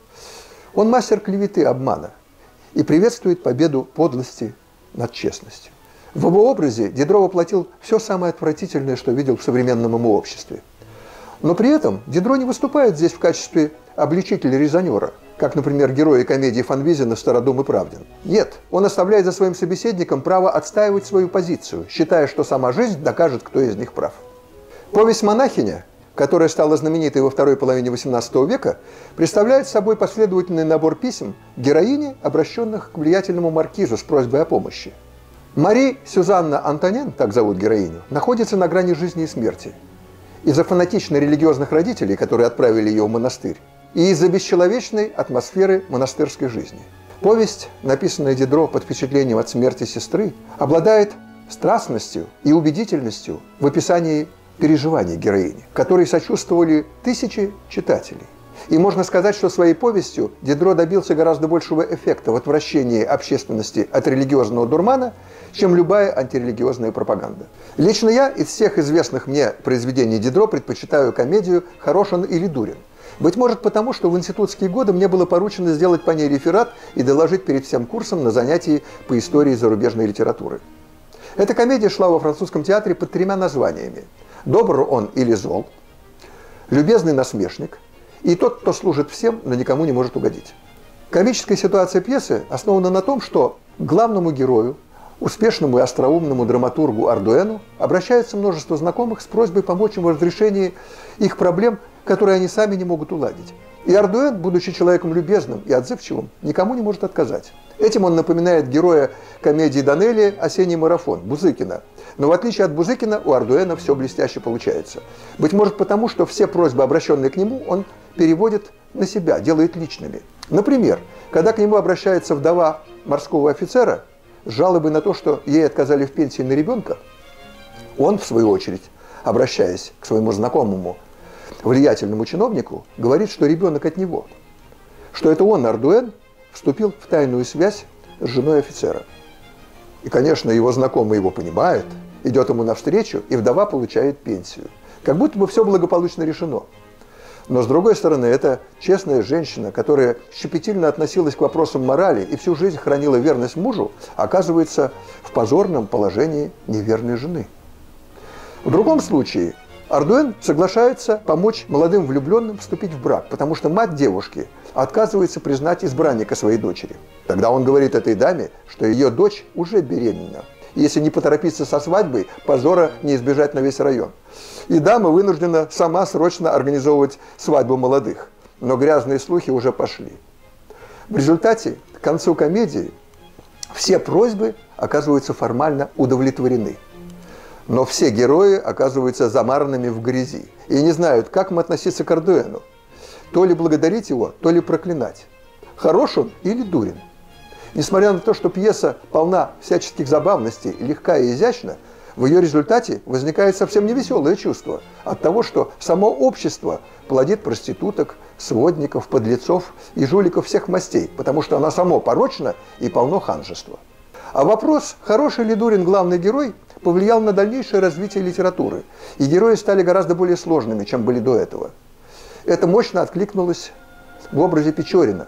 Он мастер клеветы, обмана и приветствует победу подлости над честностью. В его образе Дидро воплотил все самое отвратительное, что видел в современном ему обществе. Но при этом Дидро не выступает здесь в качестве обличителя-резонера, как, например, герои комедии Фанвизина «Стародум и Правдин». Нет, он оставляет за своим собеседником право отстаивать свою позицию, считая, что сама жизнь докажет, кто из них прав. Повесть «Монахиня», которая стала знаменитой во второй половине восемнадцатого века, представляет собой последовательный набор писем героини, обращенных к влиятельному маркизу с просьбой о помощи. Мари Сюзанна Антонен, так зовут героиню, находится на грани жизни и смерти. Из-за фанатично религиозных родителей, которые отправили ее в монастырь, и из-за бесчеловечной атмосферы монастырской жизни. Повесть, написанная Дидро под впечатлением от смерти сестры, обладает страстностью и убедительностью в описании переживаний героини, которые сочувствовали тысячи читателей. И можно сказать, что своей повестью Дидро добился гораздо большего эффекта в отвращении общественности от религиозного дурмана, чем любая антирелигиозная пропаганда. Лично я из всех известных мне произведений Дидро предпочитаю комедию «Хорош он или дурен». Быть может потому, что в институтские годы мне было поручено сделать по ней реферат и доложить перед всем курсом на занятии по истории зарубежной литературы. Эта комедия шла во французском театре под тремя названиями: «Добр он или зол», любезный насмешник и тот, кто служит всем, но никому не может угодить. Комическая ситуация пьесы основана на том, что к главному герою, успешному и остроумному драматургу Ардуэну обращается множество знакомых с просьбой помочь им в разрешении их проблем, которые они сами не могут уладить. И Ардуэн, будучи человеком любезным и отзывчивым, никому не может отказать. Этим он напоминает героя комедии Данелия «Осенний марафон» Бузыкина. Но в отличие от Бузыкина, у Ардуэна все блестяще получается. Быть может потому, что все просьбы, обращенные к нему, он переводит на себя, делает личными. Например, когда к нему обращается вдова морского офицера с жалобой на то, что ей отказали в пенсии на ребенка, он, в свою очередь, обращаясь к своему знакомому влиятельному чиновнику, говорит, что ребенок от него, что это он, Ардуэн, вступил в тайную связь с женой офицера. И, конечно, его знакомый его понимает, идет ему навстречу, и вдова получает пенсию. Как будто бы все благополучно решено. Но, с другой стороны, это честная женщина, которая щепетильно относилась к вопросам морали и всю жизнь хранила верность мужу, оказывается в позорном положении неверной жены. В другом случае Ардуэн соглашается помочь молодым влюбленным вступить в брак, потому что мать девушки отказывается признать избранника своей дочери. Тогда он говорит этой даме, что ее дочь уже беременна. И если не поторопиться со свадьбой, позора не избежать на весь район. И дама вынуждена сама срочно организовывать свадьбу молодых. Но грязные слухи уже пошли. В результате, к концу комедии, все просьбы оказываются формально удовлетворены. Но все герои оказываются замаранными в грязи и не знают, как им относиться к Ардуэну. То ли благодарить его, то ли проклинать. Хорош он или дурен. Несмотря на то, что пьеса полна всяческих забавностей, легка и изящна, в ее результате возникает совсем невеселое чувство от того, что само общество плодит проституток, сводников, подлецов и жуликов всех мастей, потому что оно само порочно и полно ханжества. А вопрос, хороший ли дурен главный герой, повлиял на дальнейшее развитие литературы, и герои стали гораздо более сложными, чем были до этого. Это мощно откликнулось в образе Печорина,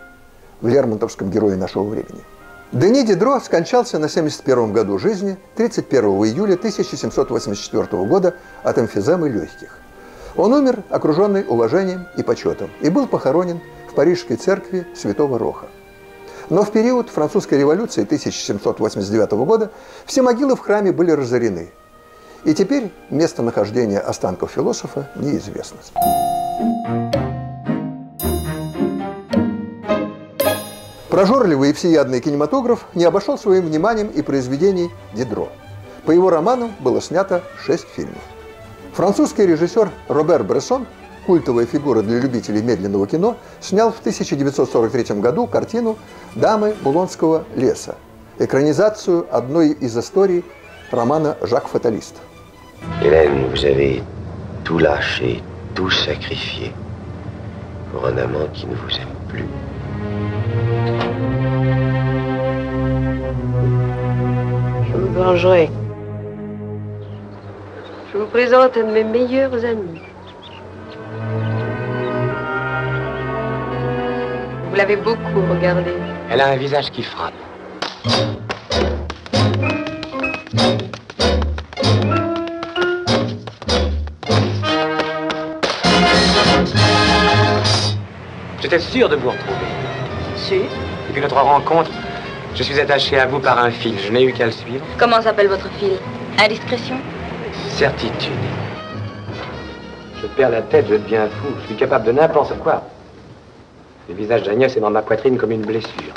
в лермонтовском герое нашего времени. Дени Дидро скончался на семьдесят первом году жизни тридцать первого июля тысяча семьсот восемьдесят четвёртого года от эмфиземы легких. Он умер, окруженный уважением и почетом, и был похоронен в Парижской церкви Святого Роха. Но в период французской революции тысяча семьсот восемьдесят девятого года все могилы в храме были разорены. И теперь местонахождение останков философа неизвестно. Прожорливый и всеядный кинематограф не обошел своим вниманием и произведений Дидро. По его романам было снято шесть фильмов. Французский режиссер Робер Брессон, культовая фигура для любителей медленного кино, снял в тысяча девятьсот сорок третьем году картину «Дамы Булонского леса», экранизацию одной из историй романа «Жак Фаталист». Hélène, vous avez tout lâché, tout sacrifié pour un amant qui ne vous aime plus. Je me vengerai. Je vous présente un de mes meilleurs amis. Vous l'avez beaucoup regardé. Elle a un visage qui frappe. J'étais sûr de vous retrouver. Sûr? Depuis notre rencontre, je suis attaché à vous par un fil. Je n'ai eu qu'à le suivre. Comment s'appelle votre fil? Indiscrétion? Certitude. Je perds la tête, je deviens fou. Je suis capable de n'importe quoi. Le visage d'Agnès est dans ma poitrine comme une blessure.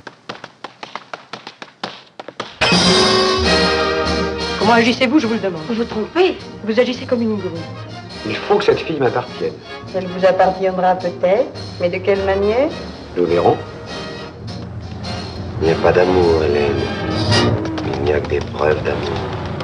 Comment agissez-vous, je vous le demande? Vous vous trompez. Vous agissez comme une grue. Il faut que cette fille m'appartienne. Elle vous appartiendra peut-être, mais de quelle manière? Nous verrons. Il n'y a pas d'amour, Hélène. Il n'y a que des preuves d'amour.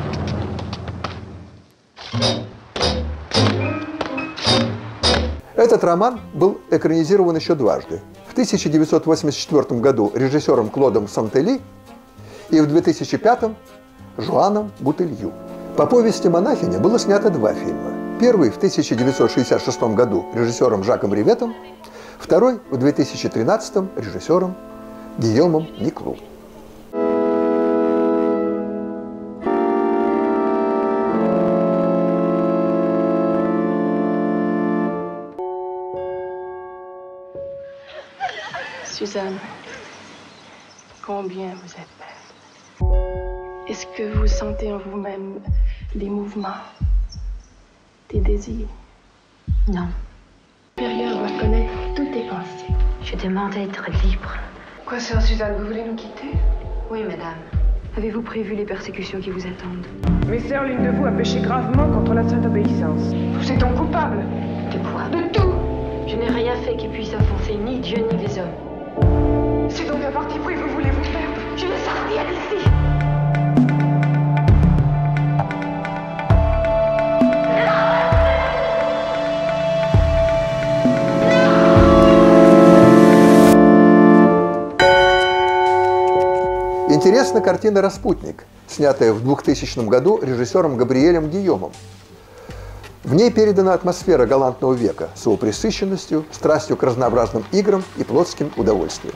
Этот роман был экранизирован еще дважды. В тысяча девятьсот восемьдесят четвёртом году режиссером Клодом Сантели и в две тысячи пятом Жуаном Бутелью. По повести «Монахиня» было снято два фильма. Первый в тысяча девятьсот шестьдесят шестом году режиссером Жаком Риветом, второй в две тысячи тринадцатом режиссером Гийомом Никлу. Suzanne, combien vous êtes belle. Est-ce que vous sentez en vous-même des mouvements, des désirs? Non. L'intérieur doit connaître toutes tes pensées. Je demande à être libre. Quoi, sœur Suzanne, vous voulez nous quitter? Oui, madame. Avez-vous prévu les persécutions qui vous attendent? Mes sœurs, l'une de vous a péché gravement contre la sainte obéissance. Vous êtes donc coupable. De quoi? De tout. Je n'ai rien fait qui puisse offenser ni Dieu ni les hommes. C'est donc un parti pris que vous voulez vous faire. Je veux sortir d'ici. Интересна картина «Распутник», снятая в двухтысячном году режиссером Габриэлем Гийомом. В ней передана атмосфера галантного века с его пресыщенностью, страстью к разнообразным играм и плотским удовольствием.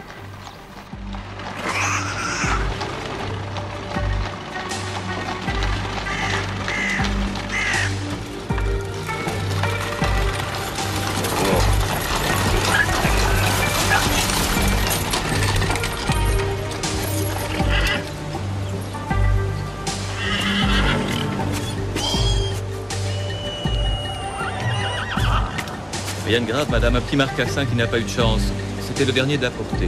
Rien de grave, madame, un petit marcassin qui n'a pas eu de chance. C'était le dernier de la portée.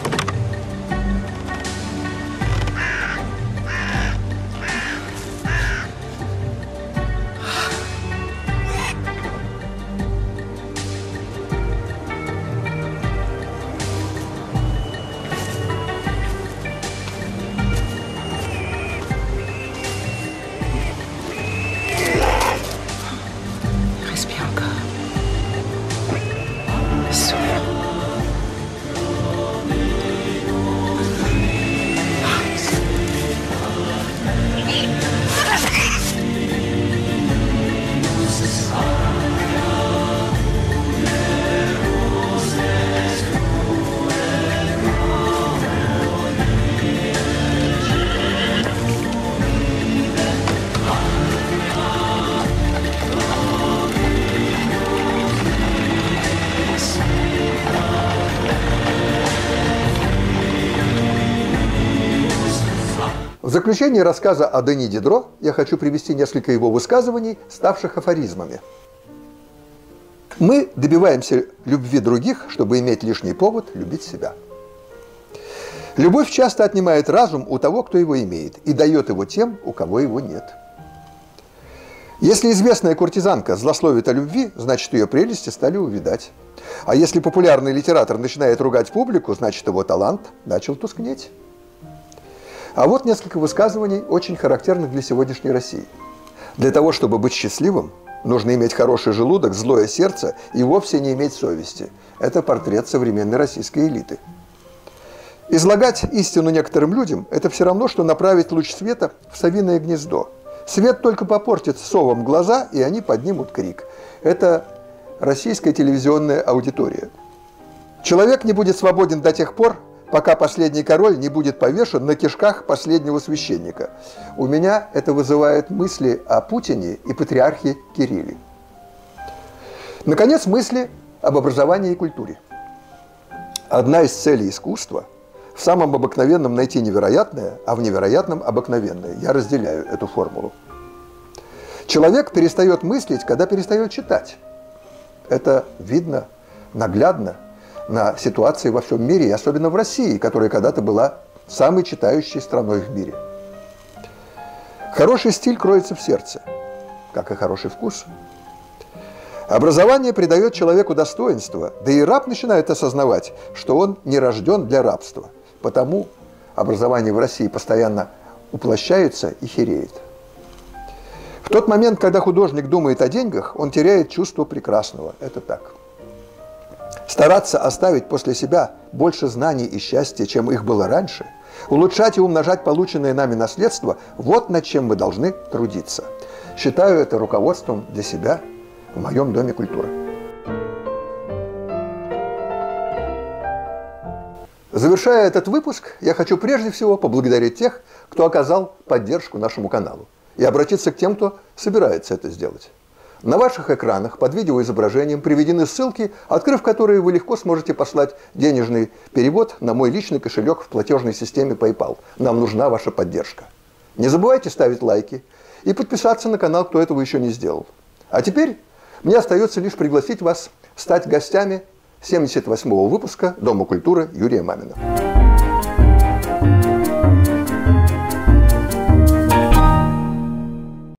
Respire encore. В заключение рассказа о Дени Дидро я хочу привести несколько его высказываний, ставших афоризмами. Мы добиваемся любви других, чтобы иметь лишний повод любить себя. Любовь часто отнимает разум у того, кто его имеет, и дает его тем, у кого его нет. Если известная куртизанка злословит о любви, значит, ее прелести стали увядать. А если популярный литератор начинает ругать публику, значит, его талант начал тускнеть. А вот несколько высказываний, очень характерных для сегодняшней России. Для того, чтобы быть счастливым, нужно иметь хороший желудок, злое сердце и вовсе не иметь совести. Это портрет современной российской элиты. Излагать истину некоторым людям – это все равно, что направить луч света в совиное гнездо. Свет только попортит совам глаза, и они поднимут крик. Это российская телевизионная аудитория. Человек не будет свободен до тех пор, пока последний король не будет повешен на кишках последнего священника. У меня это вызывает мысли о Путине и патриархе Кирилле. Наконец, мысли об образовании и культуре. Одна из целей искусства – в самом обыкновенном найти невероятное, а в невероятном – обыкновенное. Я разделяю эту формулу. Человек перестает мыслить, когда перестает читать. Это видно наглядно на ситуации во всем мире, и особенно в России, которая когда-то была самой читающей страной в мире. Хороший стиль кроется в сердце, как и хороший вкус. Образование придает человеку достоинство, да и раб начинает осознавать, что он не рожден для рабства. Потому образование в России постоянно уплощается и хереет. В тот момент, когда художник думает о деньгах, он теряет чувство прекрасного. Это так. Стараться оставить после себя больше знаний и счастья, чем их было раньше, улучшать и умножать полученное нами наследство – вот над чем мы должны трудиться. Считаю это руководством для себя в моем Доме культуры. Завершая этот выпуск, я хочу прежде всего поблагодарить тех, кто оказал поддержку нашему каналу, и обратиться к тем, кто собирается это сделать. На ваших экранах под видеоизображением приведены ссылки, открыв которые вы легко сможете послать денежный перевод на мой личный кошелек в платежной системе PayPal. Нам нужна ваша поддержка. Не забывайте ставить лайки и подписаться на канал, кто этого еще не сделал. А теперь мне остается лишь пригласить вас стать гостями семьдесят восьмого выпуска Дома культуры Юрия Мамина.